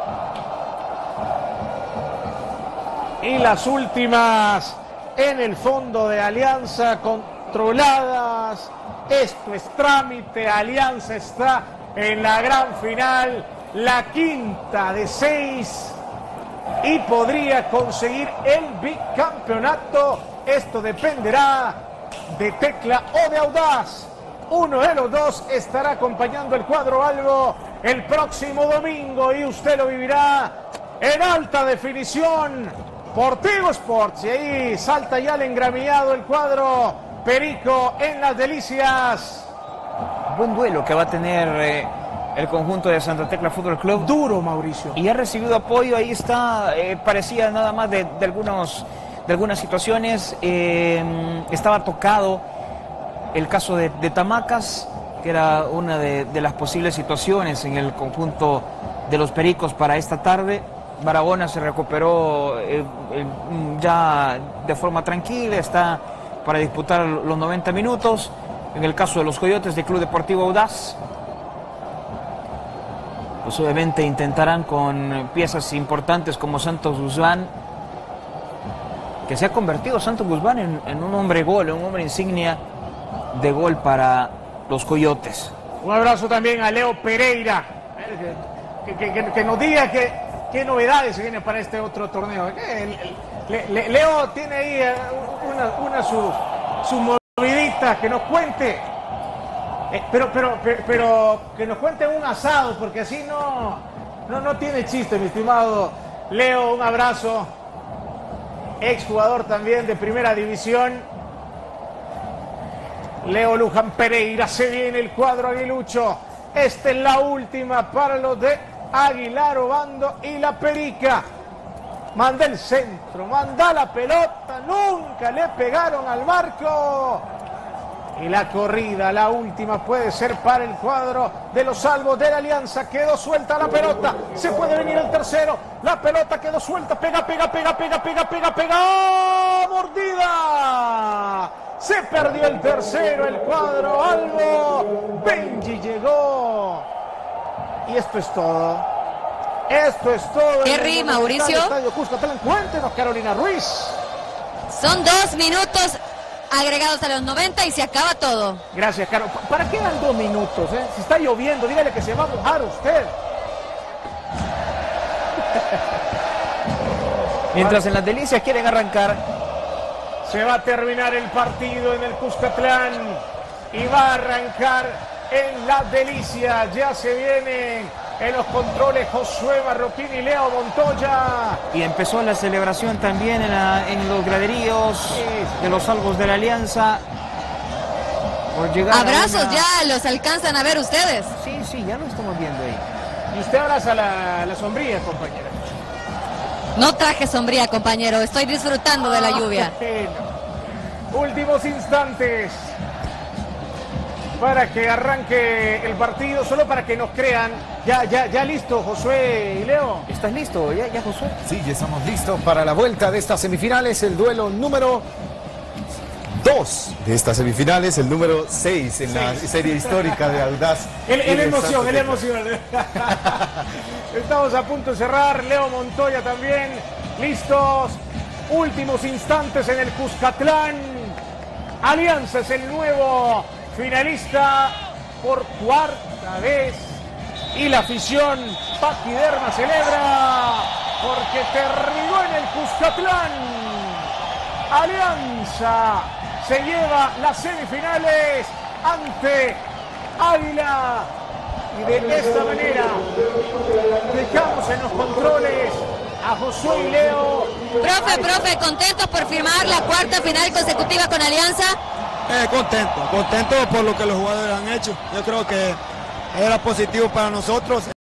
Y las últimas en el fondo de Alianza, controladas. Esto es trámite. Alianza está en la gran final, la quinta de seis, y podría conseguir el bicampeonato. Esto dependerá de Tecla o de Audaz. Uno de los dos estará acompañando el cuadro albo el próximo domingo y usted lo vivirá en alta definición por Tigo Sports. Y ahí salta ya el engramillado el cuadro Perico en Las Delicias. Buen duelo que va a tener eh, el conjunto de Santa Tecla Fútbol Club. Duro, Mauricio. Y ha recibido apoyo, ahí está, eh, parecía nada más de, de, algunos, de algunas situaciones. Eh, estaba tocado el caso de, de Tamacas, que era una de, de las posibles situaciones en el conjunto de los Pericos para esta tarde. Barahona se recuperó eh, eh, ya de forma tranquila, está para disputar los noventa minutos. En el caso de los Coyotes del Club Deportivo Audaz, pues obviamente intentarán con piezas importantes como Santos Guzmán, que se ha convertido Santos Guzmán en, en un hombre gol, un hombre insignia de gol para los Coyotes. Un abrazo también a Leo Pereira, que, que, que, que nos diga que, qué novedades se vienen para este otro torneo. Le, le, Leo tiene ahí una, una su, su movidita, que nos cuente, eh, pero, pero, pero, pero que nos cuente un asado, porque así no, no, no tiene chiste, mi estimado Leo. Un abrazo, exjugador también de primera división. Leo Luján Pereira, se viene el cuadro aguilucho. Esta es la última para los de Aguilar Obando y la Perica. Manda el centro, manda la pelota, nunca le pegaron al marco. Y la corrida, la última, puede ser para el cuadro de los salvos de la Alianza. Quedó suelta la pelota, se puede venir el tercero. La pelota quedó suelta, pega, pega, pega, pega, pega, pega, pega. ¡Oh! ¡Mordida! Se perdió el tercero, el cuadro albo. Benji llegó. Y esto es todo. Esto es todo. ¿Qué rima, Mauricio? Estadio Cuscatlán. Cuéntenos, Carolina Ruiz. Son dos minutos agregados a los noventa y se acaba todo. Gracias, Caro. ¿Para qué dan dos minutos? Eh? Si está lloviendo, dígale que se va a mojar usted. Mientras en Las Delicias quieren arrancar, se va a terminar el partido en el Cuscatlán y va a arrancar en Las Delicias. Ya se vienen en los controles Josué Marroquín y Leo Montoya. Y empezó la celebración también en, la, en los graderíos sí, sí. de los salvos de la Alianza. Por llegar Abrazos una... ya los alcanzan a ver ustedes. Sí, sí, ya lo estamos viendo ahí. Y usted abraza la, la sombrilla, compañera. No traje sombría, compañero. Estoy disfrutando de la lluvia. Bueno. Últimos instantes para que arranque el partido, solo para que nos crean. Ya, ya, ya listo, Josué y Leo. ¿Estás listo? ¿Ya, ya, Josué? Sí, ya estamos listos para la vuelta de estas semifinales, el duelo número dos de estas semifinales, el número seis en la serie histórica de Audaz. El, el emoción, el emoción. Estamos a punto de cerrar. Leo Montoya también, listos. Últimos instantes en el Cuscatlán. Alianza es el nuevo finalista por cuarta vez y la afición paquiderma celebra porque terminó en el Cuscatlán. Alianza se lleva las semifinales ante Águila y de esta manera dejamos en los controles a Josué y Leo. Profe, profe, contentos por firmar la cuarta final consecutiva con Alianza. Eh, contento, contento por lo que los jugadores han hecho. Yo creo que era positivo para nosotros.